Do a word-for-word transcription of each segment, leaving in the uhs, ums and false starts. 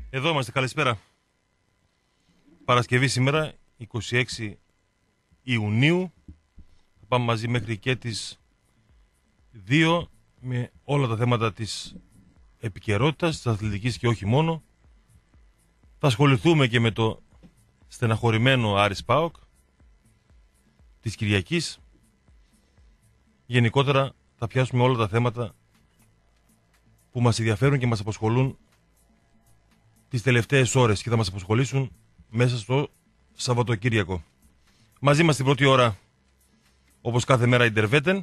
Εδώ είμαστε, καλησπέρα. Παρασκευή σήμερα, είκοσι έξι Ιουνίου. Θα πάμε μαζί μέχρι και τις δύο με όλα τα θέματα της επικαιρότητας, της αθλητικής και όχι μόνο. Θα ασχοληθούμε και με το στεναχωρημένο Άρης ΠΑΟΚ της Κυριακής. Γενικότερα θα πιάσουμε όλα τα θέματα που μας ενδιαφέρουν και μας απασχολούν τις τελευταίες ώρες και θα μας απασχολήσουν μέσα στο Σαββατοκύριακο. Μαζί μας την πρώτη ώρα, όπως κάθε μέρα, η Ντερβέτεν.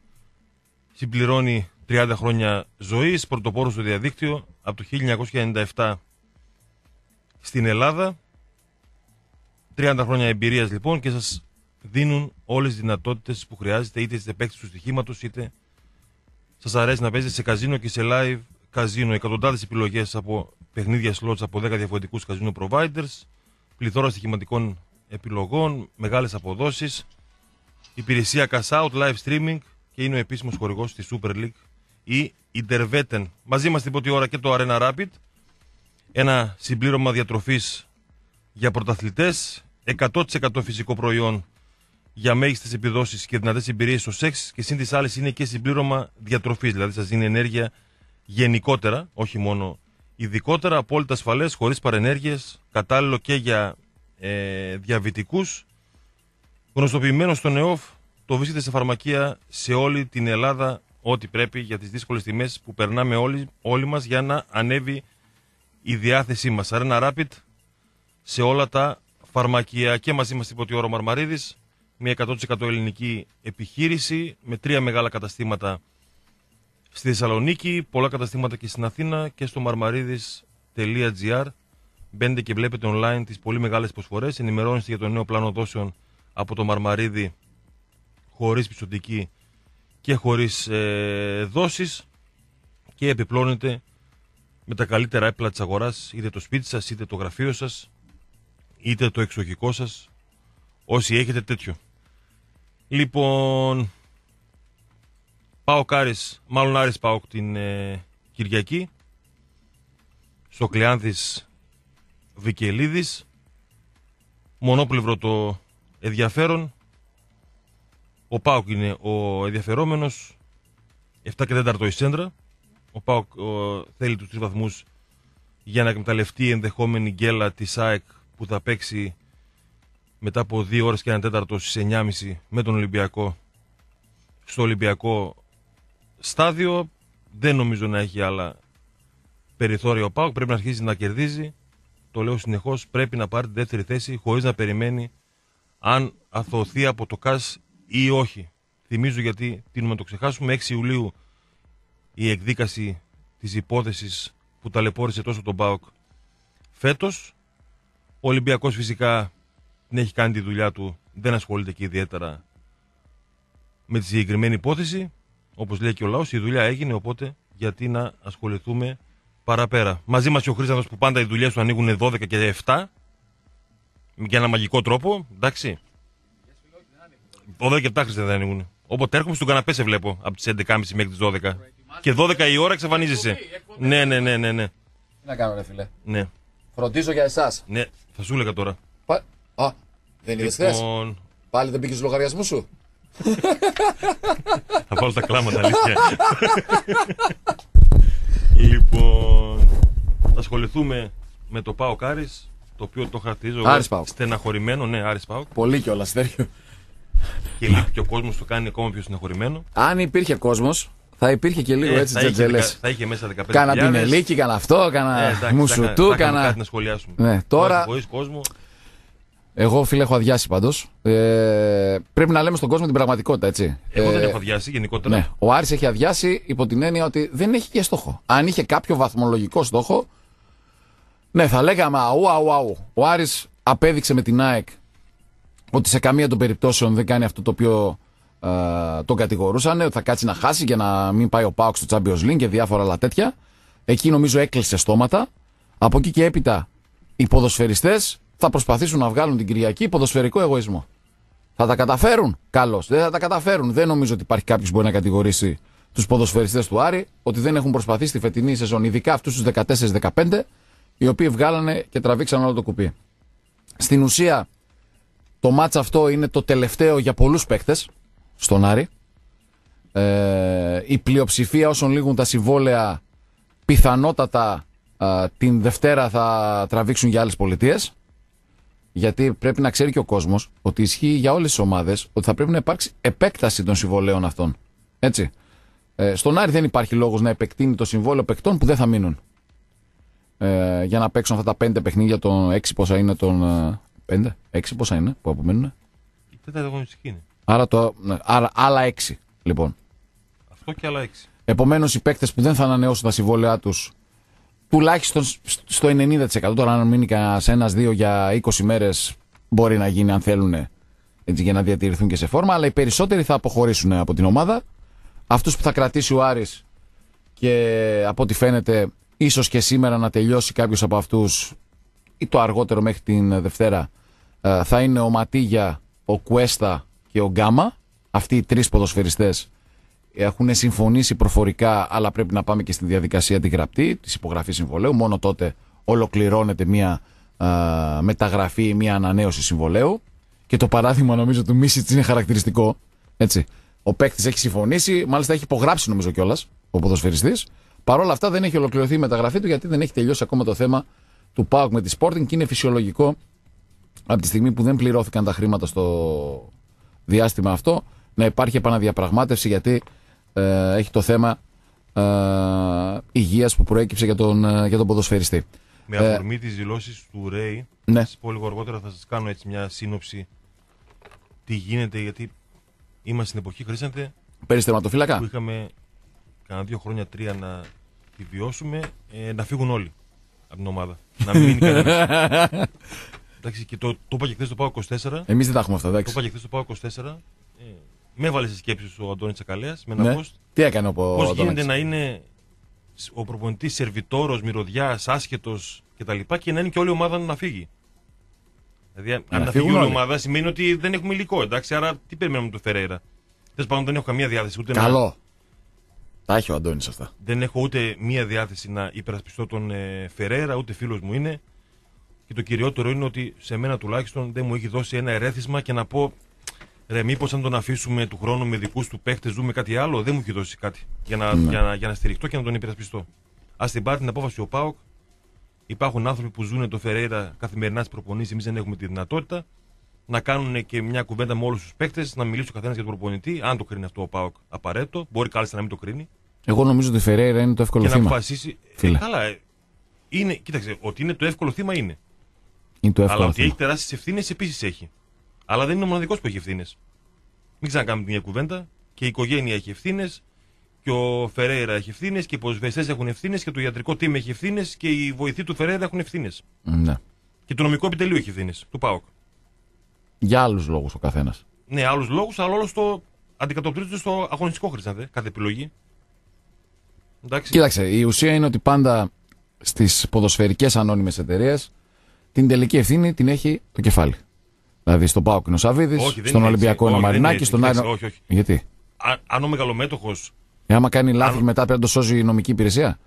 Συμπληρώνει τριάντα χρόνια ζωής, πρωτοπόρος στο διαδίκτυο, από το χίλια εννιακόσια ενενήντα επτά στην Ελλάδα. τριάντα χρόνια εμπειρίας λοιπόν και σας δίνουν όλες τις δυνατότητες που χρειάζεται, είτε στις επέκτηση του στοιχήματος, είτε σας αρέσει να παίζετε σε καζίνο και σε live καζίνο. Εκατοντάδες επιλογές από παιχνίδια slots από δέκα διαφορετικούς καζίνο providers, πληθώρα στοιχηματικών επιλογών, μεγάλες αποδόσεις, υπηρεσία cash out, live streaming και είναι ο επίσημος χορηγός της Super League, η Ντερβέτεν. Μαζί μας την πρώτη ώρα και το Arena Rapid, ένα συμπλήρωμα διατροφής για πρωταθλητές, εκατό τοις εκατό φυσικό προϊόν για μέγιστες επιδόσεις και δυνατές εμπειρίες στο σεξ και συν τις άλλες είναι και συμπλήρωμα διατροφής, δηλαδή σας δίνει ενέργεια γενικότερα, όχι μόνο ειδικότερα, απόλυτα ασφαλές, χωρίς παρενέργειες, κατάλληλο και για ε, διαβητικούς, γνωστοποιημένο στον ΕΟΦ, το βρίσκεται σε φαρμακεία σε όλη την Ελλάδα, ό,τι πρέπει για τις δύσκολες τιμές που περνάμε όλοι, όλοι μας για να ανέβει η διάθεσή μας. Arena Rapid σε όλα τα φαρμακεία και μαζί μας στην πρώτη ώρα ο Μαρμαρίδης, μια εκατό τοις εκατό ελληνική επιχείρηση με τρία μεγάλα καταστήματα στη Θεσσαλονίκη, πολλά καταστήματα και στην Αθήνα και στο μαρμαρίδης τελεία τζι άρ. Μπαίνετε και βλέπετε online τις πολύ μεγάλες προσφορές, ενημερώνεστε για το νέο πλάνο δόσεων από το Μαρμαρίδη χωρίς πιστωτική και χωρίς ε, δόσεις και επιπλώνετε με τα καλύτερα έπλα της αγοράς, είτε το σπίτι σας, είτε το γραφείο σας, είτε το εξοχικό σας, όσοι έχετε τέτοιο. Λοιπόν, ΠΑΟΚ Άρης, μάλλον Άρης ΠΑΟΚ την ε, Κυριακή, στο Κλεάνθης Βικελίδης, μονόπλευρο το ενδιαφέρον, ο ΠΑΟΚ είναι ο ενδιαφερόμενος, επτά και τέταρτο η Σέντρα, ο ΠΑΟΚ ο, θέλει τους τρεις βαθμούς για να εκμεταλλευτεί η ενδεχόμενη γκέλα της ΑΕΚ που θα παίξει μετά από δύο ώρες και ένα τέταρτο στις εννιά και μισή με τον Ολυμπιακό στο Ολυμπιακό στάδιο. Δεν νομίζω να έχει άλλα περιθώρια ο ΠΑΟΚ, πρέπει να αρχίσει να κερδίζει, το λέω συνεχώς, πρέπει να πάρει τη δεύτερη θέση χωρίς να περιμένει αν αθωωωθεί από το ΚΑΣ ή όχι. Θυμίζω, γιατί τείνουμε να το ξεχάσουμε, έξι Ιουλίου η εκδίκαση της υπόθεσης που ταλαιπώρησε τόσο τον ΠΑΟΚ φέτος. Ο Ολυμπιακός φυσικά δεν έχει κάνει τη δουλειά του, δεν ασχολείται και ιδιαίτερα με τη συγκεκριμένη υπόθεση. Όπως λέει και ο λαός, η δουλειά έγινε, οπότε γιατί να ασχοληθούμε παραπέρα. Μαζί μας και ο Χρήστος που πάντα οι δουλειές του ανοίγουν δώδεκα και επτά για ένα μαγικό τρόπο, εντάξει. δώδεκα και επτά Χρήστος δεν ανοίγουν. Όποτε έρχομαι στον καναπέ σε βλέπω από τις έντεκα και μισή μέχρι τις δώδεκα. Και δώδεκα η ώρα εξαφανίζεσαι. Ναι, ναι, ναι, ναι, ναι. Τι να κάνω, ρε φίλε. Ναι. Φροντίζω για εσάς. Ναι, θα σου έλεγα τώρα. Πα... Α, δεν είδες χθες. Λοιπόν... Πάλι δεν πήγες στους λογαριασμούς σου. Θα πάρω τα κλάματα, αλήθεια. Λοιπόν, θα ασχοληθούμε με το ΠΑΟΚ Άρης, το οποίο το χαρακτηρίζω στεναχωρημένο. Ναι, Άρης ΠΑΟΚ. Πολύ κιόλας, τέτοιο. Και λείπει και ο κόσμος το κάνει ακόμα πιο στεναχωρημένο. Αν υπήρχε κόσμος, θα υπήρχε και λίγο ε, έτσι τζετζελές. Θα είχε μέσα δεκαπέντε χιλιάδες. Κάνα πινελίκι, κάνα αυτό, κάνα ε, μουσουτού, κάνα. Κάτι να σχολιάσουμε. Ναι, τώρα. Χωρίς κόσμο. Εγώ, φίλε, έχω αδειάσει πάντως. Ε, πρέπει να λέμε στον κόσμο την πραγματικότητα, έτσι. Εγώ ε, δεν έχω αδειάσει γενικότερα. Ναι, ο Άρης έχει αδειάσει υπό την έννοια ότι δεν έχει και στόχο. Αν είχε κάποιο βαθμολογικό στόχο, ναι, θα λέγαμε αου, αου, αου. Ο Άρης απέδειξε με την ΑΕΚ ότι σε καμία των περιπτώσεων δεν κάνει αυτό το οποίο ε, τον κατηγορούσαν, ότι θα κάτσει να χάσει για να μην πάει ο ΠΑΟΚ στο Champions League και διάφορα άλλα τέτοια. Εκεί νομίζω έκλεισε στόματα. Από εκεί και έπειτα οι ποδοσφαιριστές θα προσπαθήσουν να βγάλουν την Κυριακή ποδοσφαιρικό εγωισμό. Θα τα καταφέρουν? Καλώς. Δεν θα τα καταφέρουν. Δεν νομίζω ότι υπάρχει κάποιος που μπορεί να κατηγορήσει τους ποδοσφαιριστές του Άρη ότι δεν έχουν προσπαθήσει τη φετινή σεζόν, ειδικά αυτούς τους δεκατέσσερα δεκαπέντε, οι οποίοι βγάλανε και τραβήξαν όλο το κουπί. Στην ουσία, το μάτς αυτό είναι το τελευταίο για πολλούς παίκτες στον Άρη. Ε, η πλειοψηφία όσων λήγουν τα συμβόλαια πιθανότατα ε, την Δευτέρα θα τραβήξουν για άλλες πολιτείες. Γιατί πρέπει να ξέρει και ο κόσμος ότι ισχύει για όλες τις ομάδες ότι θα πρέπει να υπάρξει επέκταση των συμβολέων αυτών. Έτσι. Ε, στον Άρη δεν υπάρχει λόγος να επεκτείνει το συμβόλαιο παικτών που δεν θα μείνουν. Ε, για να παίξουν αυτά τα πέντε παιχνίδια, των έξι πόσα είναι των. Πέντε, έξι πόσα είναι που απομένουν. Η τέταρτη αγωνιστική είναι. Άρα, το, άρα άλλα έξι λοιπόν. Αυτό και άλλα έξι. Επομένως οι παίκτες που δεν θα ανανεώσουν τα συμβόλαιά τους τουλάχιστον στο ενενήντα τοις εκατό, τώρα αν μείνει κανένας ένας δύο για είκοσι μέρες μπορεί να γίνει αν θέλουν, έτσι, για να διατηρηθούν και σε φόρμα, αλλά οι περισσότεροι θα αποχωρήσουν από την ομάδα. Αυτούς που θα κρατήσει ο Άρης και από ό,τι φαίνεται ίσως και σήμερα να τελειώσει κάποιος από αυτούς ή το αργότερο μέχρι την Δευτέρα, θα είναι ο Ματίγια, ο Κουέστα και ο Γκάμα. Αυτοί οι τρεις ποδοσφαιριστές έχουν συμφωνήσει προφορικά, αλλά πρέπει να πάμε και στη διαδικασία τη γραπτή της υπογραφής συμβολέου. Μόνο τότε ολοκληρώνεται μια α, μεταγραφή ή μια ανανέωση συμβολέου. Και το παράδειγμα νομίζω του Μίσιτς είναι χαρακτηριστικό. Έτσι. Ο παίκτης έχει συμφωνήσει, μάλιστα έχει υπογράψει νομίζω κιόλας ο ποδοσφαιριστής. Παρ' όλα αυτά δεν έχει ολοκληρωθεί η μεταγραφή του, γιατί δεν έχει τελειώσει ακόμα το θέμα του ΠΑΟΚ με τη Sporting και είναι φυσιολογικό από τη στιγμή που δεν πληρώθηκαν τα χρήματα στο διάστημα αυτό να υπάρχει επαναδιαπραγμάτευση, γιατί ε, έχει το θέμα ε, υγείας που προέκυψε για τον, ε, για τον ποδοσφαιριστή. Με αφορμή ε, τις δηλώσεις του Ρέι, ναι. σας πω λίγο αργότερα, θα σας κάνω έτσι μια σύνοψη τι γίνεται, γιατί είμαστε στην εποχή, Χρήσαντε, περί τερματοφύλακα, που είχαμε κανένα δύο χρόνια, τρία να τη βιώσουμε, ε, να φύγουν όλοι από την ομάδα. Να μην μείνει κανένας. Εντάξει, και το, το είπα και χθες στο ΠΑΟΚ είκοσι τέσσερα. Εμείς δεν τα έχουμε αυτά, εντάξει. Το είπα και χθες στο ΠΑΟΚ είκοσι τέσσερα. Ε, με έβαλε σε σκέψεις ο Αντώνης Τσακαλέας με ένα ναι. post. Τι έκανε ο Πώς γίνεται να είναι ο προπονητής σερβιτόρος, μυρωδιάς, άσχετος κτλ. Και, και να είναι και όλη η ομάδα να φύγει. Δηλαδή, αν να φύγει όλη η ομάδα σημαίνει ότι δεν έχουμε υλικό. Εντάξει, άρα τι περιμένουμε το Φερέιρα. Τέλος πάντων, δεν έχω καμία διάθεση ούτε Καλό. να. Τα έχει ο Αντώνης αυτά. Δεν έχω ούτε μία διάθεση να υπερασπιστώ τον ε, Φερέιρα, ούτε φίλος μου είναι. Και το κυριότερο είναι ότι σε μένα τουλάχιστον δεν μου έχει δώσει ένα ερέθισμα και να πω ρε, μήπως αν τον αφήσουμε του χρόνου με δικούς του παίχτες δούμε κάτι άλλο. Δεν μου έχει δώσει κάτι για να, ναι. για να, για να στηριχτώ και να τον υπερασπιστώ. Ας την πάρει την απόφαση ο ΠΑΟΚ. Υπάρχουν άνθρωποι που ζουν το Φερέιρα καθημερινά στις προπονήσεις. Εμείς δεν έχουμε τη δυνατότητα να κάνουν και μια κουβέντα με όλους τους παίχτες, να μιλήσει ο καθένας για τον προπονητή. Αν το κρίνει αυτό ο ΠΑΟΚ απαραίτητο, μπορεί κάλλιστα να μην το κρίνει. Εγώ νομίζω ότι η Φερέιρα είναι το εύκολο και θύμα. Να αποφασίσει. Ε, καλά, ε, είναι, κοίταξε, ότι είναι το εύκολο θύμα είναι. Είναι το εύκολο Αλλά θύμα. ότι έχει τεράστιες ευθύνες επίσης έχει. Αλλά δεν είναι ο μοναδικός που έχει ευθύνες. Μην ξανακάνουμε μια κουβέντα. Και η οικογένεια έχει ευθύνες. Και ο Φερέιρα έχει ευθύνες. Και οι ποδοσφαιριστές έχουν ευθύνες. Και το ιατρικό team έχει ευθύνες. Και οι βοηθοί του Φερέιρα έχουν ευθύνες. Ναι. Και το νομικό επιτελείο έχει ευθύνες. Του ΠΑΟΚ. Για άλλους λόγους ο καθένας. Ναι, άλλους λόγους, αλλά όλο το αντικατοπτρίζεται στο αγωνιστικό, Χρυσάνθε. Κάθε επιλογή. Εντάξει. Κοίταξε, η ουσία είναι ότι πάντα στις ποδοσφαιρικές ανώνυμες εταιρείες την τελική ευθύνη την έχει το κεφάλι. Δηλαδή στον ΠΑΟΚ είναι ο Σαββίδης, στον Ολυμπιακό είναι ο Μαρινάκης, στον Άρη. Όχι, όχι. Γιατί? Α, αν ο μεγαλομέτωχος. Ε, άμα κάνει λάθη αν... μετά πρέπει να το σώζει η νομική υπηρεσία.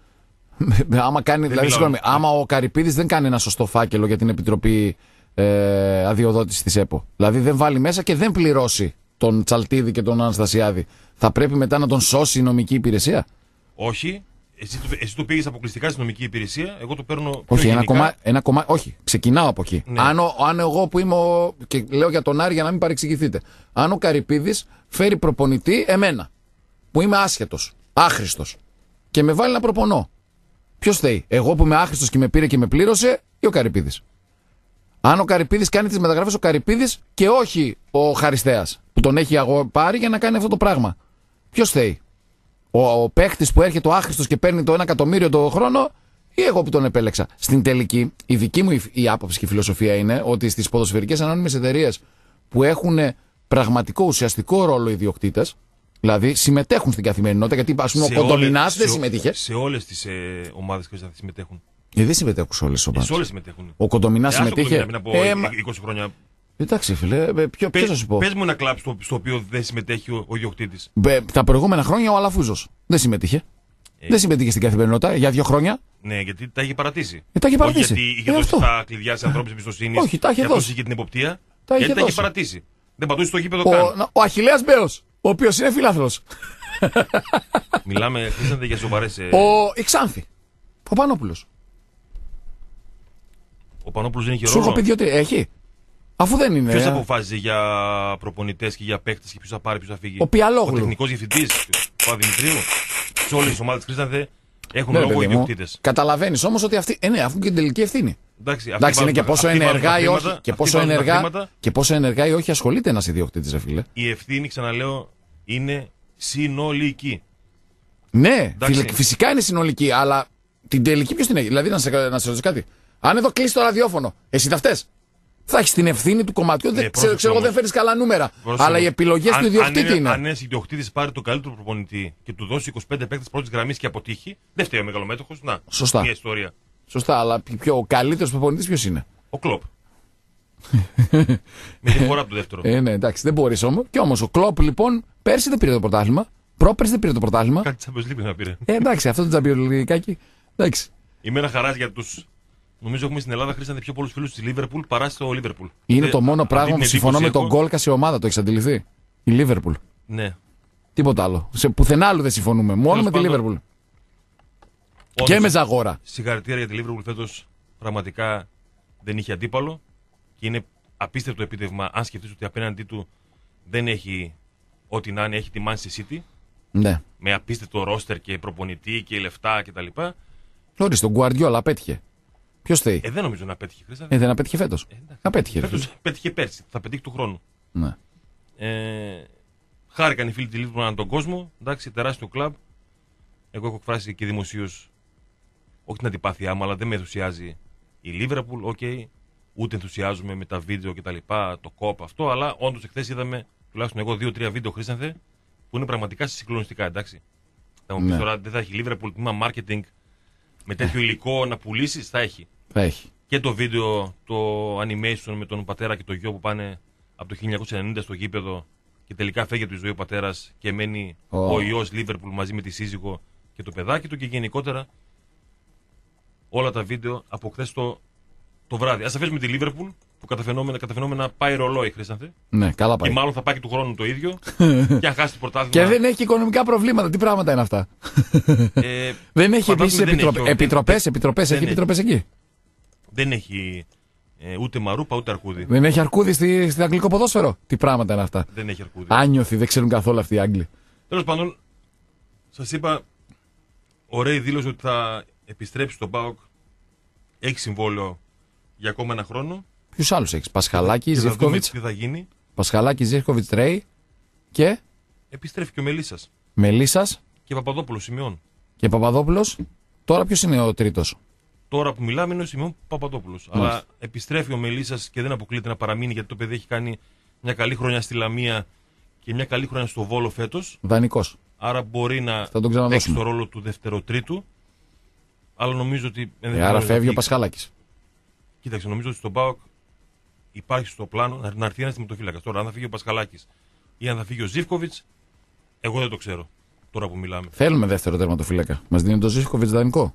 άμα κάνει, δηλαδή, συγγνώμη, άμα ο Καρυπίδης δεν κάνει ένα σωστό φάκελο για την Επιτροπή ε, Αδειοδότησης της ΕΠΟ, δηλαδή δεν βάλει μέσα και δεν πληρώσει τον Τσαλτίδη και τον Αναστασιάδη, θα πρέπει μετά να τον σώσει η νομική υπηρεσία? Όχι. Εσύ το, εσύ το πήγες αποκλειστικά στην νομική υπηρεσία, εγώ το παίρνω πιο όχι, γενικά. ένα κομμάτι, ένα κομμά... όχι, ξεκινάω από εκεί. Ναι. Αν, ο, αν εγώ που είμαι. Ο... και λέω για τον Άρη για να μην παρεξηγηθείτε. Αν ο Καρυπίδης φέρει προπονητή εμένα, που είμαι άσχετος, άχρηστος, και με βάλει να προπονώ, ποιος θέει? Εγώ που είμαι άχρηστος και με πήρε και με πλήρωσε, ή ο Καρυπίδης? Αν ο Καρυπίδης κάνει τις μεταγραφές, ο Καρυπίδης και όχι ο Χαριστέας που τον έχει αγο... πάρει για να κάνει αυτό το πράγμα, ποιος θέει? Ο, ο παίχτης που έρχεται ο άχρηστος και παίρνει το ένα εκατομμύριο το χρόνο, ή εγώ που τον επέλεξα? Στην τελική, η δική μου η, η άποψη και η φιλοσοφία είναι ότι στις ποδοσφαιρικές ανώνυμες εταιρείες που έχουν πραγματικό ουσιαστικό ρόλο οι ιδιοκτήτες, δηλαδή συμμετέχουν στην καθημερινότητα, γιατί ας πούμε ο Κοντομινάς δεν συμμετείχε. Σε όλες τις ε, ομάδες και θα συμμετέχουν. Ε, δεν συμμετέχουν σε όλες τις ομάδες. Σε όλες συμμετέχουν. Ο Κοντομινάς ε, συμμετείχε. Πριν από ε, είκοσι χρόνια. Εντάξει, φίλε, ποιο θα σου πω. Πες μου ένα κλαμπ στο, στο οποίο δεν συμμετέχει ο, ο ιδιοκτήτης. Τα προηγούμενα χρόνια ο Αλαφούζος δεν συμμετείχε. Δεν συμμετείχε στην καθημερινότητα για δύο χρόνια. Ναι, γιατί τα είχε παρατήσει. Ε, τα είχε παρατήσει. Όχι γιατί είχε ε, δώσει αυτό. τα κλειδιά σε ανθρώπου εμπιστοσύνη. Όχι, τα είχε δώσει. είχε την εποπτεία. Τα είχε γιατί τα είχε δώσει. παρατήσει. Δεν πατούσε στο γήπεδο Ο, καν. ο Αχιλλέας Μπέος, ο οποίος είναι φιλάθλος. Μιλάμε, χρήσατε για σοβαρές. Ε... Ο Ιξάνθη. Ο Πανόπουλος. Ο Πανόπουλος δεν είχε Σου έχω ρόλο. πει δύο-τρία. Έχει. Αφού δεν είναι. Ποιος ε. αποφάσιζε για προπονητές και για παίκτες και ποιος θα πάρει, ποιος θα φύγει. Ο Πιαλόγλου. Ο τεχνικός διευθυντής, ο Δημητρίου. Σε όλες τις ομάδες Χρήσανθε έχουν Ναι, λόγο παιδί μου. ιδιοκτήτες. Καταλαβαίνεις όμως ότι αυτοί. Ε, ναι, αφού και την τελική ευθύνη. Εντάξει, αυτοί Εντάξει, είναι βάζουν και πόσο τα- αυτοί ενεργά βάζουν ή τα όχι. χρήματα, Και αυτοί πόσο, βάζουν τα ενεργά, χρήματα. και πόσο ενεργά ή όχι ασχολείται ένας ιδιοκτήτης, ρε φίλε. Η ευθύνη, ξαναλέω, είναι συνολική. Ναι, Εντάξει. φίλε, φυσικά είναι συνολική, αλλά την τελική ποιος την έχει. Δηλαδή, να σε, να σε ρωτήσω κάτι. Αν εδώ κλείσει το ραδιόφωνο, εσύ τα φταίς. Θα έχει την ευθύνη του κομματιού. Ναι, δεν ξέρω, ξέρω εγώ, δεν πρόσεξε φέρνει καλά νούμερα. Πρόσεξε Αλλά οι όμως. επιλογές Αν- του ιδιοκτήτη αν είναι. είναι. Αν ένας ιδιοκτήτης πάρει τον καλύτερο προπονητή και του δώσει είκοσι πέντε παίκτες πρώτης γραμμής και αποτύχει, δεν φταίει ο μεγαλομέτωχος. Να, Σωστά. μια ιστορία. Σωστά, αλλά πιο, ο καλύτερος προπονητής ποιος είναι. Ο Κλοπ. Με τη φορά από το δεύτερο. Ε, ναι, εντάξει, δεν μπορεί όμως. Και όμως ο Κλοπ λοιπόν πέρσι δεν πήρε το πρωτάθλημα. Πρόπερσι δεν πήρε το πρωτάθλημα. Κάτι Champions League να πήρε. Ε, εντάξει, αυτό το τζαμπιολικάκι. Εντάξει. Ημέρα χαράς για τους. Νομίζω έχουμε στην Ελλάδα χρήσανε πιο πολλούς φίλους της Liverpool παρά στο Liverpool. Είναι Ε, το μόνο αυτή πράγμα την που συμφωνώ με εντύπωση τον έχω. Γκόλκα σε ομάδα, το έχει αντιληφθεί. Η Λίβερπουλ. Ναι. Τίποτα άλλο. Σε πουθενά άλλο δεν συμφωνούμε. Μόνο Τέλος με τη πάντων, Λίβερπουλ. Όντως, Και με Ζαγόρα. Συγχαρητήρια για τη Liverpool φέτος. Πραγματικά δεν είχε αντίπαλο και είναι απίστευτο επίτευγμα αν σκεφτείς ότι απέναντί του δεν έχει ό,τι να είναι, έχει τη Manchester City Ναι. με απίστευτο ρόστερ και προπονητή και λεφτά κτλ. Ορίστε, τον Γκουαρδιόλα απέτυχε. Ποιο θέλει. Ε, δεν νομίζω να πέτυχε Χρήστα. Ε, δεν απέτυχε φέτο. Ε, εντάξει. Απέτυχε. ρε Φέτος φίλε. πέτυχε πέρσι, θα πετύχει του χρόνου. Ναι. Ε, χάρηκαν οι φίλοι τη Liverpool ανά τον κόσμο. Εντάξει, τεράστιο κλαμπ. Εγώ έχω εκφράσει και δημοσίως, όχι την αντιπάθειά μου, αλλά δεν με ενθουσιάζει η Liverpool. Οκ, okay. Ούτε ενθουσιάζουμε με τα βίντεο κτλ. Το κόπ αυτό. Αλλά όντως εχθές είδαμε τουλάχιστον εγώ δύο-τρία βίντεο Χρήσανθε που είναι πραγματικά συγκλονιστικά. Εντάξει. Θα μου πει Ναι. τώρα δεν θα έχει η Liverpool τμήμα marketing με τέτοιο υλικό να πουλήσει. Θα έχει. Θα έχει. Και το βίντεο, το animation με τον πατέρα και το γιο που πάνε από το χίλια εννιακόσια ενενήντα στο γήπεδο και τελικά φεύγει από τη ζωή ο πατέρας και μένει Oh. ο ιός Λίβερπουλ μαζί με τη σύζυγο και το παιδάκι του και γενικότερα όλα τα βίντεο από χθες το, το βράδυ. Ας αφήσουμε τη Λίβερπουλ που καταφαινόμενα, καταφαινόμενα πάει ρολόι Χρήσανθε Ναι, καλά και πάει. μάλλον θα πάει και του χρόνου το ίδιο και αν χάσει το πρωτάθλημα. Και δεν έχει οικονομικά προβλήματα. Τι πράγματα είναι αυτά. ε, Δεν έχει φαντάζομαι επίση δεν έχει, επιτροπέ. όχι. Επιτροπέ, Δεν- επιτροπέ. δεν Έχει έχει. επιτροπέ εκεί. δεν έχει ε, ούτε μαρούπα ούτε αρκούδι. Δεν έχει αρκούδι στη, στην αγγλικό ποδόσφαιρο. Τι πράγματα είναι αυτά. Δεν έχει αρκούδι. Άνιωθοι, δεν ξέρουν καθόλου αυτοί οι Άγγλοι. Τέλος πάντων, σας είπα, ωραία δήλωση ότι θα επιστρέψει στον ΠΑΟΚ. Έχει συμβόλαιο για ακόμα ένα χρόνο. Ποιου άλλου έχει. Πασχαλάκη, Και θα δούμε Ζήφκοβιτ. τι θα γίνει. Πασχαλάκη, Ζήφκοβιτ, Ρέι και Επιστρέφει και ο Μελισσας Μελίσσα και Παπαδόπουλο Σιμεών. και Παπαδόπουλο. Τώρα ποιο είναι ο τρίτο. Τώρα που μιλάμε είναι ο Σιμεών Παπαδόπουλος. Μάλιστα. Αλλά επιστρέφει ο Μελισσας και δεν αποκλείεται να παραμείνει γιατί το παιδί έχει κάνει μια καλή χρονιά στη Λαμία και μια καλή χρονιά στο Βόλο φέτος. Δανεικό. Άρα μπορεί να Θα τον παίξει ξαναδώσουμε. το ρόλο του δευτεροτρίτου. Αλλά νομίζω ότι. Ε, ενδεχομένως άρα να φεύγει ο φύγει. Πασχαλάκη. Κοίταξε, νομίζω ότι στον ΠΑΟΚ υπάρχει στο πλάνο να- να έρθει ένα θεματοφύλακα. Τώρα, αν θα φύγει ο Πασχαλάκης ή αν θα φύγει ο Ζήφκοβιτς, εγώ δεν το ξέρω τώρα που μιλάμε. Θέλουμε δεύτερο τερματοφύλακα. Μα δίνει το Ζήφκοβιτ δανεικό.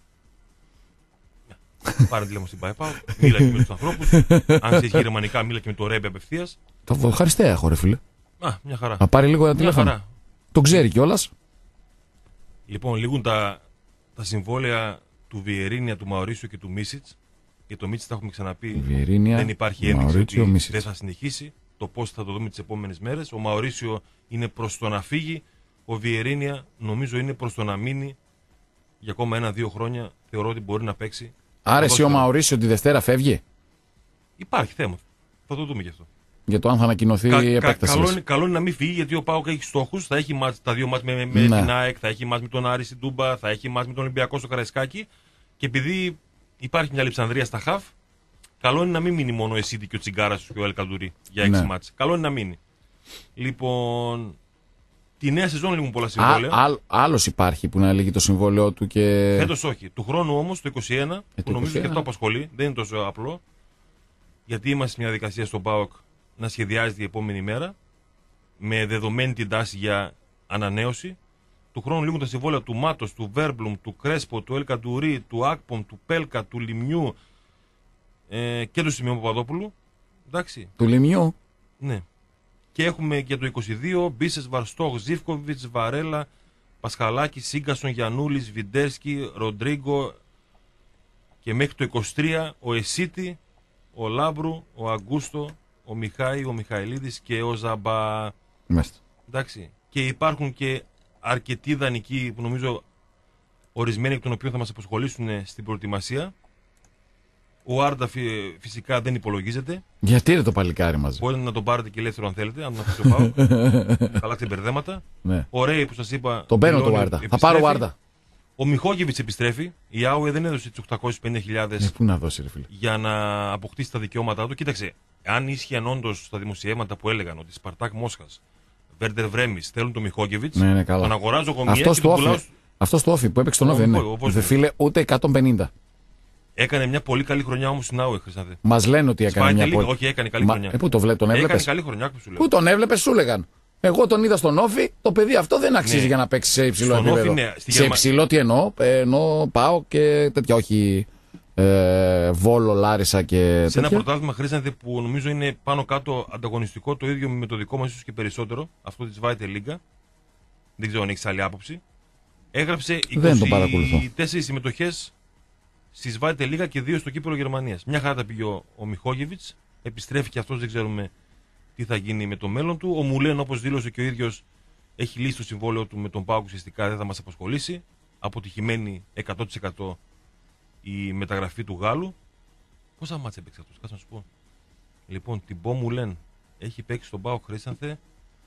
Πάρε τηλέφωνο στην ΠΑΕΠΑ, μίλα και με του ανθρώπου. Αν ξέρει γερμανικά, μίλα και με το Ρέμπε απευθεία. Το ευχαριστέα έχω, ρε φίλε. Α, μια χαρά. Να πάρει λίγο ένα Μια τηλέφωνο. χαρά. Το ξέρει κιόλα. Λοιπόν, λήγουν τα, τα συμβόλαια του Βιερίνια, του Μαωρίσιο και του Μίσιτ. Για το Μίσιτ τα έχουμε ξαναπεί. Βιερίνια, Δεν υπάρχει ένδειξη Μαουρίτσιο, ότι Μίσιτς. δεν θα συνεχίσει. Το πώς θα το δούμε τις επόμενες μέρες. Ο Μαωρίσιο είναι προς το να φύγει. Ο Βιερίνια νομίζω είναι προς το να μείνει για ακόμα ένα-δύο χρόνια. Θεωρώ ότι μπορεί να παίξει. Άρα εσύ ο Ποδόσφαιρο. Μαουρίσιο τη Δευτέρα φεύγει. Υπάρχει θέμα. Θα το δούμε γι' αυτό. Για το αν θα ανακοινωθεί Κα- η κα- επέκταση. καλό, είναι, καλό είναι να μην φύγει γιατί ο Πάοκ έχει στόχους. Θα έχει μάτς, τα δύο μάτς με, με Ναι. την ΑΕΚ, θα έχει μάτς με τον Άρη στην Τούμπα, θα έχει μάτς με τον Ολυμπιακό στο Καραϊσκάκι. Και επειδή υπάρχει μια λειψανδρία στα χαφ, καλό είναι να μην μείνει μόνο ο Εσίτη και ο Τσιγκάρα και ο Ελκαντουρί για έξι Ναι. μάτς. Καλό είναι να μείνει. Λοιπόν, τη νέα σεζόν λήγουν πολλά συμβόλαια. Άλλο υπάρχει που να λύγει το συμβόλαιό του και. Φέτος όχι. Του χρόνου όμως το είκοσι ένα, Ε, που το νομίζω είκοσι ένα. και αυτό απασχολεί, δεν είναι τόσο απλό. Γιατί είμαστε σε μια διαδικασία στον ΠΑΟΚ να σχεδιάζεται η επόμενη μέρα με δεδομένη την τάση για ανανέωση. του χρόνου λήγουν τα συμβόλαια του Μάτος, του Βέρμπλουμ, του Κρέσπο, του Ελκαντουρί, του Άκπομ, του Πέλκα, του Λιμιού ε, και του Σημειών Παπαδόπουλου. Εντάξει. Του Λιμιού. Ναι. Και έχουμε και το είκοσι δύο Μπίσες, Βαρστόχ, Ζίβκοβιτς, Βαρέλα, Πασχαλάκη, Σίγκασον, Γιαννούλης, Βιντέρσκι, Ροντρίγκο και μέχρι το είκοσι τρία ο Εσίτη, ο Λάμπρου, ο Αγκούστο, ο Μιχάη, ο Μιχαηλίδης και ο Ζαμπά. Μάλιστα. Εντάξει. Και υπάρχουν και αρκετοί δανεικοί που νομίζω ορισμένοι εκ των οποίων θα μας απασχολήσουν στην προετοιμασία. Ο Άρντα φυσικά δεν υπολογίζεται. Γιατί είναι το παλικάρι μαζί. Μπορείτε να τον πάρετε και ελεύθερο αν θέλετε, αν να το πάω. Αλλάξτε μπερδέματα. Ναι. Ο Ρέι που σας είπα. Τον παίρνω το Άρντα. Θα πάρω ο Άρντα. Ο Μιχόγεβιτς επιστρέφει. Η Άουε δεν έδωσε τις οκτακόσιες πενήντα χιλιάδες ε, πού να δώσει, ρε φίλε, για να αποκτήσει τα δικαιώματά του. Κοίταξε, αν ίσχυαν όντως τα δημοσιεύματα που έλεγαν ότι Σπαρτάκ Μόσχας, Βέρντερ Βρέμις θέλουν τον Μιχόγεβιτς, ναι, ναι, τον αγοράζω εγώ μία και τον πουλάω. Αυτό το όφι που έπαιξε τον όφι δεν είναι. Δεν φίλε ούτε εκατόν πενήντα. Έκανε μια πολύ καλή χρονιά όμως στην Άουε, Χρυσάνθε. Μας λένε ότι έκανε μια πολύ. Όχι, έκανε καλή χρονιά. Ε, πού το βλέ, τον έβλεπες. Έκανε καλή χρονιά, που σου λέω. Πού τον έβλεπες, σου λέγαν. Εγώ τον είδα στον όφι, το παιδί αυτό δεν αξίζει ναι. για να παίξει σε υψηλό στον επίπεδο. Όφι, ναι. Σε υψηλό τι εννοώ, εννοώ πάω και τέτοια, όχι ε, Βόλο, Λάρισα και τέτοια. Σε ένα πρωτάθλημα, Χρήσανθε, που νομίζω είναι πάνω κάτω ανταγωνιστικό, το ίδιο με το δικό μας ίσως και περισσότερο, αυτό της Βάιτε Λίγκα. Δεν ξέρω αν έχεις άλλη άποψη. Έγραψε είκοσι τέσσερις συμμετοχές στη Βάιτε Λίγκα και δύο στο κύπελλο Γερμανίας. Μια χαρά τα πήγε ο, ο Μιχόγεβιτς, επιστρέφει και αυτός, δεν ξέρουμε τι θα γίνει με το μέλλον του. Ο Μουλέν, όπως δήλωσε και ο ίδιος, έχει λύσει το συμβόλαιο του με τον ΠΑΟΚ, ουσιαστικά δεν θα μας απασχολήσει. Αποτυχημένη εκατό τοις εκατό η μεταγραφή του Γάλλου. Πόσα μάτσα έπαιξε αυτός, κάτσε να σου πω. Λοιπόν, την Μπο Μουλέν έχει παίξει στον ΠΑΟΚ, Χρήσανθε.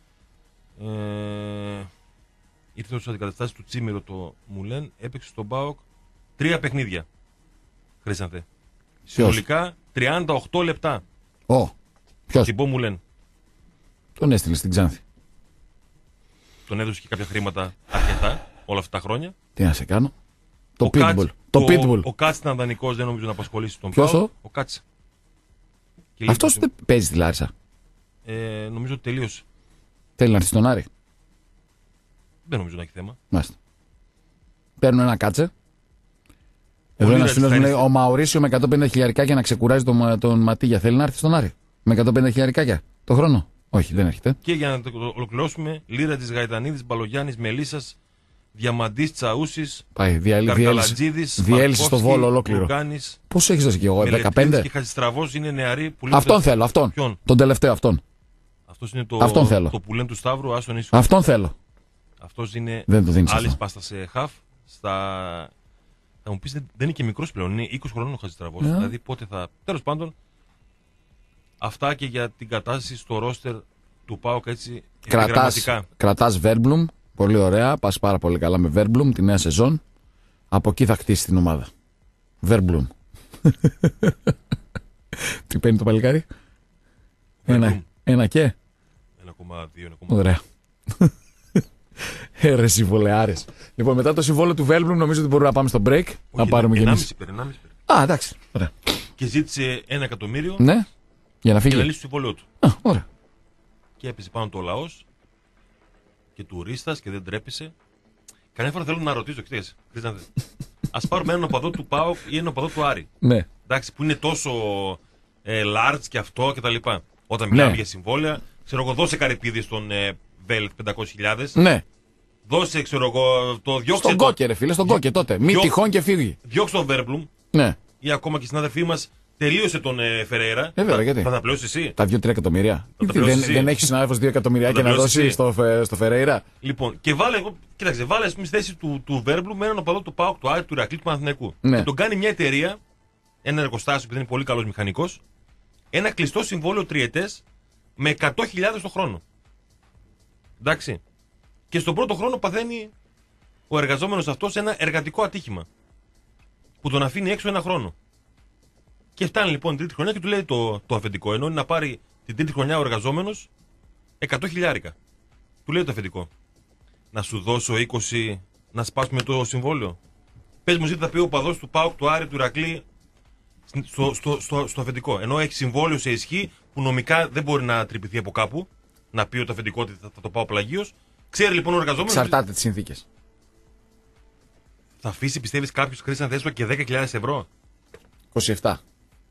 Ε, ήρθε στους αντικαταστάσεις του Τσίμηρο το Μουλέν, έπαιξε στον ΠΑΟΚ τρία παιχνίδια. Χρήσανθε. Συνολικά τριάντα οκτώ λεπτά. Ω, oh, ποιος? Την Μπο Μουλέν. Τον έστειλε στην Ξάνθη. Τον έδωσε και κάποια χρήματα αρκετά όλα αυτά τα χρόνια. Τι να σε κάνω. Το ο Pitbull. Κάτς, το ο, Pitbull. Ο Κάτς ήταν δανεικός, δεν νομίζω να απασχολήσει τον Ποιος Πάο. Ο Κάτς. Αυτός δεν παίζει στη Λάρισα. Ε, νομίζω ότι τελείωσε. Θέλει να έρθει στον Άρη. Δεν νομίζω να έχει θέμα. Μάλιστα. Παίρνουν ένα κάτσε. Εδώ ένα φίλο μου λέει: ο Μαουρίσιο με εκατόν πενήντα χιλιαρικάκια να ξεκουράζει τον, τον Ματίγια. Θέλει να έρθει στον Άρη. Με εκατόν πενήντα χιλιαρικάκια το χρόνο. Όχι, δεν έρχεται. Και για να το ολοκληρώσουμε, Λύρα τη Γαϊτανίδη, Μπαλογιάννη, Μελίσσα, Διαμαντή, Τσαούση, Καρκαλατζίδη, διέλυση στο Βόλο ολόκληρο. Πόσο έχει δώσει και εγώ, δεκαπέντε. Και Χατζηστραβός είναι νεαροί. Αυτόν θέλω, αυτόν. Ποιον? Τον τελευταίο αυτόν. Αυτός είναι το, αυτόν θέλω. Το που λένε του Σταύρου, άσον ίσο. Αυτόν θέλω. Αυτός είναι άλλη πάστα σε χαφ. Στα... Θα μου πεις δεν είναι και μικρός πλέον, είναι είκοσι χρονών ο Χατζηστραβός. Yeah. Δηλαδή πότε θα. Τέλος πάντων, αυτά και για την κατάσταση στο ρόστερ του ΠΑΟΚ, έτσι. Κρατάς Βέρμπλουμ, πολύ ωραία. Πας πάρα πολύ καλά με Βέρμπλουμ τη νέα σεζόν. Από εκεί θα χτίσει την ομάδα. Βέρμπλουμ. Τι παίρνει το παλικάρι? Ένα, ένα και. ένα κόμμα δύο. Ωραία. Ε, ρε συμβολεάρες. Λοιπόν, μετά το συμβόλαιο του Βέρμπλουμ νομίζω ότι μπορούμε να πάμε στο break. Όχι, να πάρουμε και εμείς. Α, εντάξει. Ωραία. Και ζήτησε ένα εκατομμύριο. Ναι. Για να φύγει. Για να λύσει το συμβόλαιο του. Α, ωραία. Και έπαιζε πάνω το λαός και τουρίστας και δεν τρέπησε. Καμιά φορά θέλω να ρωτήσω, κοιτάξτε, ας πάρουμε έναν οπαδό του ΠΑΟΚ ή έναν οπαδό του Άρη. Ναι. Εντάξει, που είναι τόσο ε, large και αυτό κτλ. Όταν μιλάμε ναι. για συμβόλαια, ξέρω εγώ, δώσε καρυπίδι στον ε, Βέλτ πεντακόσιες χιλιάδες. Ναι. Δώσε, ξέρω εγώ, το διώξε. Στον Κόκε, ρε φίλε, στον Κόκε τότε. Μη τυχόν και φύγει. Διώξε τον Βέρμπλουμ. Ναι. Ή ακόμα και οι συνάδελφοί μας. Τελείωσε τον ε, Φερέιρα. Ε, βέβαια, γιατί. Θα τα πληρώσει εσύ. Τα δύο τρία εκατομμύρια. Δεν, δεν έχει συνάδελφο δύο εκατομμυρία και να δώσει στο, στο Φερέιρα. Λοιπόν, και βάλε, κοίταξε, βάλε στη θέση του, του Βέρμπλου με έναν οπαδό του ΠΑΟΚ, του Άρη, του Ηρακλή, του Παναθηναϊκού. Ναι. Και τον κάνει μια εταιρεία, ένα εργοστάσιο που είναι πολύ καλό μηχανικό, ένα κλειστό συμβόλαιο τριετές με εκατό χιλιάδες το χρόνο. Εντάξει. Και στον πρώτο χρόνο παθαίνει ο εργαζόμενος αυτός ένα εργατικό ατύχημα. Που τον αφήνει έξω ένα χρόνο. Και φτάνει λοιπόν την τρίτη χρονιά και του λέει το, το αφεντικό. Ενώ είναι να πάρει την τρίτη χρονιά ο εργαζόμενος εκατό χιλιάρικα. Του λέει το αφεντικό. Να σου δώσω είκοσι να σπάσουμε το συμβόλαιο. Πες μου, ζήτη θα πει ο παδός του ΠΑΟΚ, του Άρη, του Ηρακλή στο, στο, στο, στο αφεντικό. Ενώ έχει συμβόλαιο σε ισχύ που νομικά δεν μπορεί να τρυπηθεί από κάπου. Να πει ότι το αφεντικό ότι θα, θα το πάω πλαγίως. Ξέρει λοιπόν ο εργαζόμενος. Εξαρτάται τις συνθήκες. θα αφήσει, πιστεύεις, κάποιος Χρήστο Δέσπο και δέκα χιλιάδες ευρώ. είκοσι επτά.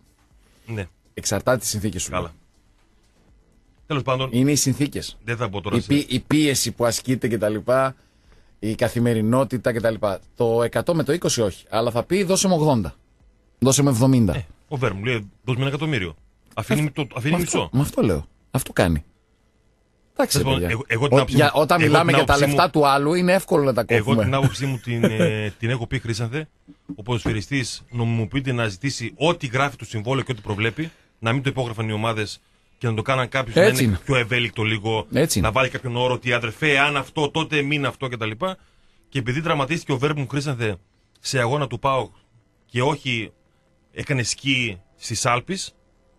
Ναι. Εξαρτάται τις συνθήκες σου. Καλά. Τέλος πάντων. Είναι οι συνθήκες. Δεν θα πω τώρα. Η, πί, η πίεση που ασκείται κτλ. Η καθημερινότητα κτλ. Το εκατό με το είκοσι όχι. Αλλά θα πει δώσε μου ογδόντα. Δώσε μου εβδομήντα. Ε, ο Βέρ μου λέει δώσε μου ένα εκατομμύριο. Αφήνει, Αυτό, το, αφήνει με μισό. Αυτό, με αυτό λέω. Αυτό κάνει. Εντάξει, Λοιπόν, παιδιά. εγώ, εγώ την Ο, άποψή για, μου- όταν εγώ μιλάμε την για τα άποψή λεφτά μου- του άλλου είναι εύκολο να τα κόβουμε. Εγώ την άποψή μου την, ε, την έχω πει, Χρήσανθε. Ο ποδοσφαιριστής νομιμοποιείται να ζητήσει ό,τι γράφει το συμβόλαιο και ό,τι προβλέπει, να μην το υπόγραφαν οι ομάδες και να το κάναν κάποιο να Έτσι είναι είναι. πιο ευέλικτο λίγο, Έτσι είναι. να βάλει κάποιον όρο ότι αδερφέ, αν αυτό, τότε μην αυτό κτλ. Και επειδή τραυματίστηκε ο Βέρμπ μου, Χρήσανθε, σε αγώνα του ΠΑΟΚ και όχι έκανε σκι στις Άλπεις,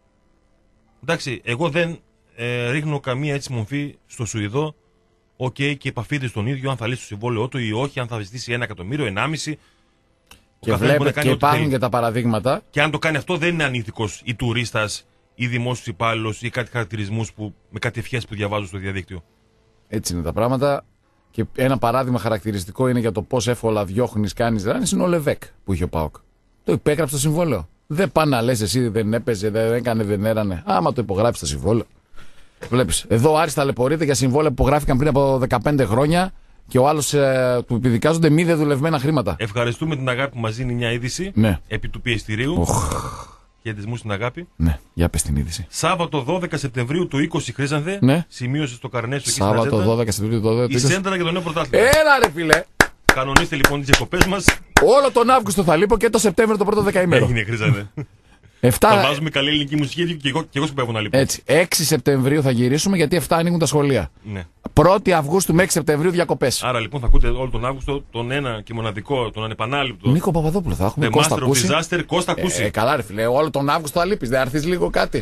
εντάξει, εγώ δεν ε, ρίχνω καμία έτσι μορφή στο Σουηδό. Οκ, okay, και επαφείται στον ίδιο αν θα λύσει το συμβόλαιό του ή όχι, αν θα ζητήσει ένα εκατομμύριο, ενάμιση. Και βλέπετε και υπάρχουν και τα παραδείγματα. Και αν το κάνει αυτό, δεν είναι ανήθικος ή τουρίστας ή δημόσιος υπάλληλος ή κάτι χαρακτηρισμούς που, με κάτι ευχές που διαβάζω στο διαδίκτυο. Έτσι είναι τα πράγματα. Και ένα παράδειγμα χαρακτηριστικό είναι για το πώς εύκολα διώχνει, κάνει ράνει. Είναι ο Λεβέκ που είχε ο ΠΑΟΚ. Το υπέγραψε το συμβόλαιο. Δεν πάνε να λες εσύ δεν έπαιζε, δεν έκανε, δεν έρανε. Άμα το υπογράψει το συμβόλαιο. Βλέπεις. Εδώ ο Άρης ταλαιπωρείται για συμβόλαια που υπογράφηκαν πριν από δεκαπέντε χρόνια και ο άλλος ε, του επιδικάζονται μη δεδουλευμένα χρήματα. Ευχαριστούμε την αγάπη που μας δίνει μια είδηση Ναι. επί του πιεστηρίου. Χαιρετισμού στην αγάπη. Ναι, για πες την είδηση. Σάββατο δώδεκα Σεπτεμβρίου του είκοσι, Χρήζανθε. Ναι. Σημείωσε στο καρνέ σου εκεί Σάββατο στην ατζέντα. δώδεκα Σεπτεμβρίου του Η Σέντρα για το νέο πρωτάθλημα. Έλα ρε φίλε. Κανονίστε λοιπόν τις διακοπές μας. Όλο τον Αύγουστο θα λείπω και το Σεπτέμβριο το πρώτο δεκαήμερο. Έγινε, Χρήζανθε. Εφτά... Θα βάζουμε καλή ελληνική μουσική και εγώ, και εγώ σκοπεύω να λείπω. Έτσι. έξι Σεπτεμβρίου θα γυρίσουμε γιατί εφτά ανοίγουν τα σχολεία. Ναι. πρώτη Αυγούστου με έξι Σεπτεμβρίου διακοπές. Άρα λοιπόν θα ακούτε όλο τον Αύγουστο τον ένα και μοναδικό, τον ανεπανάληπτο. Νίκο Παπαδόπουλο θα έχουμε. The Κώστα Master of Κούση. Disaster, Κώστα Κούση. Ε, καλά ρε φίλε, όλο τον Αύγουστο θα λείπεις. Δεν έρθεις λίγο κάτι.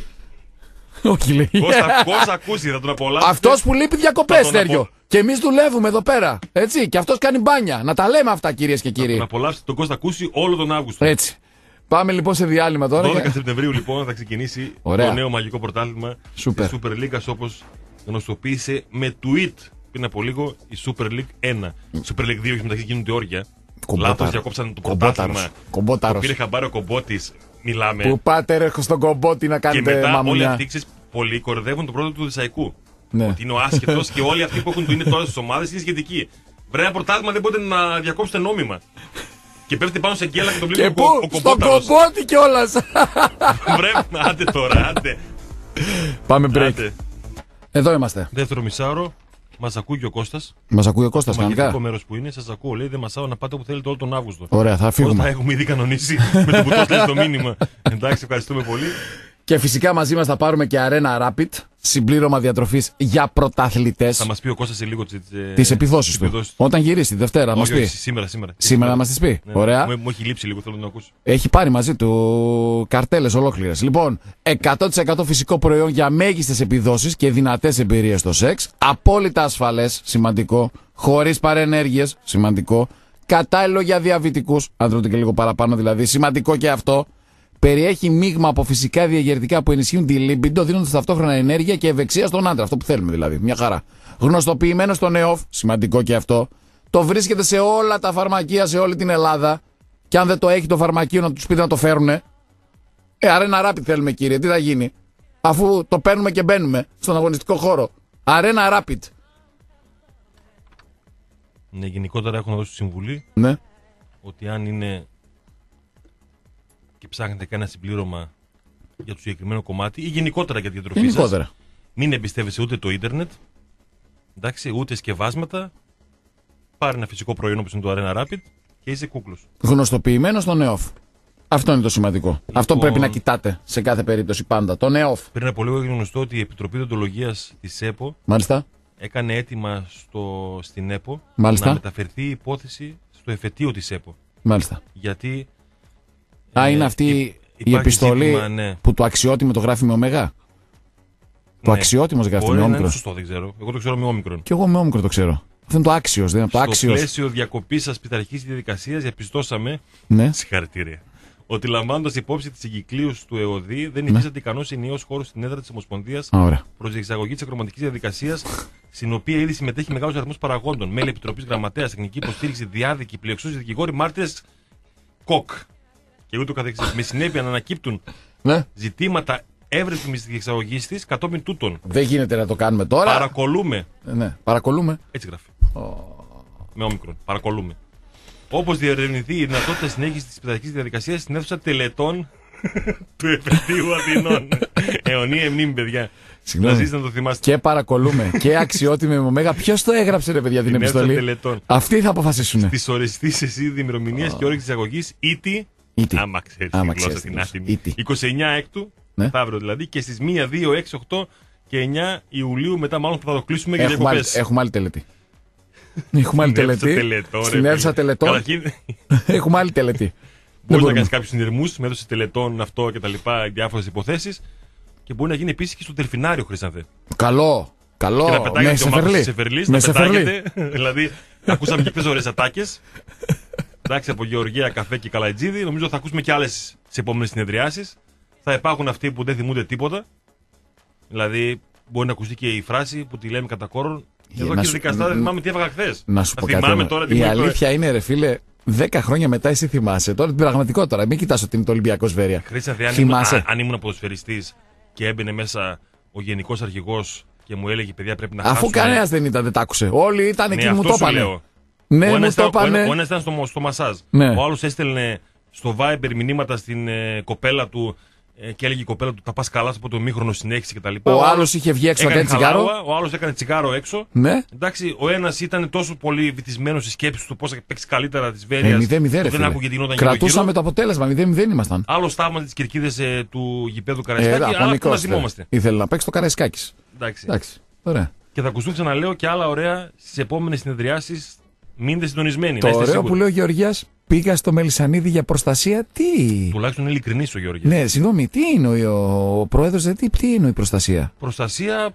Όχι λέει. Κώστα, Κώστα Κούση, θα τον απολαύσετε. Αυτός που λείπει διακοπές, Θα τον Στέργιο. απο- Και εμείς δουλεύουμε εδώ πέρα. Έτσι. Και αυτός κάνει μπάνια. Να τα λέμε αυτά κυρίες και Θα τον κύριοι. απολαύσετε τον Κώστα Κούση όλο τον Αύγουστο. Έτσι. Πάμε λοιπόν σε διάλειμμα τώρα. δώδεκα και- Σεπτεμβρίου λοιπόν θα ξεκινήσει Ωραία. το νέο μαγικό πρωτάθλημα Σούπερ. της Super League, όπως γνωστοποίησε με tweet πριν από λίγο η Super League ένα. Η Super League δύο έχει μεταξύ γίνονται όρια. Κομπόταρος. Λάθος, διακόψαν το Κομπόταρος. πρωτάθλημα. Κομπόταρος. Το πήρε χαμπάρι ο Κομπότης. Μιλάμε. Που πάτε ρε στον κομπότη να Και κάνετε μετά όλοι μαμουνιά. αυτοί ξέρεις, πολλοί κορδεύουν τον πρόεδρο του Δεσαϊκού. Ναι. Ότι είναι ο άσχετος και όλοι αυτοί που έχουν, που είναι τώρα στις ομάδες είναι σχετικοί. Βρε ένα πρωτάθλημα δεν μπορείτε να διακόψετε νόμιμα. Και πέφτει πάνω σε γκέλα και τον Και βλέπει πού, ο, ο στον Κομπόταρος. κομπότη κιόλας. Βρε, άντε τώρα, άντε. Πάμε break. άντε. Εδώ είμαστε. Δεύτερο μισάωρο, μας ακούει και ο Κώστας. Μας ακούει ο Κώστας Το μαγικό κανονικά. μέρος που είναι, σας ακούω. Λέει δεν μασάω να πάτε όπου θέλετε όλο τον Αύγουστο. Ωραία, θα Πώς φύγουμε. τα έχουμε ήδη κανονίσει με το που το έστειλες το μήνυμα. Εντάξει, ευχαριστούμε πολύ. Και φυσικά μαζί μας θα πάρουμε και Arena Rapid, συμπλήρωμα διατροφής για πρωταθλητές. Θα μας πει ο Κώστας σε λίγο τις, ε, Τις επιδόσεις τις του. επιδόσεις Όταν γυρίσει τη Δευτέρα, θα μας Όχι, πει. όχι, σήμερα, σήμερα. Σήμερα να μας τις πει. Ναι, Ωραία. Μου, μου έχει λείψει λίγο, θέλω να το ακούσω. Έχει πάρει μαζί του καρτέλες ολόκληρες. Λοιπόν, εκατό τοις εκατό φυσικό προϊόν για μέγιστες επιδόσεις και δυνατές εμπειρίες στο σεξ. Απόλυτα ασφαλές, σημαντικό. Χωρίς παρενέργειες, σημαντικό. Κατάλληλο για διαβητικούς, αν τρώτε και λίγο παραπάνω δηλαδή, σημαντικό και αυτό. Περιέχει μείγμα από φυσικά διαγερτικά που ενισχύουν τη λίμπιντο, δίνοντας ταυτόχρονα ενέργεια και ευεξία στον άντρα. Αυτό που θέλουμε δηλαδή. Μια χαρά. Γνωστοποιημένο στο ΝΕΟΦ, σημαντικό και αυτό. Το βρίσκεται σε όλα τα φαρμακεία σε όλη την Ελλάδα. Και αν δεν το έχει το φαρμακείο, να του πείτε να το φέρουνε. Ε, Arena Rapid θέλουμε κύριε, τι θα γίνει. Αφού το παίρνουμε και μπαίνουμε στον αγωνιστικό χώρο. Arena Rapid. Ναι, γενικότερα έχω να δώσω συμβουλή Ναι. ότι αν είναι και ψάχνετε κανένα συμπλήρωμα για το συγκεκριμένο κομμάτι ή γενικότερα για τη διατροφή σας, Γενικότερα. μην εμπιστεύεσαι ούτε το ίντερνετ, εντάξει, ούτε σκευάσματα. Πάρε ένα φυσικό προϊόν όπως είναι το Arena Rapid και είσαι κούκλος. Γνωστοποιημένο στο ΝΕΟΦ. Αυτό είναι το σημαντικό. Αυτό πρέπει να κοιτάτε σε κάθε περίπτωση πάντα. Το ΝΕΟΦ. Πριν από λίγο έγινε γνωστό ότι η Επιτροπή Δοντολογίας της ΕΠΟ Μάλιστα. έκανε αίτημα στο, στην ΕΠΟ Μάλιστα. να μεταφερθεί η υπόθεση στο εφετείο της ΕΠΟ. Μάλιστα. Γιατί. Α, ε, είναι αυτή υ- η υπάρχει επιστολή ζήτημα, ναι. που το αξιότιμο το γράφει με ωμέγα. Το Ναι. αξιότιμο γράφει Μπορεί με να είναι όμικρον. σωστό, δεν ξέρω. Εγώ το ξέρω με όμικρον. Και εγώ με όμικρον το ξέρω. Αυτό είναι το άξιος, δεν είναι το Στο άξιος. πλαίσιο διακοπής ασπιταρχικής διαδικασίας διαπιστώσαμε. Ναι. Συγχαρητήρια. ότι λαμβάνοντας υπόψη τις εγκυκλίους του ΕΟΔΗ, δεν υφίσταται ικανός ενιαίος χώρος στην έδρα της Ομοσπονδίας προς διεξαγωγή της ακροματικής διαδικασίας, στην οποία ήδη συμμετέχει μεγάλος αριθμός παραγόντων, μέλη επιτροπής, γραμματέας, τεχνική υποστήριξη, διάδικοι, πλειοεξούσιοι δικηγόροι, μάρτυρες, κοκ και ούτω καθεξής. Με συνέπεια να ανακύπτουν ναι. ζητήματα εύρυθμης διεξαγωγής της κατόπιν τούτων. Δεν γίνεται να το κάνουμε τώρα. Παρακολούμε. Ναι, παρακολούμε. Έτσι γράφει. Oh. Με όμικρον. Παρακολούμε. Όπως διερευνηθεί η δυνατότητα συνέχισης της πειθαρχικής διαδικασίας στην αίθουσα τελετών του Εφετείου Αθηνών. Αιωνία μνήμη, παιδιά. Συγγνώμη. Να ζήσετε να το θυμάστε. Και παρακολούμε και αξιότιμη μου Μέγα. Ποιος το έγραψε, ρε παιδιά, την επιστολή? Αυτοί θα αποφασίσουν. Στις οριστείς εσύ ημερομηνίας oh. και όρεξη της αγωγής, ήτι. Άμα ξέρεις τη γλώσσα την άτιμη. είκοσι εννέα έκτου, ναι. Αύριο δηλαδή, και στις μία, δύο, έξι, οκτώ και εννέα Ιουλίου, μετά μάλλον θα το κλείσουμε για διακοπές. Έχουμε άλλη τελετή. Έχουμε άλλη τελετή. Στην αίθουσα τελετών. Έχουμε άλλη τελετή. Μπορεί να κάνει κάποιους συνειρμούς με αίθουσα τελετών, αυτό και τα λοιπά, διάφορες υποθέσεις. Και μπορεί να γίνει επίσης και στο Δελφινάριο, Χρήστανθε. Καλό. Καλό. Και να πετάγεται ο Μάρκος Σεφερλής. Να πετάγεται. Δηλαδή, ακούσαμε και χθες ωραίες ατάκες. Εντάξει, από Γεωργία, Καφέ και Καλαϊτζίδη. Νομίζω θα ακούσουμε και άλλες σε επόμενες συνεδριάσεις. Θα υπάρχουν αυτοί που δεν θυμούνται τίποτα. Δηλαδή, μπορεί να ακουστεί και η φράση που τη λέμε κατά κόρον. Εδώ και δικαστά δεν θυμάμαι τι έβαγα χθες. Να σου πω κάτι. Τώρα, η αλήθεια είναι, ρε φίλε, δέκα χρόνια μετά εσύ θυμάσαι. Τώρα την πραγματικότητα. Μην κοιτάς ότι είναι το Ολυμπιακό Σβέρια. Χρήστανθε, αν, ήμουν, αν ήμουν ποδοσφαιριστής και έμπαινε μέσα ο γενικός αρχηγός και μου έλεγε, παιδιά, πρέπει να χάσουμε. Αφού κανένας δεν ήταν, δεν τ' άκουσε. Όλοι ήταν εκεί, μου το είπανε. Ναι, ο ένας ήταν στο, στο μασάζ. Ναι. Ο άλλος έστελνε στο Viber μηνύματα στην ε, κοπέλα του ε, και έλεγε η κοπέλα του: θα πας καλά από το μήχρονο συνέχιση κτλ. Ο, ο άλλος είχε βγει έξω και τσιγάρο. Ο άλλος έκανε τσιγάρο έξω. Ναι. Εντάξει, ο ένας ήταν τόσο πολύ βυθισμένος στη σκέψη του πώς θα παίξει καλύτερα τη Βέρεια. Ε, δεν άκουγε την όταν κρατούσαμε το αποτέλεσμα. μηδέν μηδέν ήμασταν. Άλλο στάβμα τις κερκίδες ε, του γηπέδου Καραϊσκάκη. Ε, αλλά να θυμόμαστε. Ήθελε να παίξει το Καραϊσκάκης. Εντάξει. Εντάξει. Ωραία. Και θα ακουστούν, ξαναλέω, και άλλα ωραία στις επόμενες συνεδριάσεις. Μείνετε συντονισμένοι. Το ωραίο που λέει ο Γεωργιάς, πήγα στο Μελισσανίδη για προστασία. Τι. Τουλάχιστον είναι ειλικρινής ο Γεωργιάς. Ναι, συγγνώμη, τι είναι ο, ο πρόεδρος, τι, τι είναι η προστασία. Προστασία.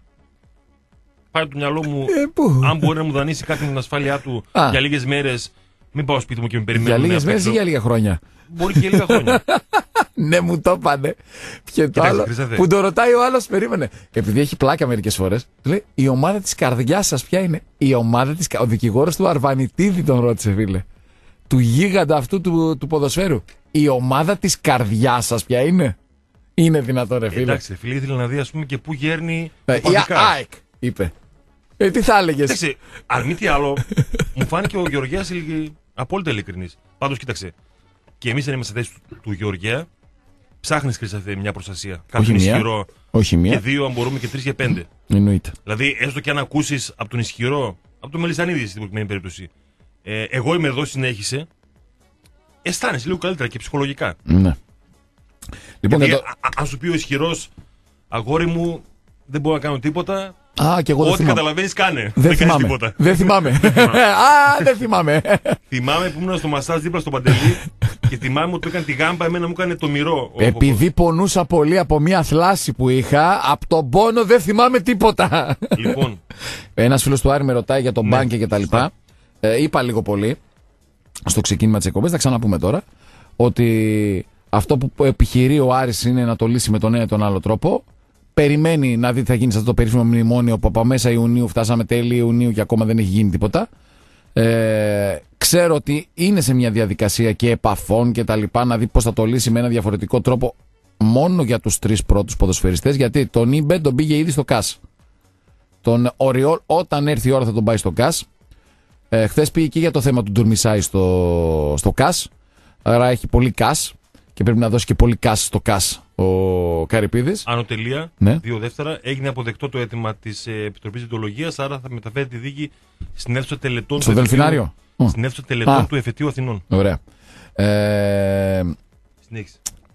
Πάει το μυαλό μου. Ε, αν μπορεί να μου δανείσει κάτι με την ασφάλειά του Α. για λίγες μέρες, μην πάω σπίτι μου και με περιμένω. Για λίγες μέρες ή για λίγα χρόνια. Μπορεί και λίγα χρόνια. Ναι, μου το είπανε. Και το άλλο. Που το ρωτάει ο άλλος, περίμενε. Επειδή έχει πλάκα μερικές φορές, λέει: η ομάδα της καρδιάς σας ποια είναι? Η ομάδα της. Ο δικηγόρος του Αρβανιτίδη τον ρώτησε, φίλε. Του γίγαντα αυτού του, του ποδοσφαίρου. Η ομάδα της καρδιάς σας ποια είναι? Είναι δυνατόν, ρε φίλε. Εντάξει, φίλε, ήθελα να δει, ας πούμε, και πού γέρνει. Ε, η ΑΕΚ, είπε. Ε, τι θα έλεγες? Εντάξει, αν μη τι άλλο, μου φάνηκε ο Γεωργιάς απόλυτα ειλικρινής. Πάντως, κοίταξε. Και εμείς δεν είμαστε θέση του, του Γεωργία. Ψάχνεις, Χρήστανθε, μια προστασία. Κάποιον ισχυρό. Όχι μία. Και δύο, αν μπορούμε, και τρεις και πέντε. Εννοείται. Δηλαδή, έστω και αν ακούσεις από τον ισχυρό, από τον Μελισσανίδη στην προκειμένη περίπτωση, ε, εγώ είμαι εδώ, συνέχισε. Αισθάνεσαι λίγο καλύτερα και ψυχολογικά. Ναι. Λοιπόν, γιατί, το... α, αν σου πει ο ισχυρός, αγόρι μου, δεν μπορώ να κάνω τίποτα. Α, και εγώ ό,τι καταλαβαίνεις, κάνε. Δεν, δεν θυμάμαι. Τίποτα. Δεν θυμάμαι. Α, δεν θυμάμαι. Θυμάμαι που ήμουν στο μασάζ δίπλα στο Παντελή και θυμάμαι ότι έκανε τη γάμπα, εμένα μου έκανε το μυρό. Επειδή πονούσα πολύ από μια θλάση που είχα, από τον πόνο δεν θυμάμαι τίποτα. Λοιπόν. Ένας φίλος του Άρη με ρωτάει για τον ναι, μπάνκε και τα λοιπά. Ε, είπα λίγο πολύ στο ξεκίνημα της εκπομπής, θα ξαναπούμε τώρα, ότι αυτό που επιχειρεί ο Άρης είναι να το λύσει με τον ένα ή τον άλλο τρόπο. Περιμένει να δει τι θα γίνει σε αυτό το περίφημο μνημόνιο που από μέσα Ιουνίου φτάσαμε τέλη Ιουνίου και ακόμα δεν έχει γίνει τίποτα. Ε, ξέρω ότι είναι σε μια διαδικασία και επαφών και τα λοιπά να δει πώς θα το λύσει με ένα διαφορετικό τρόπο μόνο για τους τρεις πρώτους ποδοσφαιριστές, γιατί τον Ήμπε τον πήγε ήδη στο ΚΑΣ. Τον Οριόλ όταν έρθει η ώρα θα τον πάει στο ΚΑΣ. Ε, χθες πήγε και για το θέμα του Ντουρμισάη στο, στο ΚΑΣ. Άρα έχει πολύ ΚΑΣ και πρέπει να δώσει και πολύ ΚΑΣ στο ΚΑΣ ο Καρυπίδης. Άνω τελεία, ναι. δύο δεύτερα, έγινε αποδεκτό το αίτημα της ε, Επιτροπής Διοντολογίας, άρα θα μεταφέρει τη δίκη στην αίθουσα τελετών, στο Δελφινάριο. Στην αίθουσα τελετών Α. του Εφετείου Αθηνών. Ωραία. Ε... Συνέχισε.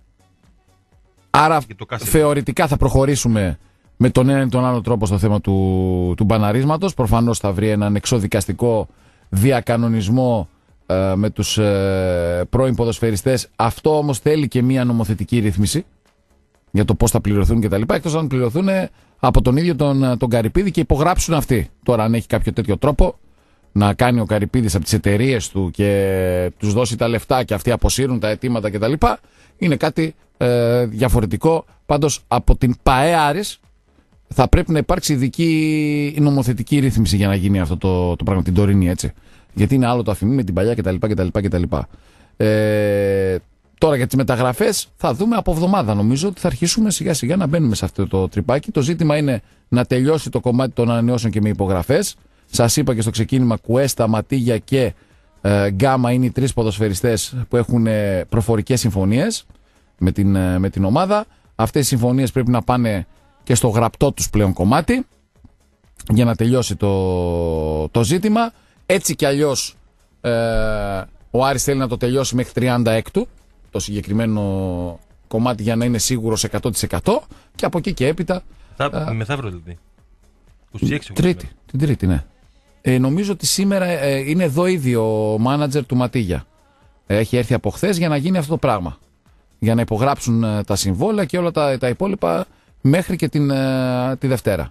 Άρα θεωρητικά θα προχωρήσουμε με τον ένα ή τον άλλο τρόπο στο θέμα του, του μπαναρίσματος. Προφανώς θα βρει έναν εξωδικαστικό διακανονισμό ε, με τους ε, πρώην ποδοσφαιριστές. Αυτό όμως θέλει και μια νομοθετική ρύθμιση για το πώς θα πληρωθούν κτλ. Εκτός αν πληρωθούν από τον ίδιο τον, τον Καρυπίδη και υπογράψουν αυτοί. Τώρα, αν έχει κάποιο τέτοιο τρόπο να κάνει ο Καρυπίδης από τις εταιρείες του και τους δώσει τα λεφτά και αυτοί αποσύρουν τα αιτήματα κτλ. είναι κάτι ε, διαφορετικό. Πάντως από την ΠΑΕ Άρης θα πρέπει να υπάρξει ειδική νομοθετική ρύθμιση για να γίνει αυτό το, το πράγμα, την τωρινή, έτσι. Γιατί είναι άλλο το αφημί με την παλιά κτλ. κτλ, κτλ. Ε, τώρα για τις μεταγραφές θα δούμε από εβδομάδα. Νομίζω ότι θα αρχίσουμε σιγά σιγά να μπαίνουμε σε αυτό το τρυπάκι. Το ζήτημα είναι να τελειώσει το κομμάτι των ανανεώσεων και με υπογραφές. Σας είπα και στο ξεκίνημα, Κουέστα, Ματίγια και ε, Γκάμα είναι οι τρεις ποδοσφαιριστές που έχουν ε, προφορικές συμφωνίες με την, ε, με την ομάδα. Αυτές οι συμφωνίες πρέπει να πάνε και στο γραπτό τους πλέον κομμάτι για να τελειώσει το, το ζήτημα. Έτσι κι αλλιώς ε, ο Άρης θέλει να το τελειώσει μέχρι τριάντα έκτου το συγκεκριμένο κομμάτι για να είναι σίγουρος εκατό τοις εκατό και από εκεί και έπειτα. Θα, ε, μεθαύριο δηλαδή. είκοσι έξι Τρίτη, την Τρίτη, ναι. Ε, νομίζω ότι σήμερα ε, είναι εδώ ήδη ο μάνατζερ του Ματίγια. Ε, έχει έρθει από χθες για να γίνει αυτό το πράγμα. Για να υπογράψουν ε, τα συμβόλαια και όλα τα, τα υπόλοιπα μέχρι και την, ε, τη Δευτέρα.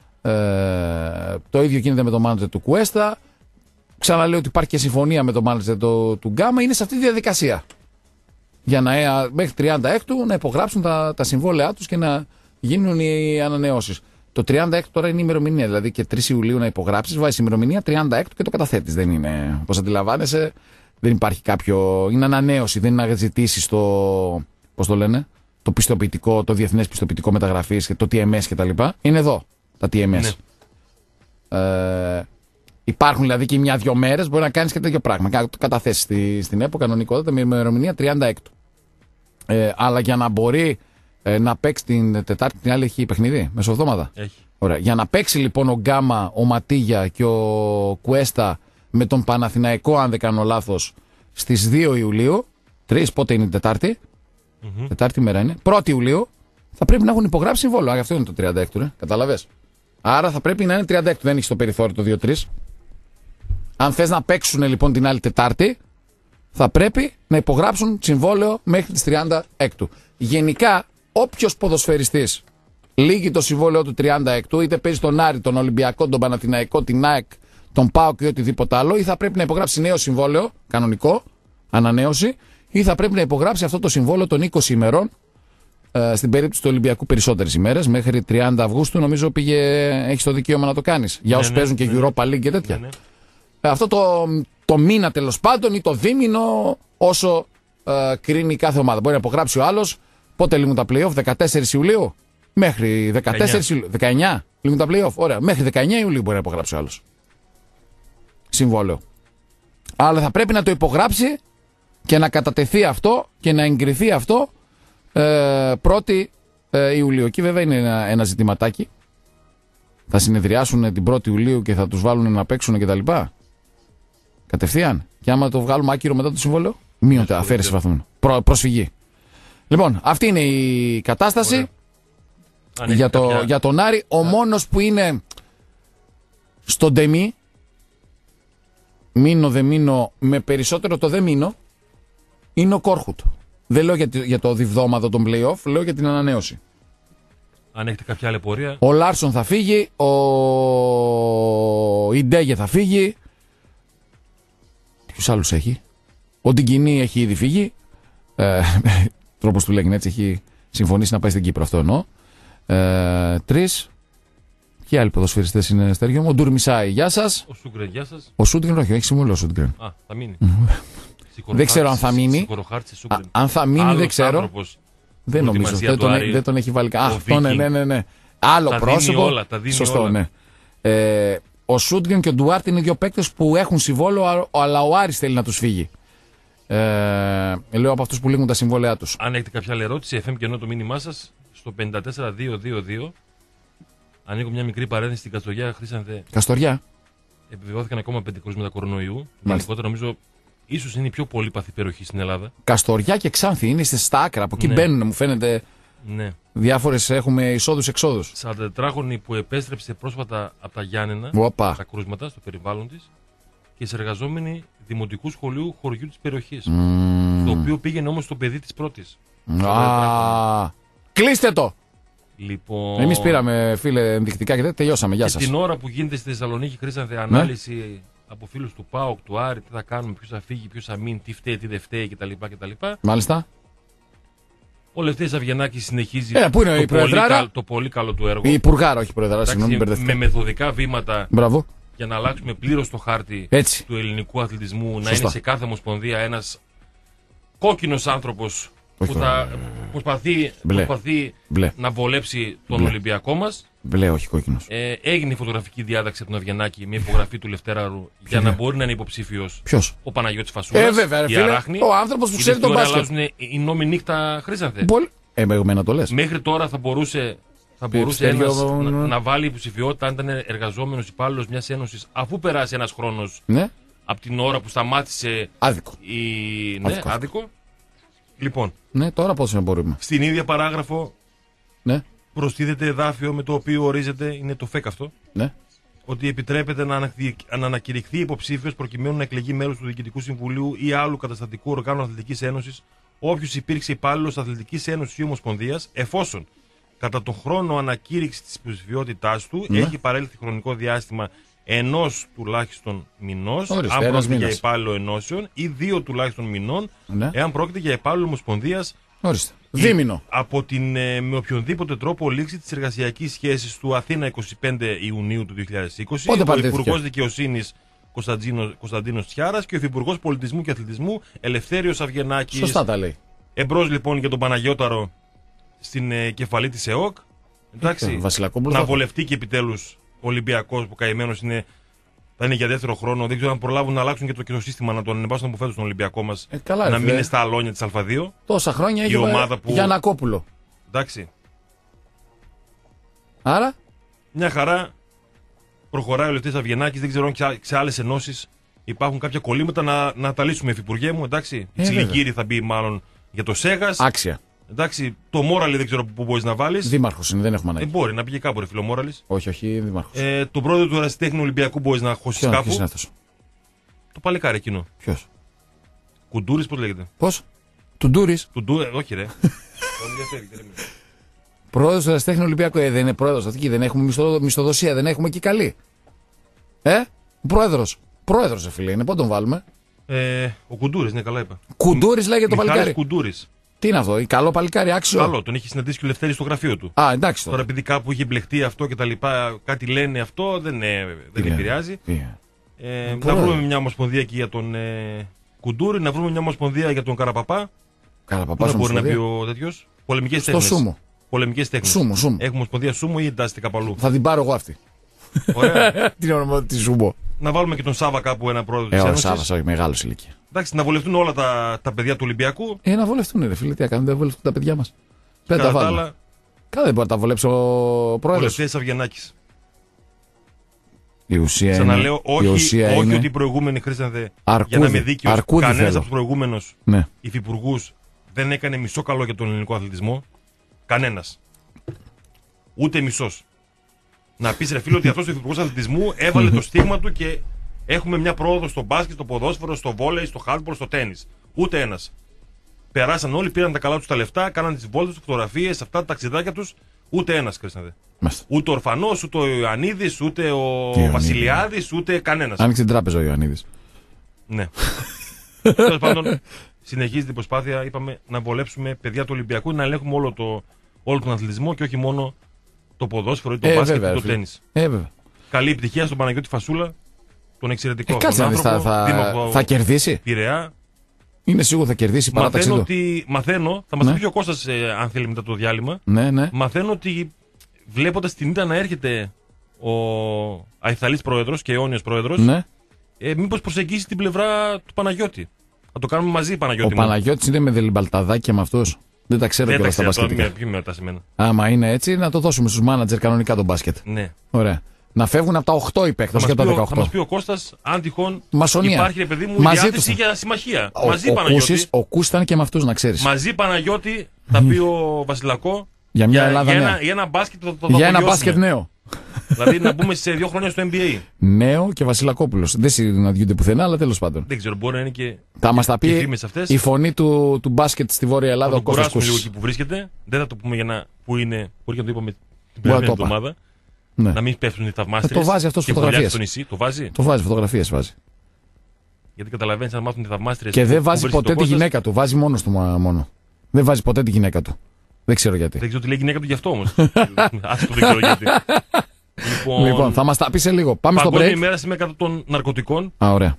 Ε, το ίδιο γίνεται με το μάνατζερ του Κουέστα. Ξαναλέω ότι υπάρχει και συμφωνία με το μάνατζερ του, του Γκάμα. Είναι σε αυτή τη διαδικασία. Για να ε, μέχρι τριάντα έκτου να υπογράψουν τα, τα συμβόλαιά τους και να γίνουν οι ανανεώσεις. Το τριάντα έκτου τώρα είναι η ημερομηνία. Δηλαδή και τρεις Ιουλίου να υπογράψεις, βάζεις ημερομηνία τριάντα έκτου και το καταθέτεις. Δεν είναι. Όπως αντιλαμβάνεσαι, δεν υπάρχει κάποιο. Είναι ανανέωση. Δεν είναι να ζητήσεις το. Πώς το λένε, το πιστοποιητικό, το διεθνές πιστοποιητικό μεταγραφής και το τι εμ ες κτλ. Είναι εδώ τα τι εμ ες. Ναι. Ε, υπάρχουν δηλαδή και μια-δυο μέρες μπορεί να κάνεις και τέτοιο πράγμα. Το καταθέσεις στη, στην ΕΠΟ κανονικότατα με ημερομηνία τριάντα έκτου. Ε, αλλά για να μπορεί ε, να παίξει την Τετάρτη, την άλλη έχει παιχνίδι, μεσοβδόμαδα. Έχει. Ωραία. Για να παίξει λοιπόν ο Γκάμα, ο Ματίγια και ο Κουέστα με τον Παναθηναϊκό, αν δεν κάνω λάθος, στις δύο Ιουλίου. τρεις, πότε είναι η Τετάρτη. Mm-hmm. Τετάρτη μέρα είναι. πρώτη Ιουλίου θα πρέπει να έχουν υπογράψει συμβόλαιο. Α, αυτό είναι το τριάντα έκτου, ρε. Καταλαβες. Άρα θα πρέπει να είναι τριάντα έκτου. Δεν έχει το περιθώριο το δύο τρεις. Αν θες να παίξουν λοιπόν την άλλη Τετάρτη, θα πρέπει να υπογράψουν συμβόλαιο μέχρι τις τριάντα έκτου. Γενικά, όποιος ποδοσφαιριστής λύγει το συμβόλαιο του τριάντα έκτου, είτε παίζει τον Άρη, τον Ολυμπιακό, τον Παναθηναϊκό, την ΑΕΚ, τον ΠΑΟΚ ή οτιδήποτε άλλο, ή θα πρέπει να υπογράψει νέο συμβόλαιο, κανονικό, ανανέωση, ή θα πρέπει να υπογράψει αυτό το συμβόλαιο των είκοσι ημερών. Ε, στην περίπτωση του Ολυμπιακού περισσότερες ημέρες, μέχρι τριάντα Αυγούστου, νομίζω πήγε, έχεις το δικαίωμα να το κάνεις. Για όσους ναι, παίζουν ναι, και ναι, Europa League και τέτοια. Ναι, ναι. Ε, αυτό το, το μήνα τέλος πάντων ή το δίμηνο, όσο ε, κρίνει κάθε ομάδα. Μπορεί να υπογράψει ο άλλος. Πότε λήγουν τα play-off, δεκατέσσερις Ιουλίου. Μέχρι δεκατέσσερις Ιουλίου. δεκαεννιά λήγουν τα play-off. Ωραία. Μέχρι δεκαεννιά Ιουλίου μπορεί να υπογράψει ο άλλος συμβόλαιο. Αλλά θα πρέπει να το υπογράψει και να κατατεθεί αυτό και να εγκριθεί αυτό ε, πρώτη ε, Ιουλίου. Εκεί βέβαια είναι ένα, ένα ζητηματάκι. Θα συνεδριάσουν την πρώτη Ιουλίου και θα τους βάλουν να παίξουν κτλ. Κατευθείαν. Και άμα το βγάλουμε άκυρο μετά το συμβόλαιο, μείονται αφαίρεση βαθμών. Προ, προσφυγή. Λοιπόν, αυτή είναι η κατάσταση για, το, για τον Άρη. Ο μόνος που είναι στον τεμή, μείνω δεν μείνω, με περισσότερο το δεν μείνω, είναι ο Κόρχουτ. Δεν λέω για, για το διβδόματο των play-off, λέω για την ανανέωση. Αν έχετε κάποια άλλη πορεία. Ο Λάρσον θα φύγει, ο Ιντέγε θα φύγει. Ποιους άλλους έχει? Ο Ντιγκινή έχει ήδη φύγει. Ε, τρόπος του λέγει, έτσι, έχει συμφωνήσει να πάει στην Κύπρο, αυτό εννοώ. Ε, τρεις. Ποιοι άλλοι ποδοσφαιριστές είναι, Στέργιο μου? Ο Ντουρμισάη, γεια σας. Ο Σούγκρεν, γεια σας. Ο Σούγκρεν, όχι, έχει συμβόλαιο ο Σούγκρεν. Α, θα μείνει. Δεν ξέρω αν θα μείνει. Α, αν θα μείνει, άλλος δεν ξέρω. Άνθρωπος, δεν νομίζω. Δεν τον, δεν τον έχει βάλει. Α, αυτό ναι, ναι, ναι, ναι. Άλλο τα πρόσωπο. Δίνει όλα, τα δίνει σωστό, όλα. Ναι. Ε, ο Σούντγκεν και ο Ντουάρτ είναι δύο παίκτες που έχουν συμβόλαιο, αλλά ο Άρης θέλει να τους φύγει. Ε, λέω από αυτούς που λήγουν τα συμβόλαιά τους. Αν έχετε κάποια άλλη ερώτηση, εφ εμ και ενώ το μήνυμά σας στο πέντε τέσσερα δύο δύο δύο. Ανοίγω μια μικρή παρένθεση στην Καστοριά. Χρήσανθε. Καστοριά. Επιβεβαιώθηκαν ακόμα πέντε κρούσματα κορονοϊού. Γενικότερα νομίζω ίσως είναι η πιο πολύπαθη περιοχή στην Ελλάδα. Καστοριά και Ξάνθη είναι στα άκρα. Από εκεί ναι. μπαίνουν, μου φαίνεται. Ναι. Διάφορες έχουμε εισόδους-εξόδους. σαραντατετράγωνη που επέστρεψε πρόσφατα από τα Γιάννενα, Οπα. τα κρούσματα στο περιβάλλον της, και σε εργαζόμενοι δημοτικού σχολείου χωριού της περιοχής. Mm. Το οποίο πήγαινε όμως το παιδί της πρώτης. Ah. Κλείστε το! Λοιπόν... Εμείς πήραμε, φίλε, ενδεικτικά και δεν τελειώσαμε. Γεια και σας. Την ώρα που γίνεται στη Θεσσαλονίκη, Χρήσανθε, ανάλυση ναι. από φίλους του ΠΑΟΚ, του Άρη, τι θα κάνουμε, ποιος θα φύγει, ποιος θα μείνει, τι φταίει, τι δεν φταίει κτλ. κτλ. Μάλιστα. Ο Λευτέρης Αβγενάκης συνεχίζει Ε, πού είναι, το, η πολύ Προεδράρα? καλ- το πολύ καλό του έργο. Η Υπουργάρα, όχι Προεδράρα, συγγνώμη, με μπερδευτήκα. μεθοδικά βήματα Μπράβο. για να αλλάξουμε πλήρως το χάρτη Έτσι. του ελληνικού αθλητισμού, να Σωστά. είναι σε κάθε ομοσπονδία ένας κόκκινος άνθρωπος Όχι που θα προσπαθεί, Μπλε. προσπαθεί Μπλε. να βολέψει τον Μπλε. Ολυμπιακό μας. Μπλε, όχι κόκκινος. Ε, έγινε η φωτογραφική διάταξη από τον Αβγενάκη, μια υπογραφή του Λευτέραρου για να μπορεί να είναι υποψήφιος Ποιος? ο Παναγιώτης Φασούλας. Ε, βέβαια, ρε η φίλε. Αράχνη. Ο άνθρωπος που Είδες ξέρει τι τον ωραία μπάσκετ. αλλάζουν οι νόμοι νύχτα, Χρήσανθε. Πολύ. Ε, εμένα το λες. Μέχρι τώρα θα μπορούσε, θα Τι, μπορούσε Στέλιο, ένας ο- να, να βάλει υποψηφιότητα αν ήταν εργαζόμενος υπάλληλος μιας ένωσης, αφού περάσει ένας χρόνος Ναι, από την ώρα που σταμάτησε άδικο. η. Ναι, Άδικο. άδικο. Λοιπόν, Ναι, τώρα πώς είναι μπορούμε. στην ίδια παράγραφο Ναι, προστίθεται εδάφιο με το οποίο ορίζεται, είναι το ΦΕΚ αυτό, ναι. ότι επιτρέπεται να, ανακηρυ... να ανακηρυχθεί υποψήφιο προκειμένου να εκλεγεί μέλος του Διοικητικού Συμβουλίου ή άλλου καταστατικού οργάνου Αθλητικής Ένωσης όποιος υπήρξε υπάλληλος Αθλητικής Ένωσης ή Ομοσπονδίας, εφόσον κατά τον χρόνο ανακήρυξη της υποψηφιότητάς του Ναι. έχει παρέλθει χρονικό διάστημα ενός τουλάχιστον μηνός, Ορίστε, αν ένας πρόκειται για μήνας. υπάλληλο ενώσεων, ή δύο τουλάχιστον μηνών, Ναι. εάν πρόκειται για υπάλληλο Ομοσπονδίας. Ορίστε. Δίμηνο. Από την ε, με οποιονδήποτε τρόπο λήξη της εργασιακής σχέσης του Αθήνα εικοστή πέμπτη Ιουνίου του δύο χιλιάδες είκοσι, Πότε ο παραιτήθηκε? Υπουργός Δικαιοσύνης Κωνσταντίνος, Κωνσταντίνος Τσιάρας και ο Υφυπουργός Πολιτισμού και Αθλητισμού Ελευθέριος Αβγενάκης. Σωστά τα λέει. Εμπρός λοιπόν για τον Παναγιώταρο στην ε, κεφαλή της ΕΟΚ. Εντάξει, Ε, Βασιλακόπουλος να θα- βολευτεί και επιτέλους ο Ολυμπιακός που καημένος είναι, θα είναι για δεύτερο χρόνο. Δεν ξέρω αν προλάβουν να αλλάξουν και το, και το σύστημα, να τον ανεβάσουν από φέτος στον Ολυμπιακό μας. Ε, καλά, ρε να μην φίλε. είναι στα αλόνια της Α2. Τόσα χρόνια η έχει ομάδα που- Γιαννακόπουλο. Εντάξει. Άρα, Μια χαρά προχωράει ο Λευτέρης Αβγενάκης. Δεν ξέρω αν και σε άλλες ενώσεις υπάρχουν κάποια κολλήματα να, να τα λύσουμε, Υφυπουργέ μου. Εντάξει. Η Ε, Τσιλικύρη θα μπει μάλλον για το Σέγας. άξια. Εντάξει. Το Μόραλι δεν ξέρω πού μπορείς να βάλεις. Δήμαρχος είναι, δεν έχουμε Ε, ανάγκη. μπορεί να πήγε κάπου, ρε φίλο Μόραλης. Όχι, όχι, δήμαρχος. Ε, τον πρόεδρο του Ερασιτέχνη Ολυμπιακού μπορείς να χώσεις Ποιος κάπου. ποιος είναι αυτός? Το παλικάρι εκείνο. Ποιος? Κουντούρης, πώς λέγεται. Πώς? Τουντούρης. Κουντού, ε, όχι ρε. Τον ενδιαφέρει, δεν είναι. Πρόεδρος του Ερασιτέχνη Ολυμπιακού. Ε, δεν είναι πρόεδρος αυτή, δεν έχουμε μισθο- μισθοδοσία, δεν έχουμε εκεί καλή. Ε, πρόεδρος. Πρόεδρος, ε, φίλε, είναι, πότε τον βάλουμε. Ε, ο Κουντούρης, ναι, καλά είπα. Κουντούρης λέγεται το Μιχάλης παλικάρι. Κουντούρης. Τι είναι αυτό, καλό παλικάρι, άξιο. Καλό, τον έχει συναντήσει και ο Λευτέρης στο γραφείο του. Α, εντάξει Τώρα τώρα. επειδή κάπου είχε μπλεχτεί αυτό και τα λοιπά, κάτι λένε αυτό, δεν, ε, δεν λένε? επηρεάζει. Τι. Ε, να Πολύ. βρούμε μια ομοσπονδία εκεί για τον ε, Κουντούρη, να βρούμε μια ομοσπονδία για τον Καραπαπά. Καλά, Πού παπάς να μπορεί να πει ομοσπονδία. ο τέτοιο. Πολεμικές Στο τέχνες. Σούμο. Πολεμικές τέχνες. Σούμο, Σούμο. Έχουμε ομοσπονδία Σούμο ή εντάσσεται κάπου αλλού. Θα την πάρω εγώ αυτή. Ωραία. Τι όνομα τη Σούμο. Να βάλουμε και τον Σάβα κάπου ένα πρόεδρο Ε, της ο Ένωσης. Σάββας, όχι, μεγάλο ηλικία. Εντάξει, να βολευτούν όλα τα, τα παιδιά του Ολυμπιακού. Ε, να βολευτούν, ρε φίλε, τι έκανε, δεν βολευτούν τα παιδιά μα. Πέντε τα Κατά τα βάλουμε. άλλα, Καλά, δεν μπορεί να τα βολέψει ο ο πρόεδρο. Λευτέρης Αβγενάκης. Η ουσία είναι. Ξαναλέω, η όχι, ουσία όχι είναι ότι οι προηγούμενοι χρήσανται. Αρκούδι. Για να είμαι δίκαιος, Αρκούδι κανένας θέλω. από τους προηγούμενους Ναι. υφυπουργούς δεν έκανε μισό καλό για τον ελληνικό αθλητισμό. Κανένας. Ούτε μισός. Να πεις ρε φίλε ότι αυτός ο υφυπουργός αθλητισμού έβαλε το στίγμα του και έχουμε μια πρόοδο στο μπάσκετ, στο ποδόσφαιρο, στο βόλεϊ, στο χάντμπολ, στο τένις. Ούτε ένας. Περάσαν όλοι, πήραν τα καλά τους τα λεφτά, κάναν τις βόλτες, τις φωτογραφίες, αυτά τα ταξιδάκια τους. Ούτε ένας, Χρήσταντε. Μάλιστα. Ούτε ο Ορφανός, ούτε ο Ιωαννίδης, ούτε ο Ιωαννίδη. Βασιλιάδης, ούτε κανένας. Άνοιξε την τράπεζα ο Ιωαννίδη. Ναι. Τέλος πάντων, συνεχίζει την προσπάθεια, είπαμε, να βολέψουμε παιδιά του Ολυμπιακού, να ελέγχουμε όλο, το, όλο τον αθλητισμό και όχι μόνο το ποδόσφαιρο ή το Ε, μπάσκετ βέβαια, ή το φίλε. τένις. Ε, βέβαια. Καλή επιτυχία στον Παναγιώτη Φασούλα, τον εξαιρετικό Ε, αυτόν κάτσε να δεις, θα, άνθρωπο, θα, δήμαρχο θα κερδίσει. Πειραιά. Είναι σίγουρο θα κερδίσει η παράταξή Μαθαίνω του. ότι. Μαθαίνω, θα μας Ναι. πει και ο Κώστας ε, αν θέλει μετά το διάλειμμα. Ναι, ναι. Μαθαίνω ότι βλέποντας την ήττα να έρχεται ο Αϊθαλής πρόεδρος και αιώνιος πρόεδρος, ναι. ε, μήπως προσεγγίσει την πλευρά του Παναγιώτη. Να το κάνουμε μαζί, Ο Παναγιώτη μου. Παναγιώτης είναι με δελιμπαλταδάκια με αυτού. Δεν τα ξέρω Δεν τα κιόλας τα ξέρω τώρα, μπασκετικά. ποιοι με ρωτάς εμένα. Άμα είναι έτσι, να το δώσουμε στους μάνατζερ κανονικά τον μπάσκετ. Ναι. Ωραία. Να φεύγουν από τα οκτώ οι Θα παίκτες μας, και πει, από τα ο- θα μας πει δεκαοκτώ. ο Κώστας αν τυχόν Μασονία. υπάρχει ρε παιδί μου Μαζί διάθεση τους. για συμμαχία. Ο, μαζί ο, Παναγιώτη. Κούσης, ο Κούσης ήταν και με αυτούς, να ξέρεις. Μαζί Παναγιώτη θα πει ο Βασιλακό Για μια Ελλάδα για, νέα. ένα, για ένα μπάσκετ το, το Για ένα απογειώσουμε. μπάσκετ νέο. Δηλαδή να μπούμε σε δύο χρόνια στο N B A. Νέο και Βασιλακόπουλος. Δεν συναντιούνται πουθενά, αλλά τέλος πάντων. Δεν ξέρω, μπορεί να είναι και. Θα μας τα και πει φήμες αυτές. η φωνή του, του μπάσκετ στη Βόρεια Ελλάδα, Θα ο τον Κώστας κουράσουμε λίγο Κούσης. εκεί που βρίσκεται. Δεν θα το πούμε για να. Που είναι. Μπορεί και να το είπαμε την Μπορεί να προηγούμενη το είπα. εβδομάδα. Ναι. Να μην πέφτουν οι θαυμάστρες. το βάζει αυτό στις και βουλιάζει φωτογραφίες. στο νησί. Το βάζει. Το βάζει, φωτογραφίες βάζει. Γιατί καταλαβαίνει αν μάθουν οι θαυμάστρες. Και που- δεν που βάζει βρίσκεται ποτέ ο τη Κώστας. γυναίκα του, βάζει μόνος του μα- μόνο. Δεν βάζει ποτέ τη γυναίκα του. Δεν ξέρω γιατί. Δεν ξέρω τι λέει η γυναίκα του γι' αυτό όμως. Άσχετο, δεν ξέρω γιατί. Λοιπόν, λοιπόν, θα μας τα πει σε λίγο. Πάμε στο break. Παγκόσμια ημέρα σήμερα κατά των ναρκωτικών. Α, ωραία.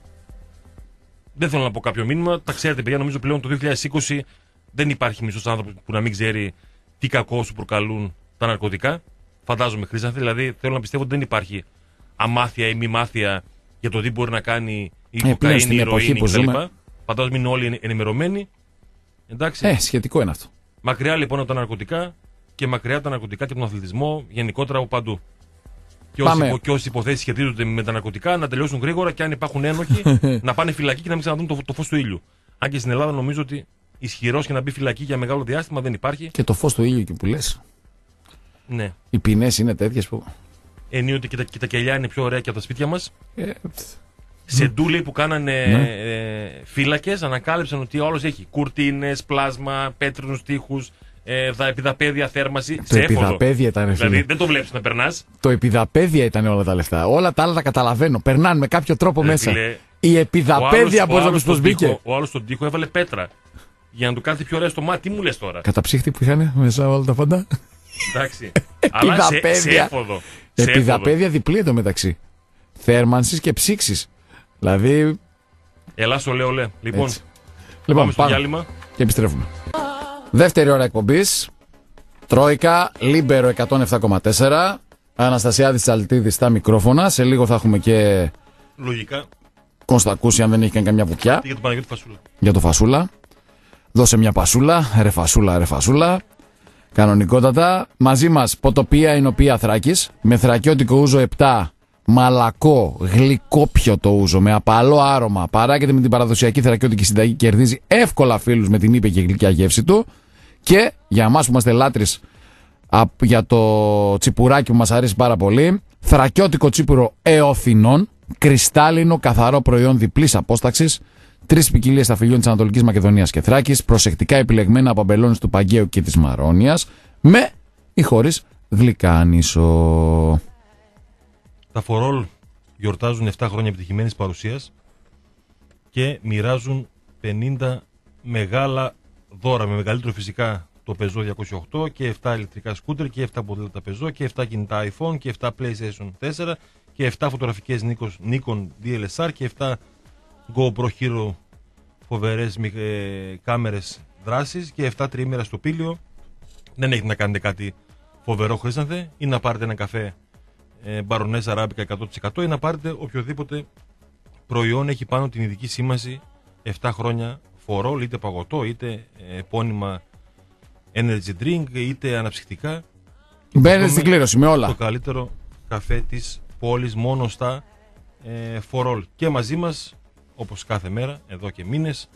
Δεν θέλω να πω κάποιο μήνυμα. Τα ξέρετε, παιδιά, νομίζω πλέον το δύο χιλιάδες είκοσι δεν υπάρχει μισός άνθρωπος που να μην ξέρει τι κακό σου προκαλούν τα ναρκωτικά. Φαντάζομαι, Χρήστανθε. Δηλαδή, θέλω να πιστεύω ότι δεν υπάρχει αμάθεια ή μη μάθεια για το τι μπορεί να κάνει η ε, κοκαίνη, η ηρωίνη κτλ. Ζούμε. Φαντάζομαι είναι όλοι ενημερωμένοι. Εντάξει. Ε, σχετικό είναι αυτό. Μακριά λοιπόν από τα ναρκωτικά και μακριά από τα ναρκωτικά και από τον αθλητισμό γενικότερα από παντού. Και όσοι, και όσοι υποθέσεις σχετίζονται με τα ναρκωτικά να τελειώσουν γρήγορα και αν υπάρχουν ένοχοι να πάνε φυλακή και να μην ξαναδούν το, το φως του ήλιου. Αν και στην Ελλάδα νομίζω ότι ισχυρός και να μπει φυλακή για μεγάλο διάστημα δεν υπάρχει. Και το φως του ήλιου εκεί που λες. Ναι. Οι ποινές είναι τέτοιες που. Ενίοτε και τα, και τα κελιά είναι πιο ωραία και από τα σπίτια μας. Ε, Σε ντούλοι που κάνανε ναι. ε, φύλακες ανακάλυψαν ότι όλος έχει κουρτίνες, πλάσμα, πέτρινους τοίχους, ε, επιδαπέδια, θέρμαση. Το σε έφοδο. επιδαπέδια ήταν. Δηλαδή δεν το βλέπεις να περνάς. Το επιδαπέδια ήταν όλα τα λεφτά. Όλα τα άλλα τα καταλαβαίνω. Περνάνε με κάποιο τρόπο Ρε, μέσα. φίλε, Η επιδαπέδια μπορεί να του πω μπήκε. Ο άλλος στον τοίχο έβαλε πέτρα. Για να του κάνει πιο ωραία στο μάτι. Τι μου λες τώρα. Καταψύχτη που είχαν μέσα όλα τα φαντά. Εντάξει. Αλλά σε, σε έφοδο. Επιδαπέδια διπλή εντωμεταξύ. Θέρμανσης και ψήξης. Δηλαδή. Ελά, στο λέω, λέ. Λοιπόν, λοιπόν, πάμε στο διάλειμμα. Και επιστρέφουμε. Δεύτερη ώρα εκπομπής. Τρόικα, Λίμπερο εκατόν επτά κόμμα τέσσερα. Αναστασιάδης Τσαλτίδης στα μικρόφωνα. Σε λίγο θα έχουμε και. Λογικά. Κωνστακούση, αν δεν έχει κάνει καμιά βουτιά. Για τον Παναγιώτη Φασούλα. Για το Φασούλα. Δώσε μια πασούλα. Ρε Φασούλα, ρε Φασούλα. Κανονικότατα. Μαζί μας ποτοπία είναι ο Πία Θράκης. Με θρακιώτικο ούζο επτά. Μαλακό, γλυκόπιο το ούζο. Με απαλό άρωμα. Παράγεται με την παραδοσιακή θρακιώτικη συνταγή. Κερδίζει εύκολα φίλους με την ήπια και γλυκιά γεύση του. Και για εμάς που είμαστε λάτρεις για το τσιπουράκι που μας αρέσει πάρα πολύ. Θρακιώτικο τσίπουρο εωθινών. Κρυστάλλινο, καθαρό προϊόν διπλής απόσταξης. Τρεις ποικιλίες σταφυλιών της Ανατολικής Μακεδονίας και Θράκης. Προσεκτικά επιλεγμένα από αμπελώνες του Παγκαίου και της Μαρόνιας. Με ή χωρίς γλυκά ανίσο. Τα φορόλ γιορτάζουν επτά χρόνια επιτυχημένης παρουσίας και μοιράζουν πενήντα μεγάλα δώρα. Με μεγαλύτερο φυσικά το Peugeot διακόσια οκτώ και επτά ηλεκτρικά σκούτερ και επτά ποδήλατα Peugeot και επτά κινητά iPhone και επτά PlayStation τέσσερα και επτά φωτογραφικές Nikon ντι ελ ες αρ και επτά GoPro Hero φοβερές ε, κάμερες δράσης και επτά τριήμερα στο πήλιο. Δεν έχετε να κάνετε κάτι φοβερό, Χρήστανθε, ή να πάρετε ένα καφέ ε, Μπαρονές Αράμπικα εκατό τοις εκατό ή να πάρετε οποιοδήποτε προϊόν έχει πάνω την ειδική σήμαση επτά χρόνια φορόλ, είτε παγωτό, είτε ε, επώνυμα energy drink, είτε αναψυκτικά. Μπαίνετε στην κλήρωση με όλα. Το καλύτερο καφέ της πόλης μόνο στα ε, φορόλ. Και μαζί μας, όπως κάθε μέρα, εδώ και μήνες,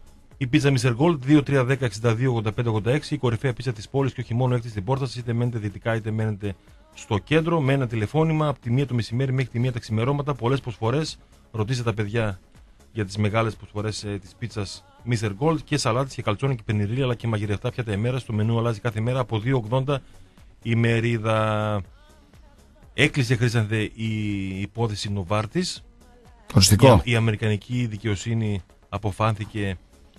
η πίτσα μίστερ Gold δύο τρία ένα μηδέν εξήντα δύο ογδόντα πέντε ογδόντα έξι, η κορυφαία πίτσα της πόλης και όχι μόνο έκτη στην πόρτα σας, είτε μένετε δυτικά είτε μένετε στο κέντρο, με ένα τηλεφώνημα από τη μία το μεσημέρι μέχρι τη μία τα ξημερώματα. Πολλές προσφορές. Ρωτήστε τα παιδιά για τις μεγάλες προσφορές ε, της πίτσας μίστερ Gold και σαλάτες και καλτσόνι και πενιρίλια αλλά και μαγειρευτά πιάτα ημέρα. Στο μενού αλλάζει κάθε μέρα από δύο ογδόντα η μερίδα. Έκλεισε, Χρήστανθε, η υπόθεση Νοβάρτης. Οριστικό. Η, η αμερικανική δικαιοσύνη αποφάνθηκε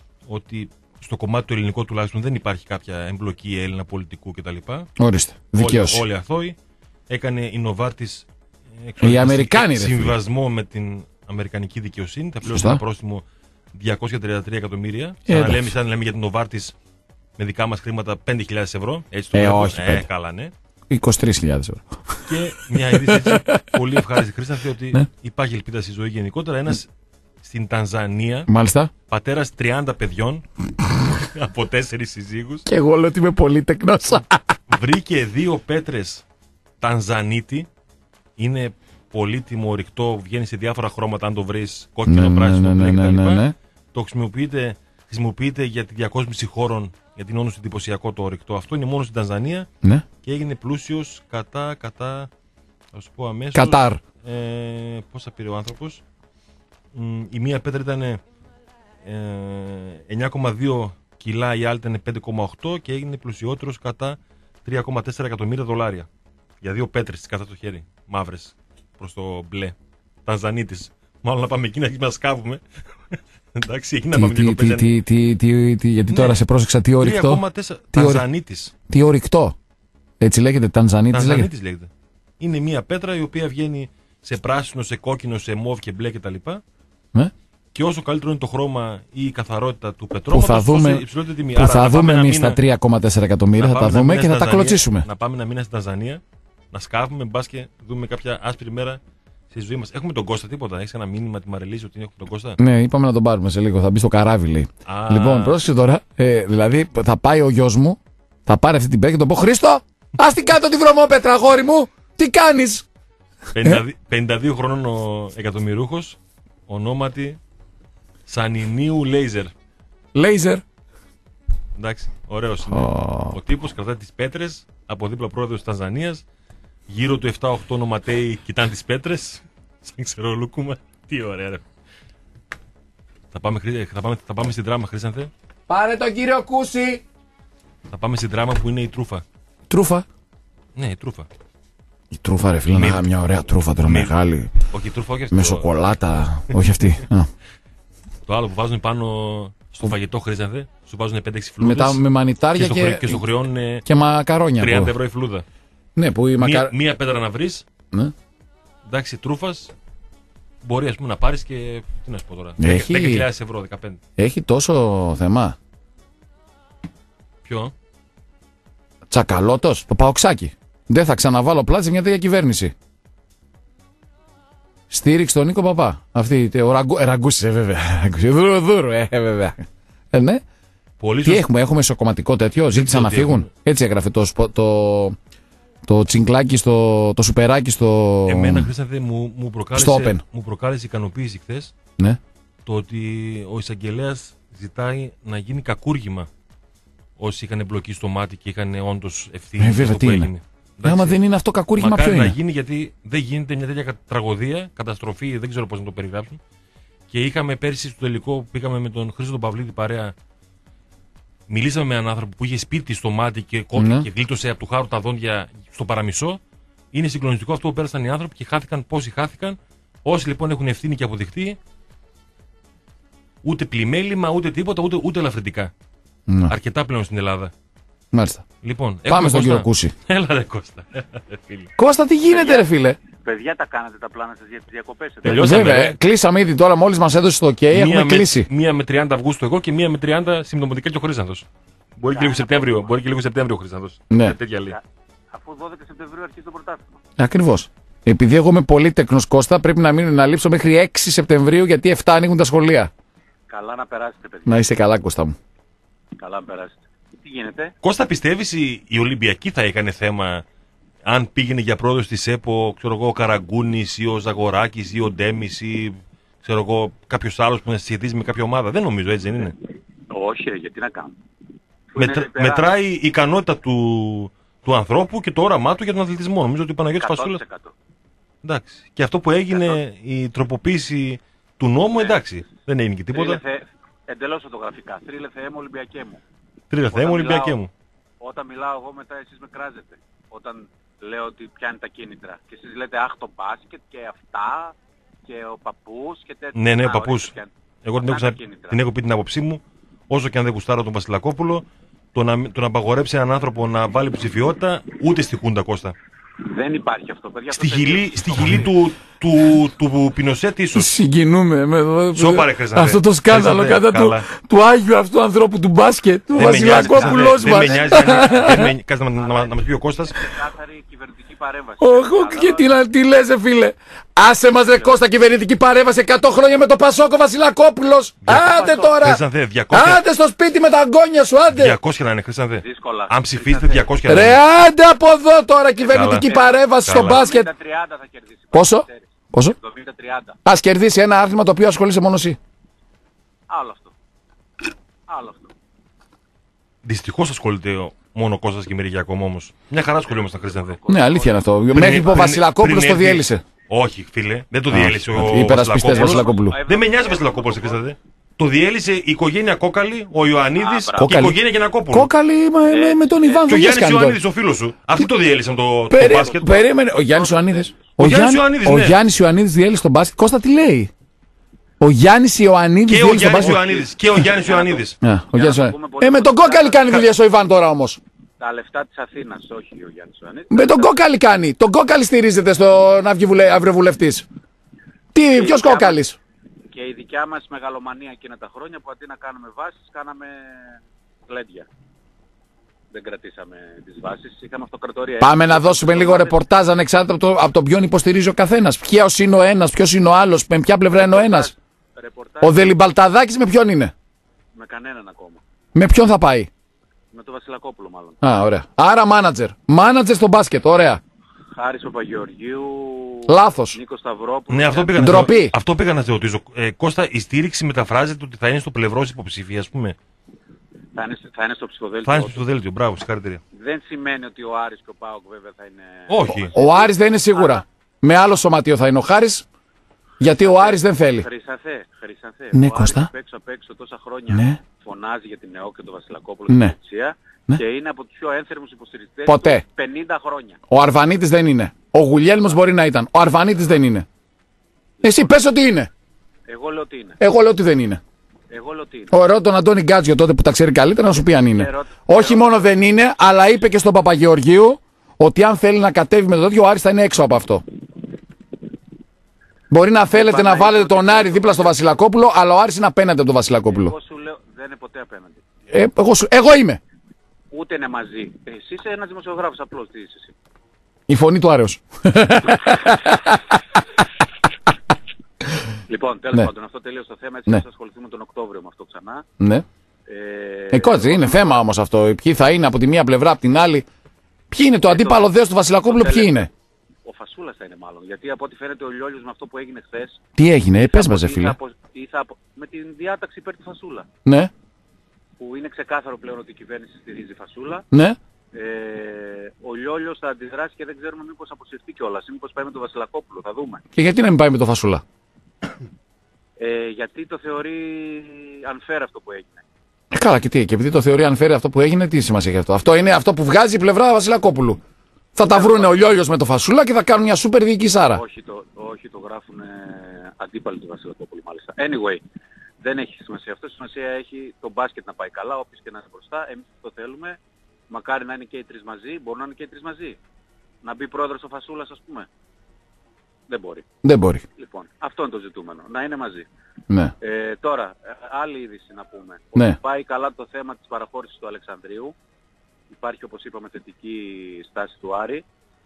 ότι στο κομμάτι του ελληνικού τουλάχιστον δεν υπάρχει κάποια εμπλοκή Έλληνα πολιτικού κτλ. Ορίστε. Δικαίωση. Όλοι, όλοι αθώοι. Έκανε η Νοβάρτης οι Αμερικάνοι, συμβιβασμό με την αμερικανική δικαιοσύνη. Θα πληρώσει ένα πρόστιμο διακόσια τριάντα τρία εκατομμύρια. Σαν να λέμε, σαν να λέμε για την Νοβάρτης με δικά μας χρήματα πέντε χιλιάδες ευρώ. Έτσι το ε, βλέπω. όχι, ε, καλά, ναι. είκοσι τρεις χιλιάδες ευρώ. Και μια είδηση έτσι, πολύ ευχάριστη, Χρήστανθε, ότι ναι. υπάρχει ελπίδα στη ζωή γενικότερα. Ένας στην Τανζανία, μάλιστα, πατέρας τριάντα παιδιών από τέσσερις συζύγους. Και εγώ λέω ότι είμαι πολύ τεκνός. Βρήκε δύο πέτρες Τανζανίτη. Είναι πολύτιμο, ρηκτό, βγαίνει σε διάφορα χρώματα. Αν το βρεις, κόκκινο, ναι, πράσινο, ναι, ναι, ναι, ναι, ναι. Το χρησιμοποιείται, χρησιμοποιείται για τη διακόσμηση χώρων, γιατί είναι όντως εντυπωσιακό το ρηκτό. Αυτό είναι μόνο στην Τανζανία, ναι. Και έγινε πλούσιος κατά, κατά, θα σου πω αμέσως. Κατάρ. Ε, πόσα πήρε ο άνθρωπος. Η μία πέτρα ήταν ε, εννιά κόμμα δύο κιλά, η άλλη ήταν πέντε κόμμα οκτώ και έγινε πλουσιότερος κατά τρία κόμμα τέσσερα εκατομμύρια δολάρια. Για δύο πέτρες κατά το χέρι, μαύρες προς το μπλε. Τανζανίτης. Μάλλον να πάμε εκεί να μας σκάβουμε. Εντάξει, εκεί να Τι, πάμε τι, λίγο τι, τι, τι, τι, τι, γιατί Ναι. τώρα σε πρόσεξα, τι ορυκτό. τρία κόμμα τέσσερα. Τι ορυ- Τανζανίτης. Τι ορυκτό. Έτσι λέγεται, Τανζανίτης λέγεται. Τανζανίτης λέγεται. Είναι μια πέτρα η οποία βγαίνει σε πράσινο, σε κόκκινο, σε μόβ και μπλε κτλ. Ε? Και όσο καλύτερο είναι το χρώμα ή η καθαρότητα του Που πετρώματος, θα τόσο δούμε, υψηλότερη τιμή. που Άρα, θα να πάμε δούμε ένα εμείς τα μήνα- τρία κόμμα τέσσερα εκατομμύρια, να θα τα πάμε ένα δούμε μήνα και θα στην τα Τανζανία, κλωτσίσουμε. Να πάμε ένα μήνα στην Τανζανία, να σκάβουμε, μπας και δούμε κάποια άσπρη μέρα στη ζωή μας. Έχουμε τον Κώστα τίποτα, έχεις ένα μήνυμα τη Μαρελίζη ότι έχουμε τον Κώστα. Ναι, είπαμε να τον πάρουμε σε λίγο, θα μπει στο καράβι λέει. Α. Λοιπόν, πρόσεξε τώρα, ε, δηλαδή θα πάει ο γιος μου, θα πάρει αυτή την πέτρα και τον πω Χρήστο, ας την κάτω τη βρωμόπετρα, αγόρι μου, τι κάνεις. πενήντα δύο πενήντα δύο χρόνων ο εκατομμυρούχος, ονόματι Σανινίου Λέιζερ. Λέιζερ. Εντάξει, ωραίος είναι. Oh. Ο τύπος κρατάει τις πέτρες, από δίπλα πρόεδρος της Τανζανίας, γύρω του επτά οχτώ νοματέοι κοιτάνε τις πέτρες, σαν ξερολούκουμα. Τι ωραία ρε. Θα πάμε, Χρή- θα πάμε, θα πάμε στην δράμα, Χρήσανθε. Πάρε τον κύριο Κούση. Θα πάμε στην δράμα που είναι η τρούφα. Τρούφα. Ναι, η τρούφα. Η τρούφα ρε φίλε, Με- να μια ωραία τρούφα τώρα με- μεγάλη, Όχι, η τρούφα, όχι αυτή. με το- σοκολάτα, όχι αυτή. Α. Το άλλο που βάζουν πάνω στο φαγητό, Χρήσανθε, σου βάζουν πέντε έξι φλούδες. Μετά με και μανιτάρια στο, και, χρε- και στο χρεώνουν και μακαρόνια. τριάντα που- ευρώ η φλούδα. Ναι, που η Μία, μακα... μία πέτρα να βρεις, Ναι. εντάξει, τρούφας, μπορεί ας πούμε να πάρεις και. Τι να σου πω τώρα. Έχει- δέκα χιλιάδες ευρώ, δεκαπέντε. Έχει τόσο θέμα. Ποιο? Τσακαλώτος, το παοξάκι. Δεν θα ξαναβάλω πλάτη σε μια τέτοια κυβέρνηση. Στήριξη τον Νίκο Παπά. Αυτή, τε- ο Ραγκού, ε, Ραγκούσης, ε, βέβαια. Δούρο, δούρο, ε, βέβαια. Ε, ναι. Πολύ Τι σωστά. έχουμε, έχουμε ισοκομματικό τέτοιο, ζήτησαν ξέρω να τι φύγουν. έχουμε. Έτσι έγραφε το, σπο- το, το τσιγκλάκι, στο, το σουπεράκι στο... Εμένα, Χρήσανθε, μου, μου, προκάλεσε, στο Open. μου προκάλεσε ικανοποίηση χθες Ναι. το ότι ο εισαγγελέας ζητάει να γίνει κακούργημα όσοι είχαν μπλοκεί στο μάτι και είχαν όντως ευθύνη. Ε, για βέβαια, αυτό τι που είναι. έγινε. Ε, άμα Εντάξει, δεν είναι αυτό κακούργημα, ποιο μακάρι να είναι. γίνει, γιατί δεν γίνεται μια τέτοια κα- τραγωδία, καταστροφή, δεν ξέρω πώς να το περιγράψουν. Και είχαμε πέρσι στο τελικό, πήγαμε με τον Χρήστο τον Παυλίδη παρέα. Μιλήσαμε με έναν άνθρωπο που είχε σπίτι στο μάτι και κόπηκε Ναι. και γλίτωσε από του χάρου τα δόντια στο παραμισό. Είναι συγκλονιστικό αυτό που πέρασαν οι άνθρωποι και χάθηκαν πόσοι χάθηκαν. Όσοι λοιπόν έχουν ευθύνη και αποδειχτεί, ούτε πλημέλημα, ούτε τίποτα, ούτε, ούτε ελαφρυντικά. Ναι. Αρκετά πλέον στην Ελλάδα. Μάλιστα. Λοιπόν, Πάμε έχουμε στον Κώστα. κύριο Κούση. Έλα ρε Κώστα. Έλα, ρε, φίλε. Κώστα, τι γίνεται, ρε φίλε. Παιδιά, τα κάνατε τα πλάνα σας για τις διακοπές. Τελειώσαμε. Βέβαια, ρε. ε, κλείσαμε ήδη τώρα, μόλις μας έδωσε το OK, έχουμε Μία με, κλείσει. μία με τριάντα Αυγούστου εγώ και μία με τριάντα συμπτωματικά και ο Χρήσανθος. Μπορεί και λίγο Σεπτέμβριο, μπορεί και λίγο Σεπτέμβριο ο Χρήσανθος. Ναι. Ε, Τέτοια λέει. Αφού δώδεκα Σεπτεμβρίου αρχίζει το πρωτάθλημα. Ακριβώς. Επειδή εγώ είμαι πολύτεκνος Κώστα, πρέπει να μείνω να λείψω μέχρι έξι Σεπτεμβρίου, γιατί εφτά ανοίγουν τα σχολεία. Καλά να περάσετε, παιδιά. Να είσαι καλά, Κώστα μου. Καλά να περάσετε. Τι γίνεται? Κώστα, πιστεύεις η, η Ολυμπιακή θα έκανε θέμα αν πήγαινε για πρόεδρος της ΕΠΟ, ξέρω εγώ, ο Καραγκούνης ή ο Ζαγοράκης ή ο Ντέμις ή ξέρω εγώ, κάποιος άλλος που να σχετίζει με κάποια ομάδα? Δεν νομίζω, έτσι δεν είναι. Όχι, ρε, γιατί να κάνω. Μετρα- μετράει η ικανότητα του, του ανθρώπου και το όραμά του για τον αθλητισμό. Νομίζω ότι ο Παναγιώτης Φασούλας. εκατό τοις εκατό. Εντάξει. Και αυτό που έγινε, η τροποποίηση του νόμου, εντάξει. Δεν έγινε και τίποτα. Θρύλε Θεέ- Εντελώς φωτογραφικά. Θρύλε Θεέ μου, Ολυμπιακέ μου. Τρία Θεέ μου, Όταν Ολυμπιακέ μιλάω- μου. Όταν μιλάω εγώ μετά εσείς με κράζετε. Όταν λέω ότι πιάνει τα κίνητρα. Και εσείς λέτε αχ το μπάσκετ και αυτά και ο παππούς και τέτοια. Ναι, ναι, Α, ο ωραία, παππούς. το πιάνει. Εγώ την έχω, Αυτά ξα- είναι τα κίνητρα. την έχω πει την άποψή μου. Όσο και αν δεν γουστάρω τον Βασιλακόπουλο, το να, το να απαγορέψει έναν άνθρωπο να βάλει ψηφιότητα, ούτε στη Χούντα, Κώστα. Δεν υπάρχει αυτό, παιδιά. Στη Αυτό γυλή, τελείωσε. στη γυλή του, του, του, του Πινοσέτ ίσως. Συγκινούμε με Σώπα, ρε, Χρυσανθέ. αυτό το σκάνδαλο Χρυσανθέ, κατά του, καλά. του Άγιου αυτού ανθρώπου του μπάσκετ, του Δεν με νοιάζει, Βασιλακόπουλός δεν με μας. νοιάζει. αν είναι- δεν με- Κάτσε να, να, να, να μας πει ο Κώστας. Ξεκάθαρη κυβερνητική παρέμβαση. Όχι, και τι, να- τι λες, ρε φίλε. Άσε μας, ρε Κώστα, κυβερνητική παρέμβαση εκατό χρόνια με το Πασόκο Βασιλακόπουλος. Άντε τώρα. Χρυσανθέ, διακόσια Άντε στο σπίτι με τα αγκόνια σου, άντε. διακόσια να είναι, Χρυσανθέ. Δύσκολα. Αν ψηφίσετε διακόσια να Ρε, είναι. άντε από εδώ τώρα κυβερνητική Καλά. παρέμβαση στο Καλά. μπάσκετ. εβδομήντα τριάντα θα κερδίσει. Πόσο? Πόσο? εβδομήντα τριάντα. Ας κερδίσει ένα άθλημα το οποίο ασχολείσαι μόνο εσύ. Άλλο αυτό. Άλλο αυτό. Δυστυχώς ασχολείται μόνο ο Κώστας και η Μεριγιακό όμως. Μια χαρά ασχολούμαστε, Χρυσανθέ. Ναι, αλήθεια είναι αυτό. Πριν- Μέχρι που ο πριν- Βασιλακόπουλος πριν το έρθει- διέλυσε. Όχι, φίλε, δεν το διέλυσε ο Υπερασπιστές Βασιλακόπουλος. Βασιλακόπουλου. Δεν με νοιάζει ο Βασιλακόπουλος, Χρυσανθέ. Το διέλυσε η οικογένεια Κόκαλη, ο Ιωαννίδης Α, και η μπράβο. οικογένεια Γεννακόπουλου. Κόκαλη με, με, με τον Ιβάν Και ο δουλειές Γιάννης κάνει τώρα. Ιωαννίδης, ο φίλος σου. Αυτοί το διέλυσαν το, το Περί- μπάσκετ. Περίμενε, ο Γιάννης Ιωαννίδης. Ο, Γιάννης Γιάννη- Ιωαννίδης, ο ναι. Γιάννης Ιωαννίδης διέλυσε τον μπάσκετ. Κώστα τι λέει. Ο Γιάννης Ιωαννίδης. Και ο Γιάννης Ιωαννίδης. Και ο Γιάννης Ιωαννίδης. Ε, με τον Κόκαλη κάνει δουλειές ο Ιβάν τώρα όμως. Τα λεφτά της Αθήνας, όχι ο Γιάννης Ιωαννίδης. Με τον Κόκαλη κάνει. Τον Κόκαλη στηρίζεται στο να βγει βουλε... αυροβουλευτής. Τι, ποιος Κόκαλης? Και η δικιά μας μεγαλομανία εκείνα τα χρόνια που αντί να κάνουμε βάσεις, κάναμε γλέντια. Δεν κρατήσαμε τις βάσεις, είχαμε αυτοκρατορία. Πάμε να δώσουμε λίγο ρεπορτάζ ανεξάρτητα από, το, από τον ποιον υποστηρίζει ο καθένας. Ποιος είναι ο ένας, ποιος είναι ο άλλος, με ποια πλευρά είναι ο ένας. Ο Δελιμπαλταδάκης με ποιον είναι? Με κανέναν ακόμα. Με ποιον θα πάει? Με τον Βασιλακόπουλο μάλλον. Α, ωραία. Άρα μάνατζερ. Μάνατζερ στο μπάσκετ, ωραία. Χάρης Παπαγεωργίου. Λάθος. Νίκος Σταυρόπουλος. Ναι, αυτό πήγα, Ντροπή. να, αυτό πήγα να ρωτήσω. Ε, Κώστα, η στήριξη μεταφράζεται ότι θα είναι στο πλευρό της υποψηφίας, ας πούμε. Θα είναι, θα είναι στο ψηφοδέλτιο. Θα είναι στο ψηφοδέλτιο, μπράβο, συγχαρητήρια. Δεν σημαίνει ότι ο Άρης και ο ΠΑΟΚ βέβαια θα είναι... Όχι. Ο Άρης δεν είναι σίγουρα. Αλλά... με άλλο σωματείο θα είναι ο Χάρης, γιατί ο Άρης δεν θέλει. Χρυσαθέ, Χρυσαθέ. Ναι, ο Κώστα. Άρης απ' έξω απ' έξω τόσα χρόνια ναι. φωνάζει για την ΕΟΚ και τον Βασιλακόπουλο ναι. στην Τουρκία ναι. και είναι από τους πιο ένθερμους υποστηρικτές ποτέ. πενήντα χρόνια. Ο Αρβανίτης δεν είναι. Ο Γουλιέλμος μπορεί να ήταν. Ο Αρβανίτης δεν είναι. Εσύ πες ότι είναι. Εγώ λέω ότι είναι. Εγώ λέω ότι δεν είναι. Εγώ λέω ότι είναι. Ωραίο τον Αντώνη Γκάτζιο τότε που τα ξέρει καλύτερα να σου πει αν είναι. Ερώ... Όχι μόνο δεν είναι, αλλά είπε και στον Παπαγεωργίου ότι αν θέλει να κατέβει με το τέτοιο, ο Άρης θα είναι έξω από αυτό. Μπορεί να θέλετε να βάλετε τον Άρη δίπλα στο Βασιλακόπουλο, αλλά ο Άρης είναι απέναντι από τον Βασιλακόπουλο. Εγώ σου λέω δεν είναι ποτέ απέναντι. Ε, εγώ, σου... εγώ είμαι. Ούτε είναι μαζί. Εσύ είσαι ένας δημοσιογράφος απλώς. Τι είσαι εσύ? Η φωνή του Άρεως. Λοιπόν, τέλος ναι. πάντων, αυτό τελείωσε το θέμα. Έτσι ναι. θα ασχοληθούμε τον Οκτώβριο με αυτό ξανά. Ναι. Ε, ε κότσε, είναι θέμα όμως αυτό. Ποιοι θα είναι από τη μία πλευρά, από την άλλη. Ποιοι είναι το ε, αντίπαλο δέος του Βασιλακόπουλου, ποιοι είναι? Ο Φασούλας θα είναι μάλλον. Γιατί από ό,τι φαίνεται ο Λιόλιος με αυτό που έγινε χθες. Τι έγινε, πες μας, φίλε. Απο, απο, με την διάταξη υπέρ του Φασούλα. Ναι. Που είναι ξεκάθαρο πλέον ότι η κυβέρνηση στηρίζει Φασούλα. Ναι. Ε, ο Λιόλιος θα αντιδράσει και δεν ξέρουμε μήπως αποσυρθεί κιόλας. Μήπως πάει με τον Βασιλακόπουλο, θα δούμε. Και γιατί να μην πάει με τον Φασούλα? Ε, γιατί το θεωρεί unfair αυτό που έγινε. Ε, καλά, και τι, και επειδή το θεωρεί unfair αυτό που έγινε, τι σημασία έχει αυτό? Αυτό είναι αυτό που βγάζει η πλευρά Βασιλακόπουλου. Θα τα βρούνε ο Λιόλιος με το Φασούλα και θα κάνουν μια σούπερ διοικησάρα. Όχι, το, όχι, το γράφουν ε, αντίπαλοι του Βασιλακόπουλου μάλιστα. Anyway, δεν έχει σημασία αυτό. Σημασία έχει το μπάσκετ να πάει καλά, όποιος και να είναι μπροστά. Εμείς το θέλουμε. Μακάρι να είναι και οι τρεις μαζί. Μπορούν να είναι και οι τρεις μαζί. Να μπει πρόεδρος ο Φασούλας, ας πούμε. Δεν μπορεί. Δεν μπορεί. Λοιπόν, αυτό είναι το ζητούμενο. Να είναι μαζί. Ναι. Ε, τώρα, άλλη είδηση να πούμε. Ναι. Ότι πάει καλά το θέμα της παραχώρησης του Αλεξανδρίου. Υπάρχει, όπως είπαμε, θετική στάση του Άρη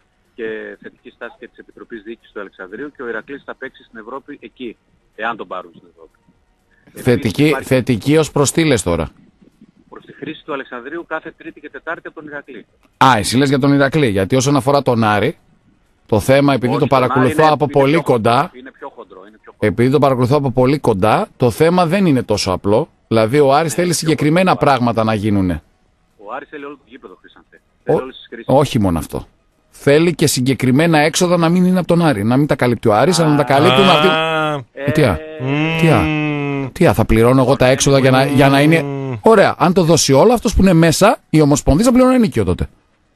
και θετική στάση και της Επιτροπής Διοίκησης του Αλεξανδρίου και ο Ηρακλής θα παίξει στην Ευρώπη εκεί, εάν τον πάρουν στην Ευρώπη. Θετική, υπάρχει... θετική ως προς τι λες τώρα? Προς τη χρήση του Αλεξανδρίου κάθε Τρίτη και Τετάρτη από τον Ηρακλή. Α, εσύ λες για τον Ηρακλή, γιατί όσον αφορά τον Άρη, το θέμα, επειδή όχι, το παρακολουθώ είναι, από είναι πολύ πιο κοντά, χοντρό, είναι πιο χοντρό, είναι πιο χοντρό. επειδή το παρακολουθώ από πολύ κοντά, το θέμα δεν είναι τόσο απλό. Δηλαδή ο Άρης ναι, θέλει συγκεκριμένα χοντρό, πράγματα να γίνουν. Ο Άρης θέλει όλο το γήπεδο, Χρυσάνθε. Ο... Όχι μόνο αυτό. Θέλει και συγκεκριμένα έξοδα να μην είναι από τον Άρη. Να μην τα καλύπτει ο Άρης, αλλά να τα καλύπτουν αυτοί. Ε, τι α, τι α, τι α, θα πληρώνω εγώ τα έξοδα για να, για να είναι. Ωραία, αν το δώσει όλο, αυτός που είναι μέσα, η Ομοσπονδία θα πληρώνει ενίκιο τότε.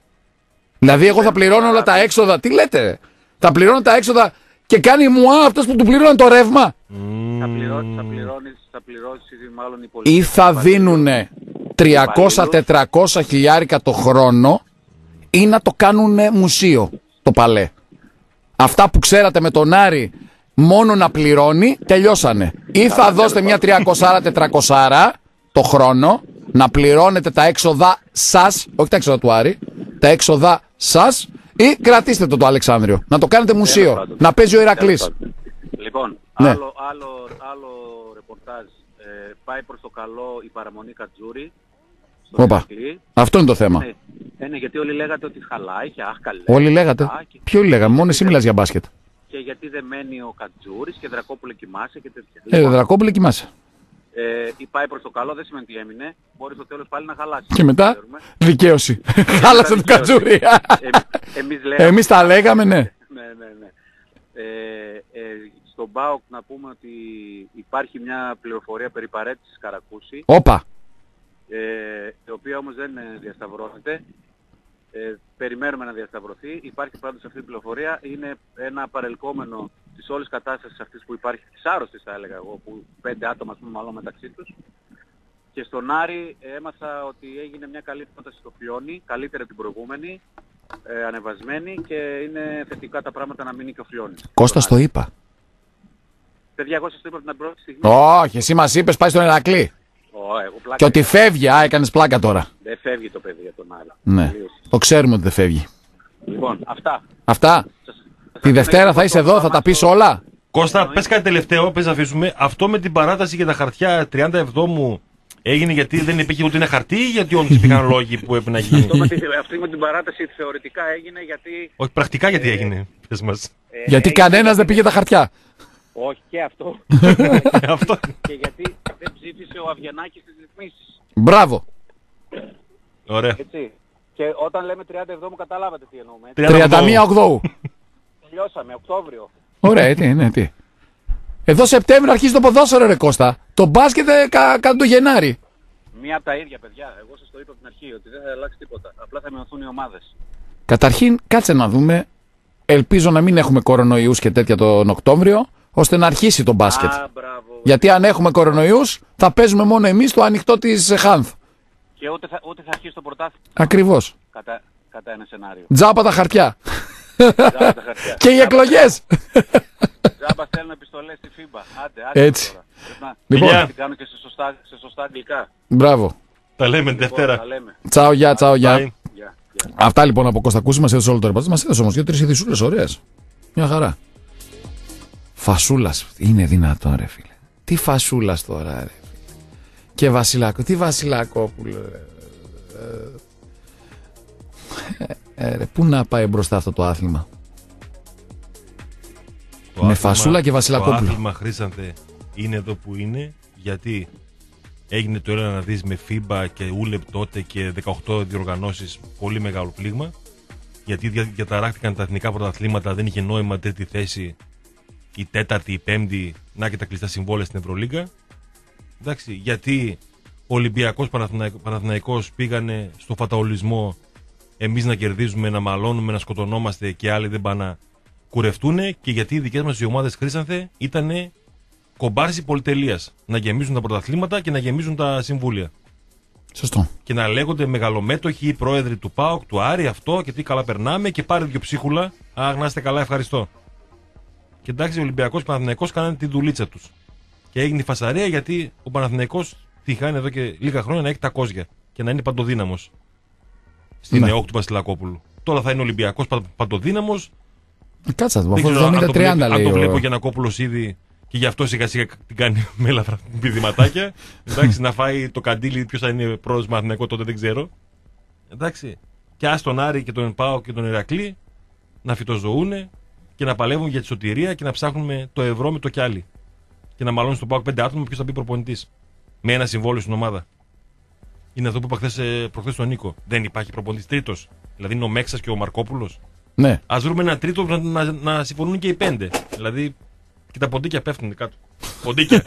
Δηλαδή, εγώ θα πληρώνω όλα τα έξοδα. Τι λέτε, θα πληρώνω τα έξοδα και κάνει μουά αυτός που του πληρώνει το ρεύμα. Θα πληρώνει, θα πληρώνει, θα πληρώσει μάλλον οι πολίτες. Ή θα δίνουνε τριακόσια με τετρακόσια χιλιάρικα το χρόνο ή να το κάνουν μουσείο το παλέ. Αυτά που ξέρατε με τον Άρη μόνο να πληρώνει, τελειώσανε. Ή θα δώσετε μια τριακόσια με τετρακόσια το χρόνο, να πληρώνετε τα έξοδα σας, όχι τα έξοδα του Άρη, τα έξοδα σας, ή κρατήστε το το Αλεξάνδριο. Να το κάνετε μουσείο, να παίζει ο Ηρακλής. Λοιπόν, ναι. άλλο, άλλο, άλλο ρεπορτάζ. Ε, πάει προς το καλό η παραμονή Κατζούρη. Όπα. Αυτό είναι το θέμα. Ναι, ναι, γιατί όλοι λέγατε ότι χαλάει και αχ καλέ. Όλοι λέγατε. Και... Ποιοι όλοι λέγαμε, μόνο εσύ μιλάς για μπάσκετ. Και γιατί δεν μένει ο Κατζούρης και Δρακόπουλο κοιμάσαι και τέτοια. Ε, Δρακόπουλο κοιμάσαι. Ε, ή πάει προς το καλό, δεν σημαίνει ότι έμεινε. Μπορεί στο τέλος πάλι να χαλάσει. Και μετά, δικαίωση. Χάλασε τον Κατζούρη. Ε, εμείς, λέγαμε, εμείς τα λέγαμε, ναι. ναι, ναι, ναι. Ε, ε, στον ΠΑΟΚ να πούμε ότι υπάρχει μια πληροφορία περί παρέτησης Καρακούση. Όπα. Ε, η οποία όμως δεν διασταυρώνεται. Ε, περιμένουμε να διασταυρωθεί. Υπάρχει πάντως αυτή η πληροφορία. Είναι ένα παρελκόμενο της όλης κατάστασης αυτής που υπάρχει, της άρρωστης θα έλεγα εγώ, που πέντε άτομα ας πούμε μάλλον μεταξύ τους. Και στον Άρη έμαθα ότι έγινε μια καλή πρόταση στο Φλιώνι, καλύτερη από την προηγούμενη, ε, ανεβασμένη, και είναι θετικά τα πράγματα να μείνει και ο Φλιώνης. Κώστα, το είπα. Παιδιά, εγώ σας το είπα από την πρώτη στιγμή. Όχι, εσύ μας είπες πάει στον Ηρακλή. Oh, εγώ πλάκα Και ότι φεύγει, α, έκανες πλάκα τώρα. δεν φεύγει το παιδί για τον Άρη. Ναι, Τελείωσε. το ξέρουμε ότι δεν φεύγει. Λοιπόν, αυτά. Αυτά. Σας- σας Τη Δευτέρα θα είσαι εδώ, θα τα πεις όλα. Κώστα, πες κάτι τελευταίο, πες να αφήσουμε. Αυτό με την παράταση για τα χαρτιά τριάντα εβδόμου έγινε γιατί δεν υπήρχε ούτε ένα χαρτί ή γιατί όντως υπήρχαν λόγοι που έπρεπε να γίνει? Αυτό με τη- Αυτή με την παράταση θεωρητικά έγινε γιατί... Όχι, πρακτικά γιατί έγινε, πες μας. ε, Γιατί έγινε- κανένας δεν πήγε τα χαρτιά. Όχι, και αυτό. Αυτό. Και γιατί δεν ψήφισε ο Αβγενάκης στις ρυθμίσεις. Μπράβο. Ωραία. Έτσι. Και όταν λέμε τριάντα εβδόμου καταλάβατε τι εννοούμε. έτσι. τριάντα μία Οκτώου. Τελειώσαμε, Οκτώβριο. Ωραία, τι, ναι, τι. Εδώ Σεπτέμβριο αρχίζει το ποδόσφαιρο, ρε Κώστα. Το μπάσκετ ε, κα, κατά το Γενάρη. Μία από τα ίδια, παιδιά. Εγώ σας το είπα από την αρχή ότι δεν θα αλλάξει τίποτα. Απλά θα μειωθούν οι ομάδες. Καταρχήν, κάτσε να δούμε. Ελπίζω να μην έχουμε κορονοϊούς και τέτοια τον Οκτώβριο, ώστε να αρχίσει το μπάσκετ. Α, μπράβο. Γιατί αν έχουμε κορονοϊούς, θα παίζουμε μόνο εμείς το ανοιχτό της Χάνθ. Και ούτε θα, ούτε θα αρχίσει το πρωτάθλημα Ακριβώς. κατά, κατά ένα σενάριο. Τζάπα τα χαρτιά. Τζάμπα τα χαρτιά. Και οι εκλογές. Τζάμπα στέλνουν επιστολές στη φίμπα. Άντε, άντε. Έτσι. Τώρα. Πρέπει να- Λοιπόν. να την κάνω και σε σωστά, σε σωστά αγγλικά. Μπράβο. Τα λέμε τη Λοιπόν, Δευτέρα. τα λέμε. Τσάω, γεια, τσάω, γεια. Bye. Γεια, γεια. Αυτά λοιπόν από Κώστα Κούση, μας έδωσε όλο το ρεπορτάζ. Μας έδωσε όμως δύο-τρεις ειδησούλες ωραίες. Μια χαρά. Φασούλας. Είναι δυνατόν, ρε φίλε. Τι φασούλας τώρα, ρε φίλε. Και Βασιλάκο. Τι Βασιλακόπουλο, ρε. Ε, ε, ρε, πού να πάει μπροστά αυτό το άθλημα. Το Με άθλημα- Φασούλα και Βασιλακόπουλο. Το άθλημα, Χρήσανθε, είναι εδώ που είναι γιατί έγινε το έλα να δεις με φίμπα και ούλεπ τότε και δεκαοκτώ διοργανώσεις, πολύ μεγάλο πλήγμα. Γιατί δια- διαταράχθηκαν τα εθνικά πρωταθλήματα, δεν είχε νόημα τρίτη θέση, η τέταρτη, η πέμπτη, να και τα κλειστά συμβόλαια στην Ευρωλίγκα. Εντάξει, γιατί ο Ολυμπιακός Παναθηναϊκ- Παναθηναϊκός πήγανε στο φαταολισμό, εμείς να κερδίζουμε, να μαλώνουμε, να σκοτωνόμαστε και άλλοι δεν πάνε να κουρευτούνε, και γιατί οι δικές μας οι ομάδες, Χρήσανθε, ήτανε κομπάρσι πολυτελείας. Να γεμίζουν τα πρωταθλήματα και να γεμίζουν τα συμβούλια. Σωστό. Και να λέγονται μεγαλομέτωχοι ή πρόεδροι του ΠΑΟΚ, του Άρη, αυτό και τι καλά περνάμε και πάρε δυο ψίχουλα. Αχ, να είστε καλά, ευχαριστώ. Και εντάξει, ο Ολυμπιακός Παναθηναϊκός κάνανε τη δουλίτσα τους. Και έγινε η φασαρία γιατί ο Παναθηναϊκός τυχάνει εδώ και λίγα χρόνια να έχει τα κόζια και να είναι παντοδύναμος στην Ναι. ΕΟΚ του Βασιλακόπουλου. Τώρα θα είναι Ολυμπιακός πα- παντοδύναμος. Κάτσε, Δεν από ξέρω αν εβδομήντα το τριάντα βλέπει- αν λέει. το βλέπει ο ο- Γιαννακόπουλος ήδη και γι' αυτό σιγά σιγά την κάνει με ελαφρά πηδηματάκια. Εντάξει, να φάει το καντήλι, ποιος θα είναι πρόεδρος Παναθηναϊκό τότε δεν ξέρω. Εντάξει. Και ας τον Άρη και τον Πάο και τον Ηρακλή να φυτοζωούνε και να παλεύουν για τη σωτηρία και να ψάχνουν με το ευρώ με το κιάλι. Και να μαλώνουν στον Πάο πέντε άτομα ποιος θα μπει προπονητής. Με ένα συμβόλαιο στην ομάδα. Είναι αυτό που είπα χθες, ε, προχθές στον Νίκο. Δεν υπάρχει προπονητής τρίτος. Δηλαδή είναι ο Μέξας και ο Μαρκόπουλος. Ναι. Ας βρούμε ένα τρίτο να, να, να συμφωνούν και οι πέντε. Δηλαδή και τα ποντίκια πέφτουν κάτω. Ποντίκια.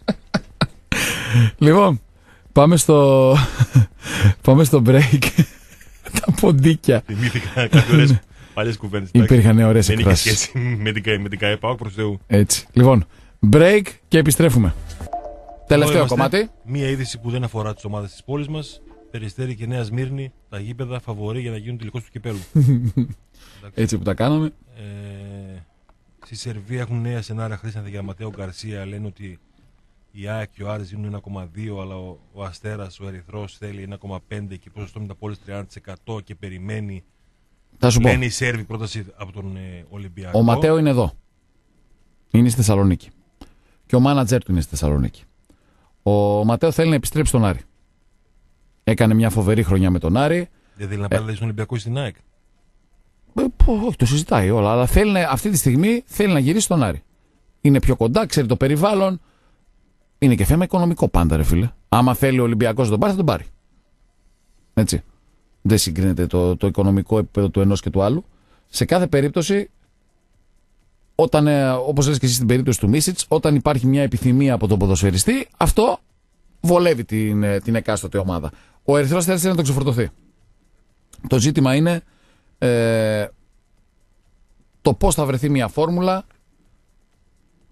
Λοιπόν, πάμε στο. πάμε στο break. Τα ποντίκια. Θυμήθηκα κάτι ωραίες παλιές κουβέντες. εντάξει. Υπήρχαν ωραίες Δεν είχε εκφράσεις. σχέση με την, ΚΑΕ- με την ΚΑΕΠΑΟ προς Θεού. Έτσι. Λοιπόν, break και επιστρέφουμε. Τελευταίο Εδώ είμαστε. κομμάτι. Μία είδηση που δεν αφορά τις ομάδες της πόλης μας. Περιστέρι και Νέα Σμύρνη, τα γήπεδα φαβορεί για να γίνουν τελικώς του κυπέλου. Έτσι που τα κάναμε. Ε, στη Σερβία έχουν νέα σενάρια, Χρήσανθε, για Ματέο Γκαρσία. Λένε ότι η ΑΕΚ και ο Άρης δίνουν ένα κόμμα δύο, αλλά ο, ο Αστέρας, ο Ερυθρός θέλει ένα κόμμα πέντε και ποσοστό μεταπόλησης τριάντα τοις εκατό και περιμένει. Θα σου πω. Λένε οι Σέρβοι πρόταση από τον ε, Ολυμπιακό. Ο Ματέο είναι εδώ. Είναι στη Θεσσαλονίκη. Και ο μάνατζερ του είναι στη Θεσσαλονίκη. Ο Ματέο θέλει να επιστρέψει στον Άρη. Έκανε μια φοβερή χρονιά με τον Άρη. Δεν θέλει να πάει στον Ολυμπιακό ή στην ΑΕΚ. Ε, πω, όχι, το συζητάει όλα. Αλλά θέλει, να- αυτή τη στιγμή θέλει να γυρίσει στον Άρη. Είναι πιο κοντά, ξέρει το περιβάλλον. Είναι και θέμα οικονομικό πάντα, ρε φίλε. Άμα θέλει ο Ολυμπιακός να τον πάρει, θα τον πάρει. Έτσι. Δεν συγκρίνεται το, το οικονομικό επίπεδο του ενός και του άλλου. Σε κάθε περίπτωση, όταν, ε, όπως λες και εσύ στην περίπτωση του Μίσιτς, όταν υπάρχει μια επιθυμία από τον ποδοσφαιριστή, αυτό βολεύει την, ε, την εκάστοτε ομάδα. Ο Ερυθρός θέλει να τον ξεφορτωθεί. Το ζήτημα είναι ε, το πώς θα βρεθεί μια φόρμουλα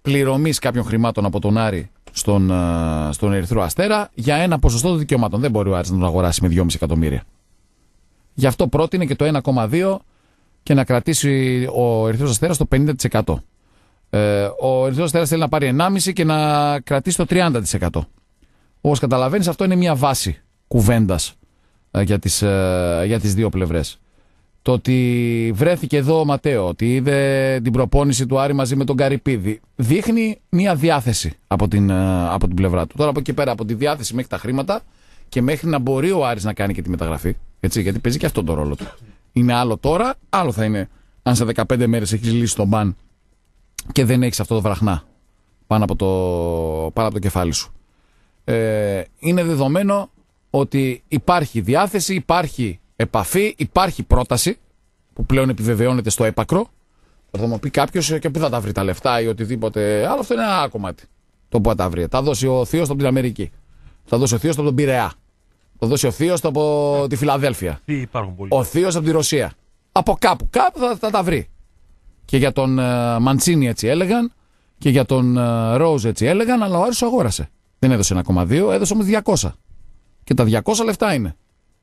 πληρωμής κάποιων χρημάτων από τον Άρη στον, στον Ερυθρό Αστέρα για ένα ποσοστό των δικαιωμάτων. Δεν μπορεί ο Άρης να τον αγοράσει με δυόμισι εκατομμύρια. Γι' αυτό πρότεινε και το ένα κόμμα δύο και να κρατήσει ο Ερυθρός Αστέρας το πενήντα τοις εκατό. Ε, ο Ερυθρός Αστέρας θέλει να πάρει ενάμιση και να κρατήσει το τριάντα τοις εκατό. Όπως καταλαβαίνεις, αυτό είναι μια βάση κουβέντας ε, για, τις, ε, για τις δύο πλευρές. Το ότι βρέθηκε εδώ ο Ματέο, ότι είδε την προπόνηση του Άρη μαζί με τον Καρυπίδη, δείχνει μια διάθεση από την, ε, από την πλευρά του. Τώρα από εκεί πέρα, από τη διάθεση μέχρι τα χρήματα και μέχρι να μπορεί ο Άρης να κάνει και τη μεταγραφή. Έτσι, γιατί παίζει και αυτόν τον ρόλο του. Είναι άλλο τώρα, άλλο θα είναι αν σε δεκαπέντε μέρες έχεις λύσει τον μπαν και δεν έχεις αυτό το βραχνά πάνω από το, πάνω από το κεφάλι σου. Ε, είναι δεδομένο ότι υπάρχει διάθεση, υπάρχει επαφή, υπάρχει πρόταση που πλέον επιβεβαιώνεται στο έπακρο. Θα μου πει κάποιος και πού θα τα βρει τα λεφτά ή οτιδήποτε άλλο. Αυτό είναι ένα κομμάτι. Το που θα τα βρει. Θα δώσει ο θείος από την Αμερική. Θα δώσει ο θείος από τον Πειραιά. Θα δώσει ο θείος από τη Φιλαδέλφια. Ο θείος από τη Ρωσία. Από κάπου. Κάπου θα, θα τα βρει. Και για τον uh, Μαντσίνι έτσι έλεγαν. Και για τον Ρόουζ uh, έτσι έλεγαν. Αλλά ο Άρης σου αγόρασε. Δεν έδωσε ένα κόμμα δύο, έδωσε όμως διακόσια. Και τα διακόσια λεφτά είναι.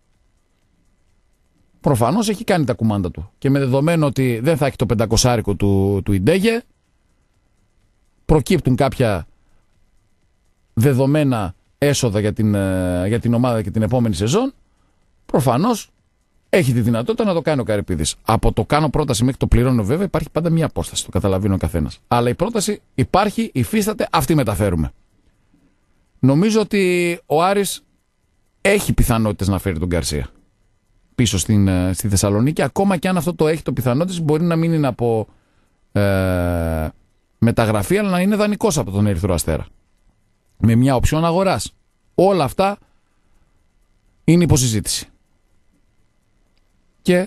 Προφανώς έχει κάνει τα κουμάντα του. Και με δεδομένο ότι δεν θα έχει το πεντακόσάρικο του, του Ιντέγε, προκύπτουν κάποια δεδομένα έσοδα για την, για την ομάδα και την επόμενη σεζόν, προφανώς έχει τη δυνατότητα να το κάνει ο Καρυπίδης. Από το κάνω πρόταση μέχρι το πληρώνω βέβαια υπάρχει πάντα μια απόσταση, το καταλαβαίνει ο καθένας. Αλλά η πρόταση υπάρχει, υφίσταται, αυτή μεταφέρουμε. Νομίζω ότι ο Άρης έχει πιθανότητες να φέρει τον Γκαρσία πίσω στην, στη Θεσσαλονίκη, ακόμα και αν αυτό το έχει το πιθανότητες μπορεί να μην είναι από ε, μεταγραφή, αλλά να είναι δανεικός από τον Ερυθρό Αστέρα. Με μια οψιόν αγοράς. Όλα αυτά είναι υποσυζήτηση. Και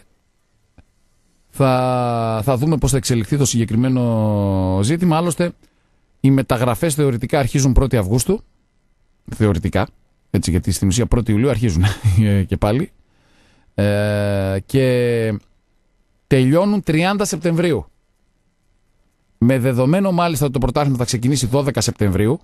θα, θα δούμε πώς θα εξελιχθεί το συγκεκριμένο ζήτημα. Άλλωστε, οι μεταγραφές θεωρητικά αρχίζουν πρώτη Αυγούστου. Θεωρητικά. Έτσι, γιατί στην ουσία πρώτη Ιουλίου αρχίζουν και πάλι. Ε, και τελειώνουν τριάντα Σεπτεμβρίου. Με δεδομένο μάλιστα ότι το πρωτάθλημα θα ξεκινήσει δώδεκα Σεπτεμβρίου.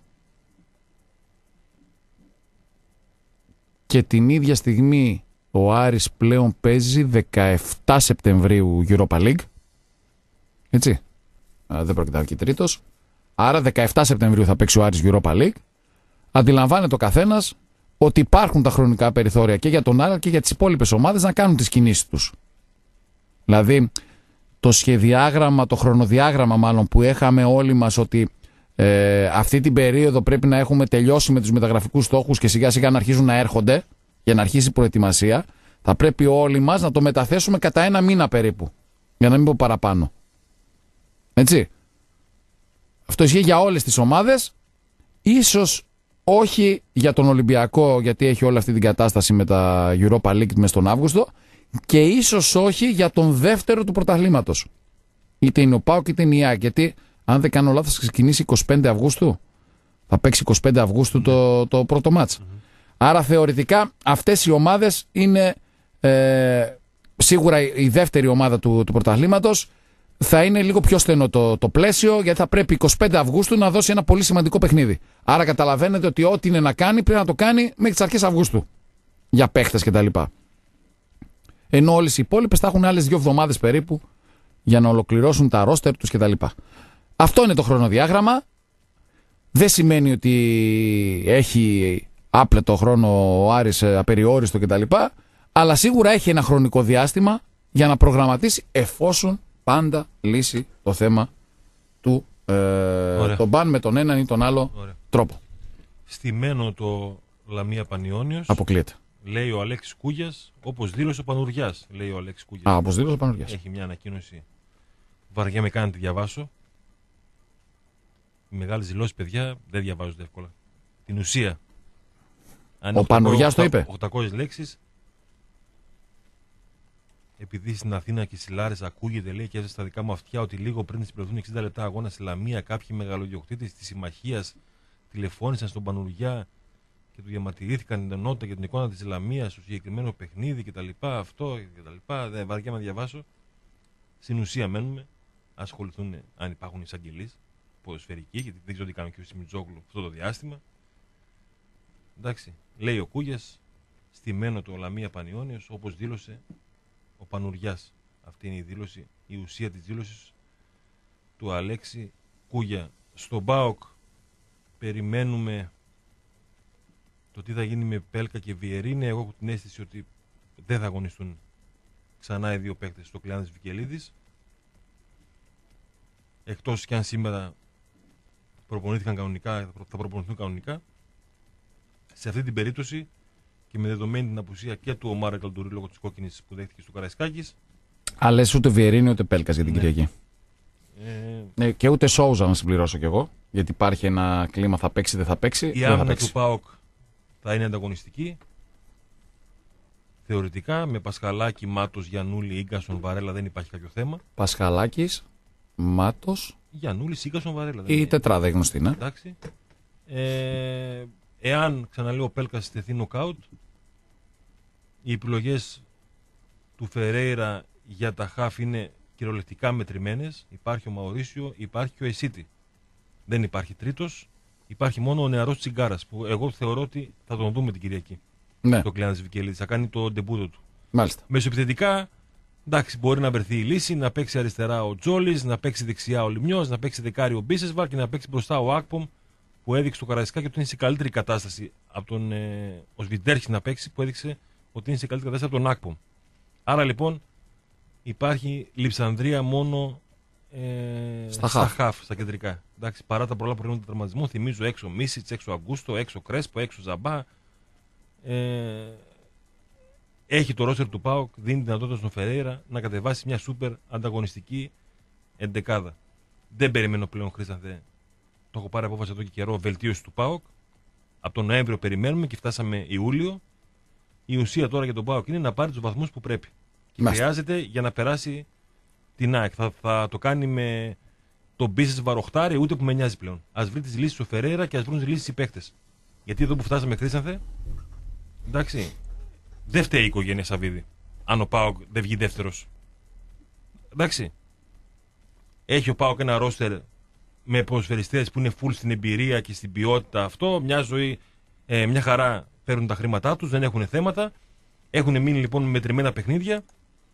Και την ίδια στιγμή ο Άρης πλέον παίζει δεκαεφτά Σεπτεμβρίου Europa League. Έτσι. Α, δεν πρόκειται να βγει τρίτος. Άρα δεκαεφτά Σεπτεμβρίου θα παίξει ο Άρης Europa League. Αντιλαμβάνεται ο καθένας ότι υπάρχουν τα χρονικά περιθώρια και για τον Άρη και για τις υπόλοιπες ομάδες να κάνουν τις κινήσεις τους. Δηλαδή το σχεδιάγραμμα, το χρονοδιάγραμμα μάλλον που έχαμε όλοι μας ότι ε, αυτή την περίοδο πρέπει να έχουμε τελειώσει με τους μεταγραφικούς στόχους και σιγά σιγά να αρχίζουν να έρχονται για να αρχίσει η προετοιμασία, θα πρέπει όλοι μας να το μεταθέσουμε κατά ένα μήνα περίπου. Για να μην πω παραπάνω. Έτσι. Αυτό ισχύει για όλες τις ομάδες. Ίσως όχι για τον Ολυμπιακό, γιατί έχει όλη αυτή την κατάσταση με τα Europa League μες τον Αύγουστο, και ίσως όχι για τον δεύτερο του πρωταθλήματος. Είτε είναι ο ΠΑΟΚ είτε είναι η ΑΕΚ. Γιατί αν δεν κάνω λάθος θα ξεκινήσει εικοστή πέμπτη Αυγούστου. Θα παίξει εικοστή πέμπτη Αυγούστου το, το πρώτο μάτς. Mm-hmm. Άρα θεωρητικά αυτές οι ομάδες είναι ε, σίγουρα η δεύτερη ομάδα του, του πρωταθλήματος. Θα είναι λίγο πιο στενό το, το πλαίσιο, γιατί θα πρέπει εικοστή πέμπτη Αυγούστου να δώσει ένα πολύ σημαντικό παιχνίδι. Άρα καταλαβαίνετε ότι ό,τι είναι να κάνει πρέπει να το κάνει μέχρι τις αρχές Αυγούστου. Για παίχτες κτλ. Ενώ όλες οι υπόλοιπες θα έχουν άλλες δύο εβδομάδες περίπου για να ολοκληρώσουν τα ρόστερ τους κτλ. Αυτό είναι το χρονοδιάγραμμα. Δεν σημαίνει ότι έχει άπλετο χρόνο ο Άρης απεριόριστο κτλ. Αλλά σίγουρα έχει ένα χρονικό διάστημα για να προγραμματίσει, εφόσον πάντα λύσει το θέμα του ε, τον μπαν με τον έναν ή τον άλλο Ωραία. τρόπο. Στημένο το Λαμία Πανιόνιος. Αποκλείεται. Λέει ο Αλέξης Κούγιας, όπως δήλωσε ο Πανουργιάς. Λέει ο Αλέξης Κούγιας. Α, όπως δήλωσε ο Πανουργιάς. Έχει μια ανακοίνωση. Βαριά με κάνει να τη διαβάσω. Οι μεγάλες δηλώσεις, παιδιά, δεν διαβάζονται εύκολα. Την ουσία. Αν ο Πανουργιάς το είπε. οκτακόσιες λέξεις. Επειδή στην Αθήνα και στις Λάρες ακούγεται, λέει, και έβγαζε στα δικά μου αυτιά ότι λίγο πριν συμπληρωθούν εξήντα λεπτά αγώνα στη Λαμία, κάποιοι μεγαλοδιοκτήτες της συμμαχίας τηλεφώνησαν στον Πανουργιά και του διαμαρτυρήθηκαν την ενότητα και την εικόνα της Λαμίας στο συγκεκριμένο παιχνίδι κτλ. Αυτό κτλ. Δεν βαριά να διαβάσω. Στην ουσία μένουμε. Ασχοληθούν αν υπάρχουν εισαγγελείς. ποδοσφαιρική, γιατί δεν ξέρω τι κάνει και ο Σιμιτζόγλου αυτό το διάστημα. Εντάξει, λέει ο Κούγιας, στημένο το Λαμία Πανιώνιος, όπως δήλωσε ο Πανουριάς. Αυτή είναι η δήλωση, η ουσία της δήλωσης του Αλέξη Κούγια. Στον ΠΑΟΚ περιμένουμε το τι θα γίνει με Πέλκα και Βιερίνε. Εγώ έχω την αίσθηση ότι δεν θα αγωνιστούν ξανά οι δύο παίκτες στο Κλεάνδης Βικελίδης. Εκτός κι αν σήμερα προπονήθηκαν κανονικά, θα προπονηθούν κανονικά. Σε αυτή την περίπτωση και με δεδομένη την απουσία και του Ομάρα Καλτουρί λόγω της κόκκινης που δέχτηκε στο Καραϊσκάκης. Αλλά λες ούτε Βιερίνη ούτε Πέλκας για την Ναι. Κυριακή. Ε, Ναι, και ούτε Σόουζα να συμπληρώσω κι εγώ. Γιατί υπάρχει ένα κλίμα θα παίξει, δεν θα παίξει. η δεν θα άμυνα παίξει. του ΠΑΟΚ θα είναι ανταγωνιστική. Θεωρητικά με Πασχαλάκη, Μάτος, Γιαννούλη, Ίγκασον, Βαρέλα δεν υπάρχει κάποιο θέμα. Πασχαλάκης, Μάτος Γιαννούλη, Ίγκασον, Βαρέλα. Δεν ή είναι. τετράδα είναι γνωστή, ναι. Εντάξει. Ε, εάν, ξαναλέω, ο Πέλκας στεθεί νοκάουτ, οι επιλογές του Φερέιρα για τα χαφ είναι κυριολεκτικά μετρημένες. Υπάρχει ο Μαουρίσιο, υπάρχει και ο Εσίτη. Δεν υπάρχει τρίτος. Υπάρχει μόνο ο νεαρός Τσιγκάρας που εγώ θεωρώ ότι θα τον δούμε την Κυριακή. Ναι, Το Κλεάνδης Βικελίδης. Θα κάνει το ντεμπούτο του. μάλιστα. Μεσοεπιθετικά, εντάξει, μπορεί να βρεθεί η λύση, να παίξει αριστερά ο Τζόλης, να παίξει δεξιά ο Λιμιός, να παίξει δεκάρι ο Μπίσεσβαρ και να παίξει μπροστά ο Ακπομ που έδειξε το Καραϊσκάκη ότι είναι σε καλύτερη κατάσταση από τον ε, ο Σβιντέρχη να παίξει, που έδειξε ότι είναι σε καλύτερη κατάσταση από τον Ακπομ. Άρα λοιπόν υπάρχει λειψανδρία μόνο ε, Στα στα χαφ. χαφ, στα κεντρικά. Εντάξει, παρά τα πολλά προβλήματα τραυματισμού, θυμίζω έξω Μίσιτς, έξω Αγκούστο, έξω Κρέσπο, έξω Ζαμπά. Ε, έχει το ρόστερ του ΠΑΟΚ, δίνει δυνατότητα στον Φερέιρα να κατεβάσει μια σούπερ ανταγωνιστική εντεκάδα. Δεν περιμένω πλέον, Χρήστανθε, το έχω πάρει απόφαση εδώ και καιρό, βελτίωση του ΠΑΟΚ. Από τον Νοέμβριο περιμένουμε και φτάσαμε Ιούλιο. Η ουσία τώρα για τον ΠΑΟΚ είναι να πάρει τους βαθμούς που πρέπει. Και Μάλιστα. χρειάζεται για να περάσει την ΑΕΚ. Θα, θα το κάνει με τον Μπίσες Βαροχτάρι, ούτε που με νοιάζει πλέον. Ας βρει τις λύσεις ο Φερέιρα και ας βρουν τις λύσεις οι παίκτες. Γιατί εδώ που φτάσαμε, Χρήστανθε, εντάξει, δεν φταίει η οικογένεια Σαββίδη. Αν ο ΠΑΟΚ δεν βγει δεύτερος. Εντάξει. Έχει ο ΠΑΟΚ ένα ρόστερ με ποδοσφαιριστές που είναι full στην εμπειρία και στην ποιότητα αυτό. Μια ζωή, ε, μια χαρά παίρνουν τα χρήματά τους, δεν έχουν θέματα. Έχουν μείνει λοιπόν με μετρημένα παιχνίδια.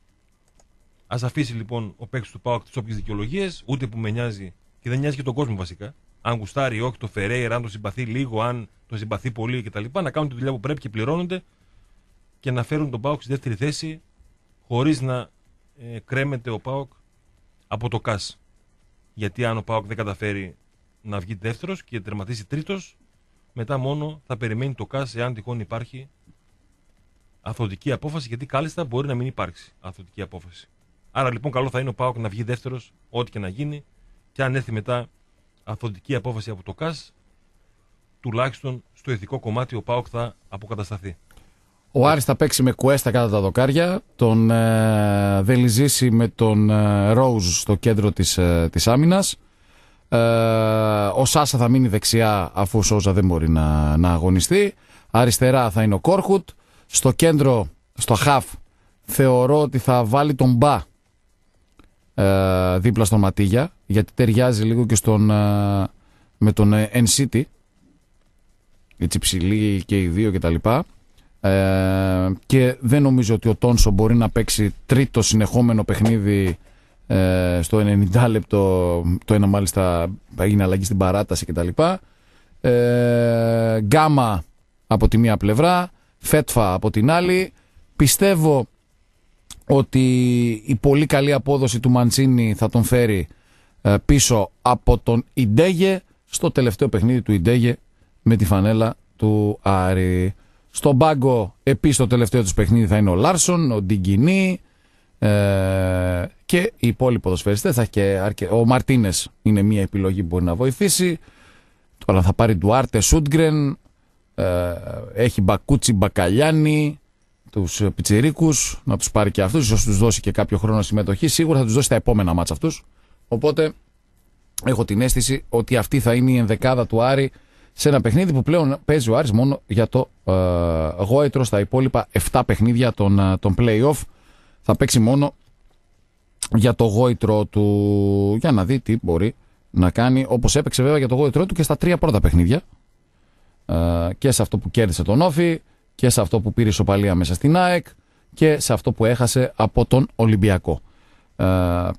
Ας αφήσει λοιπόν ο παίκτης του ΠΑΟΚ τις όποιες δικαιολογίες, ούτε που με νοιάζει και δεν νοιάζει και τον κόσμο βασικά. Αν γουστάρει ή όχι το Φερέιρα, αν το συμπαθεί λίγο, αν το συμπαθεί πολύ κτλ. Να κάνουν τη δουλειά που πρέπει και πληρώνονται και να φέρουν τον ΠΑΟΚ στη δεύτερη θέση χωρίς να ε, κρέμεται ο ΠΑΟΚ από το ΚΑΣ. Γιατί αν ο ΠΑΟΚ δεν καταφέρει να βγει δεύτερος και τερματίσει τρίτος, μετά μόνο θα περιμένει το ΚΑΣ εάν τυχόν υπάρχει αθλητική απόφαση, γιατί κάλλιστα μπορεί να μην υπάρξει αθλητική απόφαση. Άρα λοιπόν καλό θα είναι ο ΠΑΟΚ να βγει δεύτερος, ό,τι και να γίνει, και αν έρθει μετά αθλητική απόφαση από το ΚΑΣ, τουλάχιστον στο ηθικό κομμάτι ο ΠΑΟΚ θα αποκατασταθεί. Ο Άρης θα παίξει με Κουέστα κατά τα δοκάρια, τον ε, Δελιζήση με τον ε, Ρόουζ στο κέντρο της, ε, της άμυνας. Ε, ο Σάσα θα μείνει δεξιά αφού ο Σόουζα δεν μπορεί να, να αγωνιστεί. Αριστερά θα είναι ο Κόρχουτ. Στο κέντρο, στο χαφ, θεωρώ ότι θα βάλει τον Μπα ε, δίπλα στον Ματίγια, γιατί ταιριάζει λίγο και στον, ε, με τον Εν Σίτι. Έτσι ψηλή και οι δύο κτλ. Ε, και δεν νομίζω ότι ο Τόνσο μπορεί να παίξει τρίτο συνεχόμενο παιχνίδι ε, στο ενενήντα λεπτό. Το ένα μάλιστα έγινε αλλαγή στην παράταση κτλ. Ε, Γκάμα από τη μία πλευρά, Φέτφα από την άλλη. Πιστεύω ότι η πολύ καλή απόδοση του Μαντσίνη θα τον φέρει ε, πίσω από τον Ιντέγε στο τελευταίο παιχνίδι του Ιντέγε με τη φανέλα του Άρη. Στον πάγκο επίσης το τελευταίο τους παιχνίδι θα είναι ο Λάρσον, ο Ντιγκινή ε, και οι υπόλοιποι ποδοσφαιριστές. Θα και αρκε... Ο Μαρτίνες είναι μια επιλογή που μπορεί να βοηθήσει. Τώρα θα πάρει Ντουάρτε, Σούντγκρεν, ε, έχει Μπακούτσι, Μπακαλιάνι, τους πιτσιρίκους, να τους πάρει και αυτούς, ίσως τους δώσει και κάποιο χρόνο συμμετοχή. Σίγουρα θα τους δώσει τα επόμενα μάτσα αυτούς. Οπότε έχω την αίσθηση ότι αυτή θα είναι η ενδεκάδα του Άρη σε ένα παιχνίδι που πλέον παίζει ο Άρης μόνο για το ε, γόητρο. Στα υπόλοιπα επτά παιχνίδια των, των play-off θα παίξει μόνο για το γόητρο του, για να δει τι μπορεί να κάνει όπως έπαιξε βέβαια για το γόητρό του και στα τρία πρώτα παιχνίδια. Ε, και σε αυτό που κέρδισε τον Όφη και σε αυτό που πήρε ισοπαλία μέσα στην ΑΕΚ και σε αυτό που έχασε από τον Ολυμπιακό. Ε,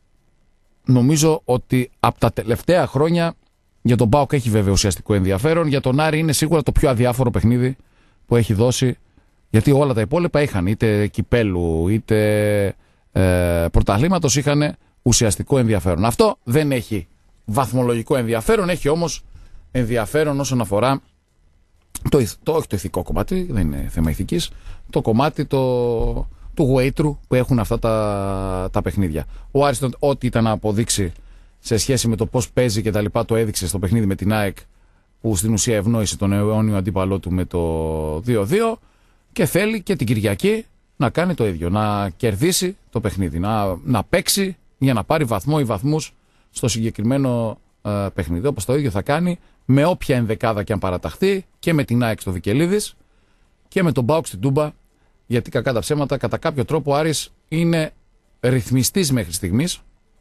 νομίζω ότι από τα τελευταία χρόνια για τον ΠΑΟΚ έχει βέβαια ουσιαστικό ενδιαφέρον. Για τον Άρη είναι σίγουρα το πιο αδιάφορο παιχνίδι που έχει δώσει, γιατί όλα τα υπόλοιπα είχαν είτε κυπέλου είτε ε, πρωταθλήματος, είχαν ουσιαστικό ενδιαφέρον. Αυτό δεν έχει βαθμολογικό ενδιαφέρον, έχει όμως ενδιαφέρον όσον αφορά το, το, όχι το ηθικό κομμάτι, δεν είναι θέμα ηθικής, το κομμάτι το, του γουέιτρου που έχουν αυτά τα, τα παιχνίδια. Ο Άρης ό,τι ήταν να αποδείξει σε σχέση με το πώς παίζει και τα λοιπά το έδειξε στο παιχνίδι με την ΑΕΚ, που στην ουσία ευνόησε τον αιώνιο αντίπαλό του με το δύο δύο, και θέλει και την Κυριακή να κάνει το ίδιο, να κερδίσει το παιχνίδι, να, να παίξει για να πάρει βαθμό ή βαθμούς στο συγκεκριμένο ε, παιχνίδι. Όπως το ίδιο θα κάνει με όποια ενδεκάδα και αν παραταχθεί και με την ΑΕΚ στο Βικελίδης και με τον ΠΑΟΚ στην Τούμπα, γιατί κακά τα ψέματα κατά κάποιο τρόπο ο Άρης είναι ρυθμιστής μέχρι στιγμής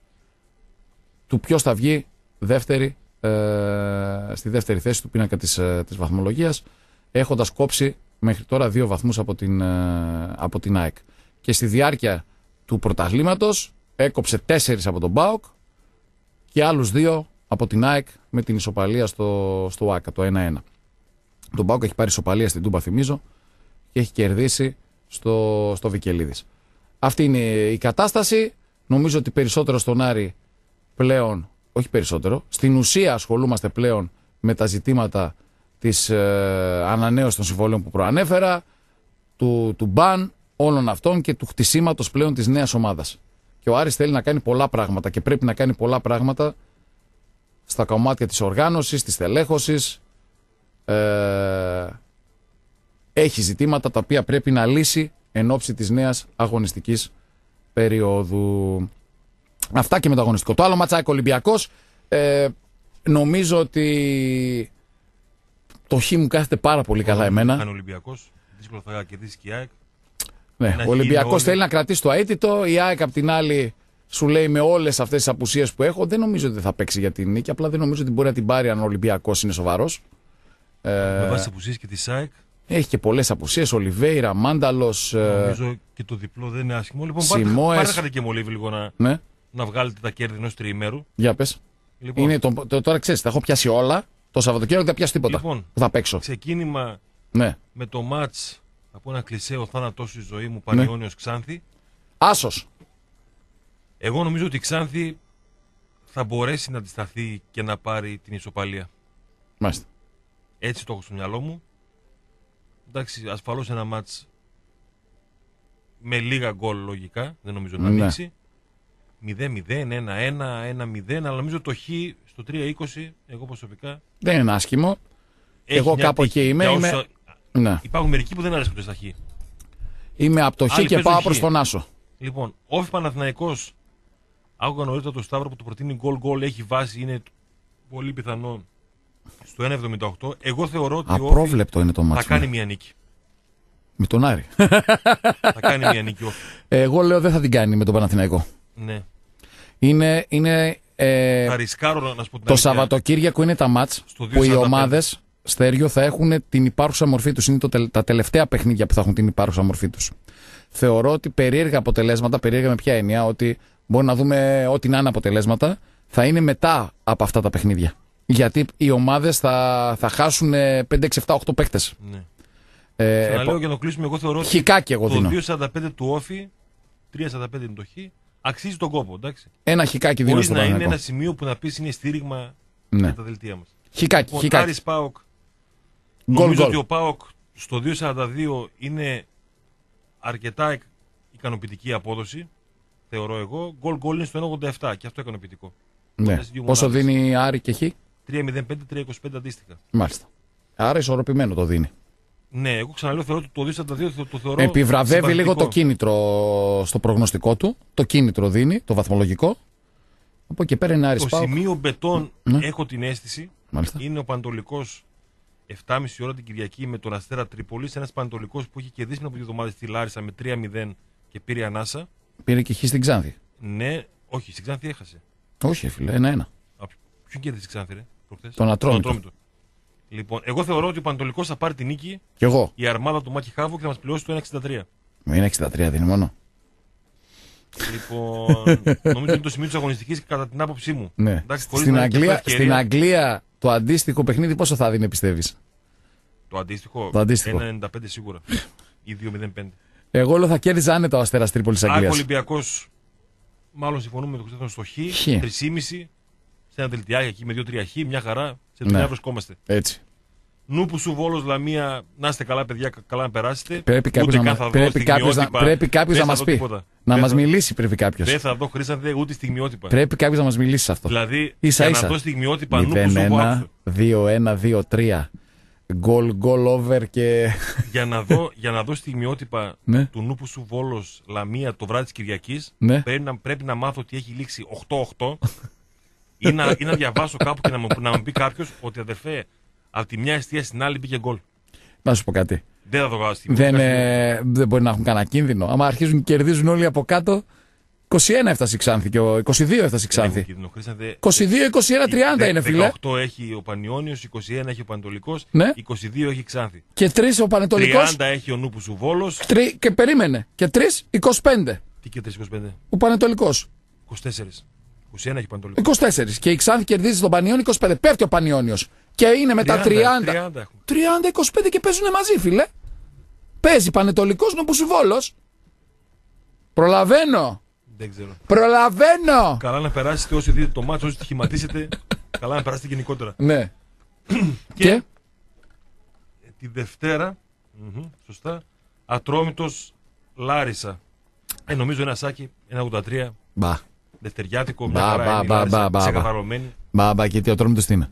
του ποιος θα βγει δεύτερη, ε, στη δεύτερη θέση του πίνακα της, ε, της βαθμολογίας, έχοντας κόψει μέχρι τώρα δύο βαθμούς από την, ε, από την ΑΕΚ. Και στη διάρκεια του πρωταθλήματος έκοψε τέσσερις από τον ΠΑΟΚ και άλλους δύο από την ΑΕΚ με την ισοπαλία στο, στο ΆΚΑ, το ένα ένα. Τον ΠΑΟΚ έχει πάρει ισοπαλία στην Τούμπα, θυμίζω, και έχει κερδίσει στο, στο Βικελίδης. Αυτή είναι η κατάσταση. Νομίζω ότι περισσότερο στον Άρη πλέον, όχι περισσότερο, στην ουσία ασχολούμαστε πλέον με τα ζητήματα της ε, ανανέωσης των συμβόλαιων που προανέφερα, του, του μπαν, όλων αυτών και του χτισήματος πλέον της νέας ομάδας. Και ο Άρης θέλει να κάνει πολλά πράγματα και πρέπει να κάνει πολλά πράγματα στα κομμάτια της οργάνωσης, της τελέχωσης. Ε, έχει ζητήματα τα οποία πρέπει να λύσει εν ώψη της νέας αγωνιστικής περίοδου. Αυτά και με το αγωνιστικό. Το άλλο ματσάκι Ολυμπιακός, ε, νομίζω ότι το χ μου κάθεται πάρα πολύ καλά εμένα. Αν ο Ολυμπιακός, δύσκολο θα κερδίσει και η ΑΕΚ. Ναι, ο Ολυμπιακός θέλει να κρατήσει το αίτητο, η ΑΕΚ απ' την άλλη σου λέει με όλες αυτές τις απουσίες που έχω, δεν νομίζω ότι θα παίξει για την νίκη, απλά δεν νομίζω ότι μπορεί να την πάρει αν ο Ολυμπιακός είναι σοβαρός. Με βάση τις απουσίες και τη ΑΕΚ. Έχει και πολλές απουσίες, Ολιβέιρα, Μάνταλος. Νομίζω και το διπλό δεν είναι άσχημο. Λοιπόν, Σιμόες... πάρε χάρη και μολύβι λίγο να, ναι. να βγάλετε τα κέρδη ενός τριημέρου. Για πες. Λοιπόν. Είναι το, το, τώρα ξέρεις, τα έχω πιάσει όλα. Το Σαββατοκύριακο δεν θα πιάσει τίποτα. Λοιπόν, θα παίξω. Ξεκίνημα ναι. με το μάτς από ένα κλισέ, ο θάνατός στη ζωή μου, Πανιώνιος ναι. Ξάνθη. Άσος. Εγώ νομίζω ότι η Ξάνθη θα μπορέσει να αντισταθεί και να πάρει την ισοπαλία. Μάλιστα. Έτσι το έχω στο μυαλό μου. Εντάξει, ασφαλώς ένα μάτς με λίγα γκολ λογικά, δεν νομίζω να ανοίξει. Ναι. μηδέν μηδέν, ένα ένα, ένα μηδέν, αλλά νομίζω το χ στο τρία είκοσι, εγώ προσωπικά. Δεν είναι άσχημο. Εγώ κάπου εκεί είμαι. είμαι... Όσα... Ναι. Υπάρχουν μερικοί που δεν αρέσκονται στα χ. Είμαι από το χ και πάω προς τον άσο. Λοιπόν, Όφη Παναθηναϊκός, άκουγα νωρίτερα το Σταύρο που του προτείνει γκολ γκολ, έχει βάση, είναι πολύ πιθανό στο ένα εβδομήντα οκτώ. Εγώ θεωρώ ότι απρόβλεπτο είναι το μάτσο. Θα κάνει μια νίκη. Με τον Άρη. Θα κάνει μια νίκη Όφη. Εγώ λέω δεν θα την κάνει με τον Παναθηναϊκό. Ναι. Είναι, είναι ε, θα ρισκάρω να σου πω την το Σαββατοκύριακο είναι τα μάτς που οι ομάδες Στέριο θα έχουν την υπάρχουσα μορφή τους. Είναι το, τα τελευταία παιχνίδια που θα έχουν την υπάρχουσα μορφή τους. Θεωρώ ότι περίεργα αποτελέσματα, περίεργα με ποια έννοια, ότι μπορεί να δούμε ό,τι να είναι αποτελέσματα, θα είναι μετά από αυτά τα παιχνίδια. Γιατί οι ομάδες θα, θα χάσουν πέντε, έξι, επτά, οκτώ παίκτες. Ναι. Ε, να λέω για να κλείσουμε, εγώ θεωρώ χικάκι εγώ ότι δίνω. Το δύο σαράντα πέντε του Όφη, τρία σαράντα πέντε είναι το χ, αξίζει τον κόπο. Εντάξει. Ένα χικάκι δίνω στον Παναθηναϊκό. Να είναι ένα σημείο που να πεις είναι στήριγμα ναι. για τα δελτία μας. Χικάκι, λοιπόν, χικάκι. Άρης ΠΑΟΚ. Goal, νομίζω goal. ότι ο ΠΑΟΚ στο δύο σαράντα δύο είναι αρκετά ικανοποιητική απόδοση. Θεωρώ εγώ. Γκολ γκολ είναι στο ένα ογδόντα επτά και αυτό ικανοποιητικό. Ναι. Πόσο δίνει Άρη και Χ? τρία μηδέν πέντε τρία είκοσι πέντε αντίστοιχα. Μάλιστα. Άρα ισορροπημένο το δίνει. Ναι, εγώ ξαναλέω θεωρώ ότι το δύο σαράντα δύο το, το θεωρώ. Επιβραβεύει λίγο το κίνητρο στο προγνωστικό του. Το κίνητρο δίνει, το βαθμολογικό. Από εκεί πέρα είναι Άρης Το ΠΑΟΚ. σημείο μπετόν ναι. έχω την αίσθηση. Μάλιστα. Είναι ο Πανατολικός επτά και μισή ώρα την Κυριακή με τον Αστέρα Τρίπολης. Ένας Πανατολικός που είχε κερδίσει πριν από δύο εβδομάδες στη Λάρισα με τρία μηδέν και πήρε ανάσα. Πήρε και Χ στην Ξάνθη. Ναι, όχι, στην Ξάνθη έχασε. Όχι, φίλε, ένα ένα. Ποιον κέρδισε Ξάνθη, ρε, προχθές? Τον Ατρόμητο. Λοιπόν, εγώ θεωρώ ότι ο Πανατολικός θα πάρει την νίκη. Κι εγώ. Η αρμάδα του Μάκη Χάβου και θα μας πληρώσει το ένα εξήντα τρία. Με είναι εξήντα τρία, δεν είναι μόνο. Λοιπόν, νομίζω είναι το σημείο της αγωνιστικής κατά την άποψή μου. Ναι. Εντάξει, στην, Αγγλία, στην Αγγλία το αντίστοιχο παιχνίδι πόσο θα δίνει, πιστεύεις? Το αντίστοιχο, το αντίστοιχο. ένα ενενήντα πέντε σίγουρα. Ή δύο μηδέν πέντε. Εγώ λέω θα κέρδιζε άνετα ο Αστέρας Τρίπολης Αγγλίας. Άκο Ολυμπιακός, μάλλον συμφωνούμε με το Κωνσταντίνο στο Χ. τρία κόμμα πέντε σε ένα δελτιάκι εκεί με δύο τρία Χ, μια χαρά. Σε δουλειά ναι. βρισκόμαστε. Έτσι. Νούπου σου Βόλος Λαμία, να είστε καλά, παιδιά, καλά να περάσετε. Πρέπει κάποιος να, να, πρέπει κάποιος να, πρέπει κάποιος να μας πει. Τίποτα. Να μας μιλήσει, πρέπει κάποιος. Δεν θα δω, Χρήστανθε, ούτε στιγμιότυπα. Πρέπει κάποιος να μας μιλήσει σε αυτό. Δηλαδή, ίσα, για ίσα. να δω στιγμιότυπα, Νούπου σου Βόλος. δύο ένα δύο τρία. Γκολ, γκολ over και. Για να δω, για να δω στιγμιότυπα ναι. του Νούπου σου Βόλος Λαμία το βράδυ της Κυριακής, ναι. πρέπει, να, πρέπει να μάθω ότι έχει λήξει οκτώ οκτώ ή, να, ή να διαβάσω κάπου και να μου, να μου πει κάποιος ότι αδερφέ, από τη μια εστία στην άλλη μπήκε γκολ. Να σου πω κάτι. Δεν θα το βγάλω στη δεν, ε, δεν μπορεί να έχουν κανένα κίνδυνο. Άμα αρχίζουν και κερδίζουν όλοι από κάτω. είκοσι ένα έφτασε η Ξάνθη και ο είκοσι δύο έφτασε η Ξάνθη. είκοσι δύο είκοσι ένα τριάντα είναι, φίλε. δεκαοκτώ έχει ο Πανιώνιος, είκοσι ένα έχει ο Πανετολικός, ναι. είκοσι δύο έχει η Ξάνθη. Και τρία ο Πανετολικός. τριάντα έχει ο Νούπου σου Βόλος. τρία, και περίμενε. Και τρία είκοσι πέντε. Τι και τρία είκοσι πέντε. Ο Πανετολικός. είκοσι τέσσερα. είκοσι ένα έχει ο Πανετολικός. είκοσι τέσσερα. Και η Ξάνθη κερδίζει τον Πανιώνιο είκοσι πέντε. Πέφτει ο Πανιώνιος. Και είναι μετά τριάντα. τριάντα είκοσι πέντε και παίζουν μαζί, φίλε. Παίζει Πανετολικός, Νούπου σου Βόλος. Προλαβαίνω. Δεν ξέρω. Προλαβαίνω! Καλά να περάσετε όσοι δείτε το μάτσο, όσοι στοιχηματίσετε. Καλά να περάσετε γενικότερα. Ναι. Και, και τη Δευτέρα, μ, σωστά, Ατρόμητος Λάρισα. Ε, νομίζω ένα σάκι, ένα ογδόντα τρία. Μπα. Δευτεριάτικο, μπα, μια χαρά. Μπα, μπα, μπα, ξεκαθαρωμένη. Μπα, μπα, και τι ο Ατρόμητος τι είναι?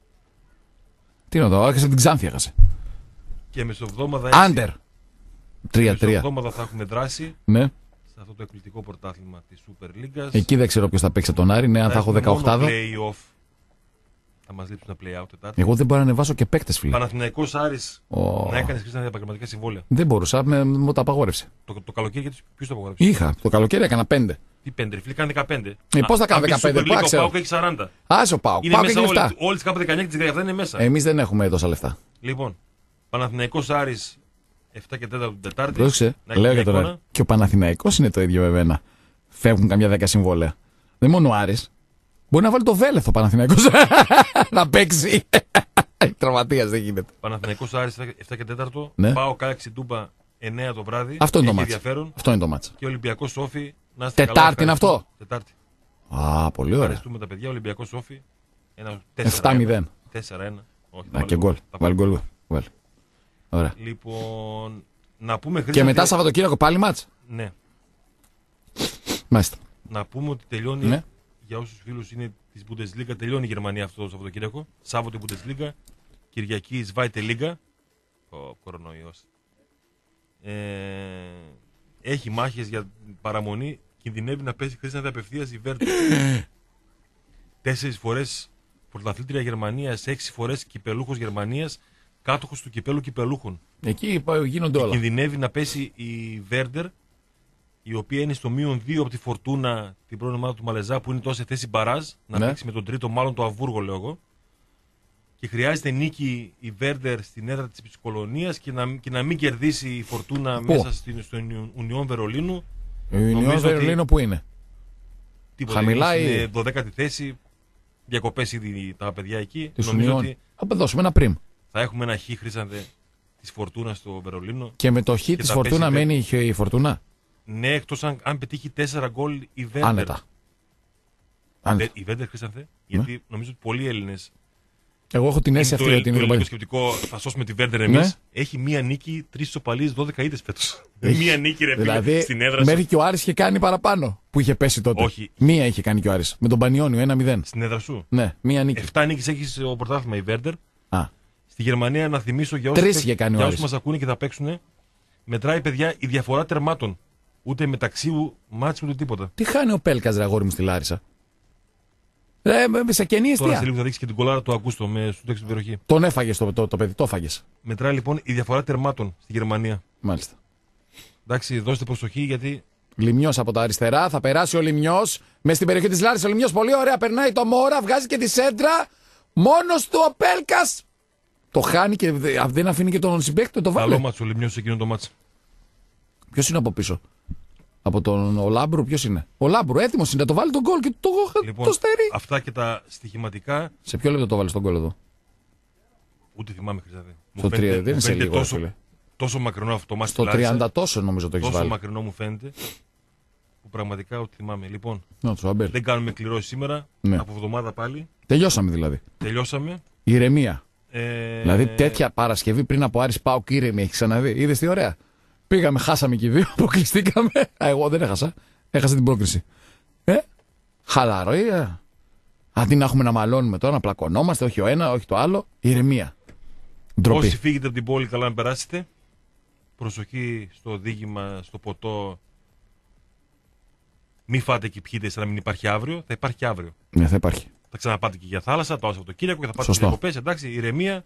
Τι είναι εδώ, έχασε την Ξάνθη, έχασε. Και μεσοβδόμαδα. Άντερ. τρία τρία. Μεσοβδόμαδα θα έχουμε δράση. Ναι. Αυτό το εκπληκτικό πρωτάθλημα της Super League. Εκεί δεν ξέρω ποιος θα παίξει τον Άρη, ναι, αν θα, θα έχω δεκαοκτώ. Play-off. Θα μας λείψουν τα play-out Τετάρτη. Εγώ δεν μπορώ να ανεβάσω και παίκτες, φίλε. Παναθηναϊκός Άρης oh. να έκανε χρήση επαγγελματικά συμβόλαια. Δεν μπορούσα, με, μου τα απαγόρευσε. Το, το καλοκαίρι γιατί ποιος το απαγόρευσε? Είχα, το καλοκαίρι έκανα πέντε. Τι πέντε, φίλε, κάνει δεκαπέντε. Ε, πώς θα κάνω δεκαπέντε, πού ξέρω. Ο ΠΑΟΚ έχει σαράντα. Άσε ο ΠΑΟΚ. Είναι πάω μέσα όλοι, όλες τις κάπου δεκαεννιά και τις δεκαεπτά είναι μέσα. Εμείς δεν έχουμε τόσα λεφτά. Λοιπόν, Παναθηναϊκός Άρης επτά και τέταρτο την Τετάρτη. Πρόσεξε, λέω για τώρα. Και ο Παναθηναϊκός είναι το ίδιο με εμένα. Φεύγουν καμιά δέκα συμβόλαια. Δεν μόνο ο Άρης. Μπορεί να βάλει το Βέλεθο ο Παναθηναϊκός να παίξει. Τραυματίας δεν γίνεται. Παναθηναϊκός Άρης επτά και τέταρτο. Ναι. Πάω Κάλαξη Τούμπα εννέα το βράδυ. Αυτό είναι το μάτς. Αυτό είναι το μάτς. Και Ολυμπιακός Σόφι. Τετάρτη είναι αυτό. Τετάρτη. Α, πολύ ωραία. Ευχαριστούμε τα παιδιά. Ολυμπιακός Σόφι. επτά μηδέν. τέσσερα ένα. Να και γκολ. Βάλει γκολ. Ωραία. Λοιπόν, να πούμε και μετά Σαββατοκύριακο πάλι μάτς. Ναι. Μάλιστα. Να πούμε ότι τελειώνει, ναι. για όσους φίλους είναι της Bundesliga, τελειώνει η Γερμανία αυτό το Σαββατοκύριακο. Σάββατο η Bundesliga, Κυριακή η Zweite Liga. Ο κορονοϊός. Ε, έχει μάχες για παραμονή, κινδυνεύει να πέσει χρήση να απευθείας η Βέρτου. Τέσσερις φορές πρωταθλήτρια Γερμανίας, έξι φορές κυπελούχος Γερμανίας, κάτοχος του κυπέλου κυπελούχων. Εκεί γίνονται όλα. Κινδυνεύει να πέσει η Βέρντερ, η οποία είναι στο μείον δύο από τη Φορτούνα, την πρώτη ομάδα του Μαλεζά, που είναι τόσο σε θέση μπαράζ, να ναι. παίξει με τον τρίτο, μάλλον το Αβούργο, λέω εγώ. Και χρειάζεται νίκη η Βέρντερ στην έδρα της Κολονίας και να, και να μην κερδίσει η Φορτούνα Πού? μέσα στην, στο Ουνιόν Βερολίνου. Η Ουνιόν Βερολίνου που είναι? Τίποτα, χαμηλά είναι ή... δωδέκατη θέση. Διακοπές ήδη τα παιδιά εκεί. Της Νομίζω Ουνιόν. Ότι θα δώσουμε ένα πριμ. Θα έχουμε ένα χ Χρήσανθε της Φορτούνα στο Βερολίνο. Και με το χ της Φορτούνα μένει η Φορτούνα. Ναι, εκτός αν, αν πετύχει τέσσερα γκολ η Βέντερ. Άνετα. Άνετα. Η Βέντερ Χρήσανθε. Γιατί ναι. νομίζω ότι πολλοί Έλληνες. Εγώ έχω την αίσθηση αυτή για την Ευρωπαϊκή. Το σκεπτικό, θα σώσουμε τη Βέντερ εμείς. Ναι. Έχει μία νίκη, τρεις ισοπαλίες, δώδεκα ήττες φέτος. Μία νίκη, ρε φίλε, δηλαδή, στην έδρα. Μέχρι και ο Άρης είχε κάνει παραπάνω που είχε πέσει τότε. Όχι. Μία είχε κάνει και ο Άρης. Με τον Πανιόνιο, ένα μηδέν. Στην έδρα σου. Ναι, μία νίκη. Εφτά νίκες έχει στο πρωτάθλημα η Βέντερ. Α. Στη Γερμανία, να θυμίσω για όσους μας ακούνε και θα παίξουν, μετράει παιδιά η διαφορά τερμάτων. Ούτε μεταξύ μάτς ούτε τίποτα. Τι χάνει ο Πέλκας, ρε αγόρι μου, στη Λάρισα? Ε, σε κενή αιστεία. Τώρα σε λίγο θα δείξει και την κολάρα του Ακούστο με στο έξι του περιοχή. Τον έφαγε το, το, το παιδί, το έφαγες. Μετράει λοιπόν η διαφορά τερμάτων στη Γερμανία. Μάλιστα. Εντάξει, δώστε προσοχή γιατί. Λιμιός από τα αριστερά, θα περάσει ο Λιμιός. Μες στην περιοχή της Λάρισσας ο Λιμιός πολύ ωραία περνάει το Μόρα, βγάζει και τη σέντρα. Μόνος του ο Πέλκας. Το χάνει και δεν αφήνει και τον συμπαίκτη του το βάλε. Καλό μάτσο ο Λιμιός σε εκείνο το μάτσο. Ποιος είναι από πίσω? Από τον ο Λάμπρου, ποιος είναι? Ο Λάμπρου έτοιμος είναι να το βάλει τον γκολ και το, Λοιπόν, το στερεί. αυτά και τα στοιχηματικά. Σε ποιο λεπτό το βάλει τον γκολ εδώ? Ούτε θυμάμαι, Χρυσάδε. Στο τρία, δεν είναι σε λίγο. Τόσο, φίλε. τόσο μακρινό αυτό το μάτι. Στο τριάντα τόσο νομίζω το έχεις Τόσο βάλει. μακρινό μου φαίνεται. Που πραγματικά ό,τι θυμάμαι. Λοιπόν, Να, το Αμπέλ. δεν κάνουμε κληρώσει σήμερα. Ναι. Από εβδομάδα πάλι. Τελειώσαμε δηλαδή. Τελειώσαμε. Ηρεμία. Ε... Δηλαδή τέτοια Παρασκευή πριν από Άρης ΠΑΟΚ ήρεμη έχει ξαναδεί. Είδες τι ωραία. Πήγαμε, χάσαμε και οι δύο, αποκλειστήκαμε. Α, εγώ δεν έχασα. Έχασα την πρόκριση. Ε, χαλαρό, ε. Αντί να έχουμε να μαλώνουμε τώρα, να πλακωνόμαστε, όχι ο ένα, όχι το άλλο. Ηρεμία. Ντροπή. Όσοι φύγετε από την πόλη, καλά να περάσετε. Προσοχή στο δίγημα, στο ποτό. Μη φάτε και πιείτε σαν να μην υπάρχει αύριο. Θα υπάρχει και αύριο. Ναι, θα υπάρχει. Θα ξαναπάτε και για θάλασσα, το Σαββατοκύριακο και θα πάτε Σωστό. στις διακοπές. Εντάξει, ηρεμία.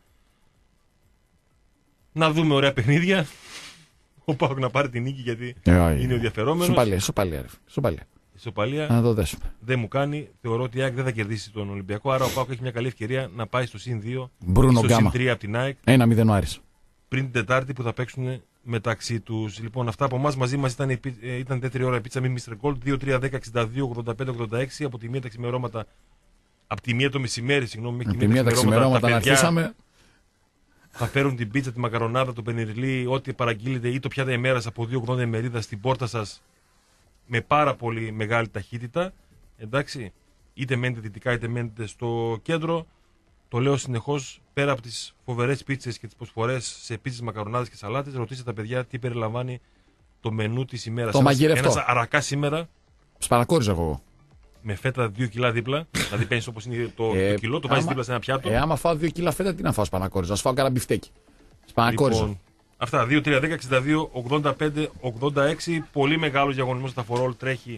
Να δούμε ωραία παιχνίδια. Ο ΠΑΟΚ να πάρει την νίκη γιατί Ε, είναι ο ενδιαφερόμενος. Σοπαλία, σοπαλία, ρε. Σοπαλία. Ισοπαλία Να το δέσουμε. δεν μου κάνει. Θεωρώ ότι η ΑΕΚ δεν θα κερδίσει τον Ολυμπιακό. Άρα ο ΠΑΟΚ έχει μια καλή ευκαιρία να πάει στο συν δύο. Μπρούνο στο Γκάμα. συν τρία από την ΑΕΚ Ένα μηδέν ο Άρης. πριν την Τετάρτη που θα παίξουν μεταξύ τους. Λοιπόν, αυτά από εμάς. Μαζί μας ήταν, η, πι- ε, ήταν τέτοια ώρα η πίτσα με μίστερ Gold. δύο τρία δέκα εξήντα δύο ογδόντα πέντε ογδόντα έξι. Από τη μία τα ξημερώματα. Από τη μία το μεσημέρι, συγγνώμη, μέχρι Από τη μία τα ξημερώματα να αρχίσαμε. θα φέρουν την πίτσα, τη μακαρονάδα, το πενιρλί, ό,τι παραγγείλετε ή το πιάτα ημέρας από δύο ογδόντα ημερίδα στην πόρτα σας με πάρα πολύ μεγάλη ταχύτητα. Εντάξει, είτε μένετε δυτικά είτε μένετε στο κέντρο. Το λέω συνεχώς, πέρα από τις φοβερές πίτσες και τις προσφορές σε πίτσες, μακαρονάδες και σαλάτες, ρωτήστε τα παιδιά τι περιλαμβάνει το μενού της ημέρας. Το Ένας- μαγειρευτό. Ένας αρακά σήμερα Σπανακόριζα εγώ. με φέτα δύο κιλά δίπλα. Δηλαδή παίρνεις όπως είναι το, Ε, το κιλό, το βάζεις άμα- δίπλα σε ένα πιάτο. Ε, άμα φάω δύο κιλά φέτα, τι να φάω σπανακόριζα? Να σου φάω κανένα μπιφτέκι. Σπανακόριζα. Λοιπόν, αυτά, δύο τρία δέκα εξήντα δύο ογδόντα πέντε ογδόντα έξι. Πολύ μεγάλος διαγωνισμός στα φορόλ τρέχει.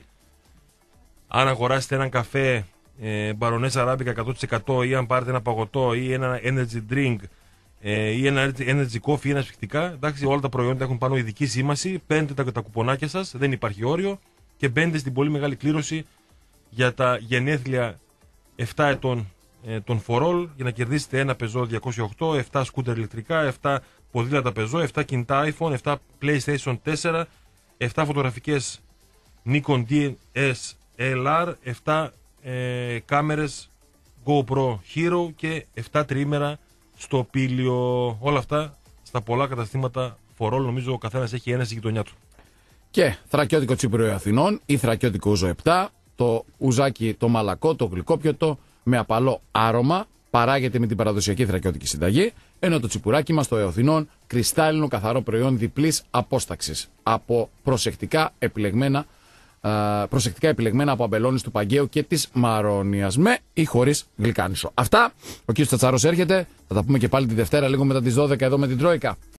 Αν αγοράσετε έναν καφέ ε, Μπαρονές Αράμπικα εκατό τοις εκατό ή αν πάρετε ένα παγωτό ή ένα energy drink ε, ή ένα energy coffee ή ένα σφιχτικά, εντάξει, όλα τα προϊόντα έχουν πάνω ειδική σήμαση. Παίρνετε τα, τα κουπονάκια σας, δεν υπάρχει όριο και μπαίνετε στην πολύ μεγάλη κλήρωση για τα γενέθλια επτά ετών ε, των φορόλ για να κερδίσετε ένα Peugeot διακόσια οκτώ, επτά σκούτερ ηλεκτρικά, επτά ποδήλατα Peugeot, επτά κινητά iPhone, επτά PlayStation τέσσερα, επτά φωτογραφικές Nikon ντι ες ελ αρ, επτά ε, κάμερες GoPro Hero και επτά τριήμερα στο πήλιο. Όλα αυτά στα πολλά καταστήματα φορόλ. Νομίζω ο καθένας έχει ένα στη γειτονιά του. Και θρακιώτικο Τσίπριο Αθηνών ή θρακιώτικο ούζο επτά, το ουζάκι το μαλακό, το γλυκόπιωτο με απαλό άρωμα, παράγεται με την παραδοσιακή θρακιώτικη συνταγή, ενώ το τσιπουράκι μας το Εωθινών, κρυστάλλινο καθαρό προϊόν διπλής απόσταξης από προσεκτικά επιλεγμένα, α, προσεκτικά επιλεγμένα από αμπελώνες του Παγκαίου και της Μαρόνιας, με ή χωρίς γλυκάνισο. Αυτά, ο κ. Τσατσάρος έρχεται, θα τα πούμε και πάλι τη Δευτέρα λίγο μετά τις δώδεκα εδώ με την Τρόικα.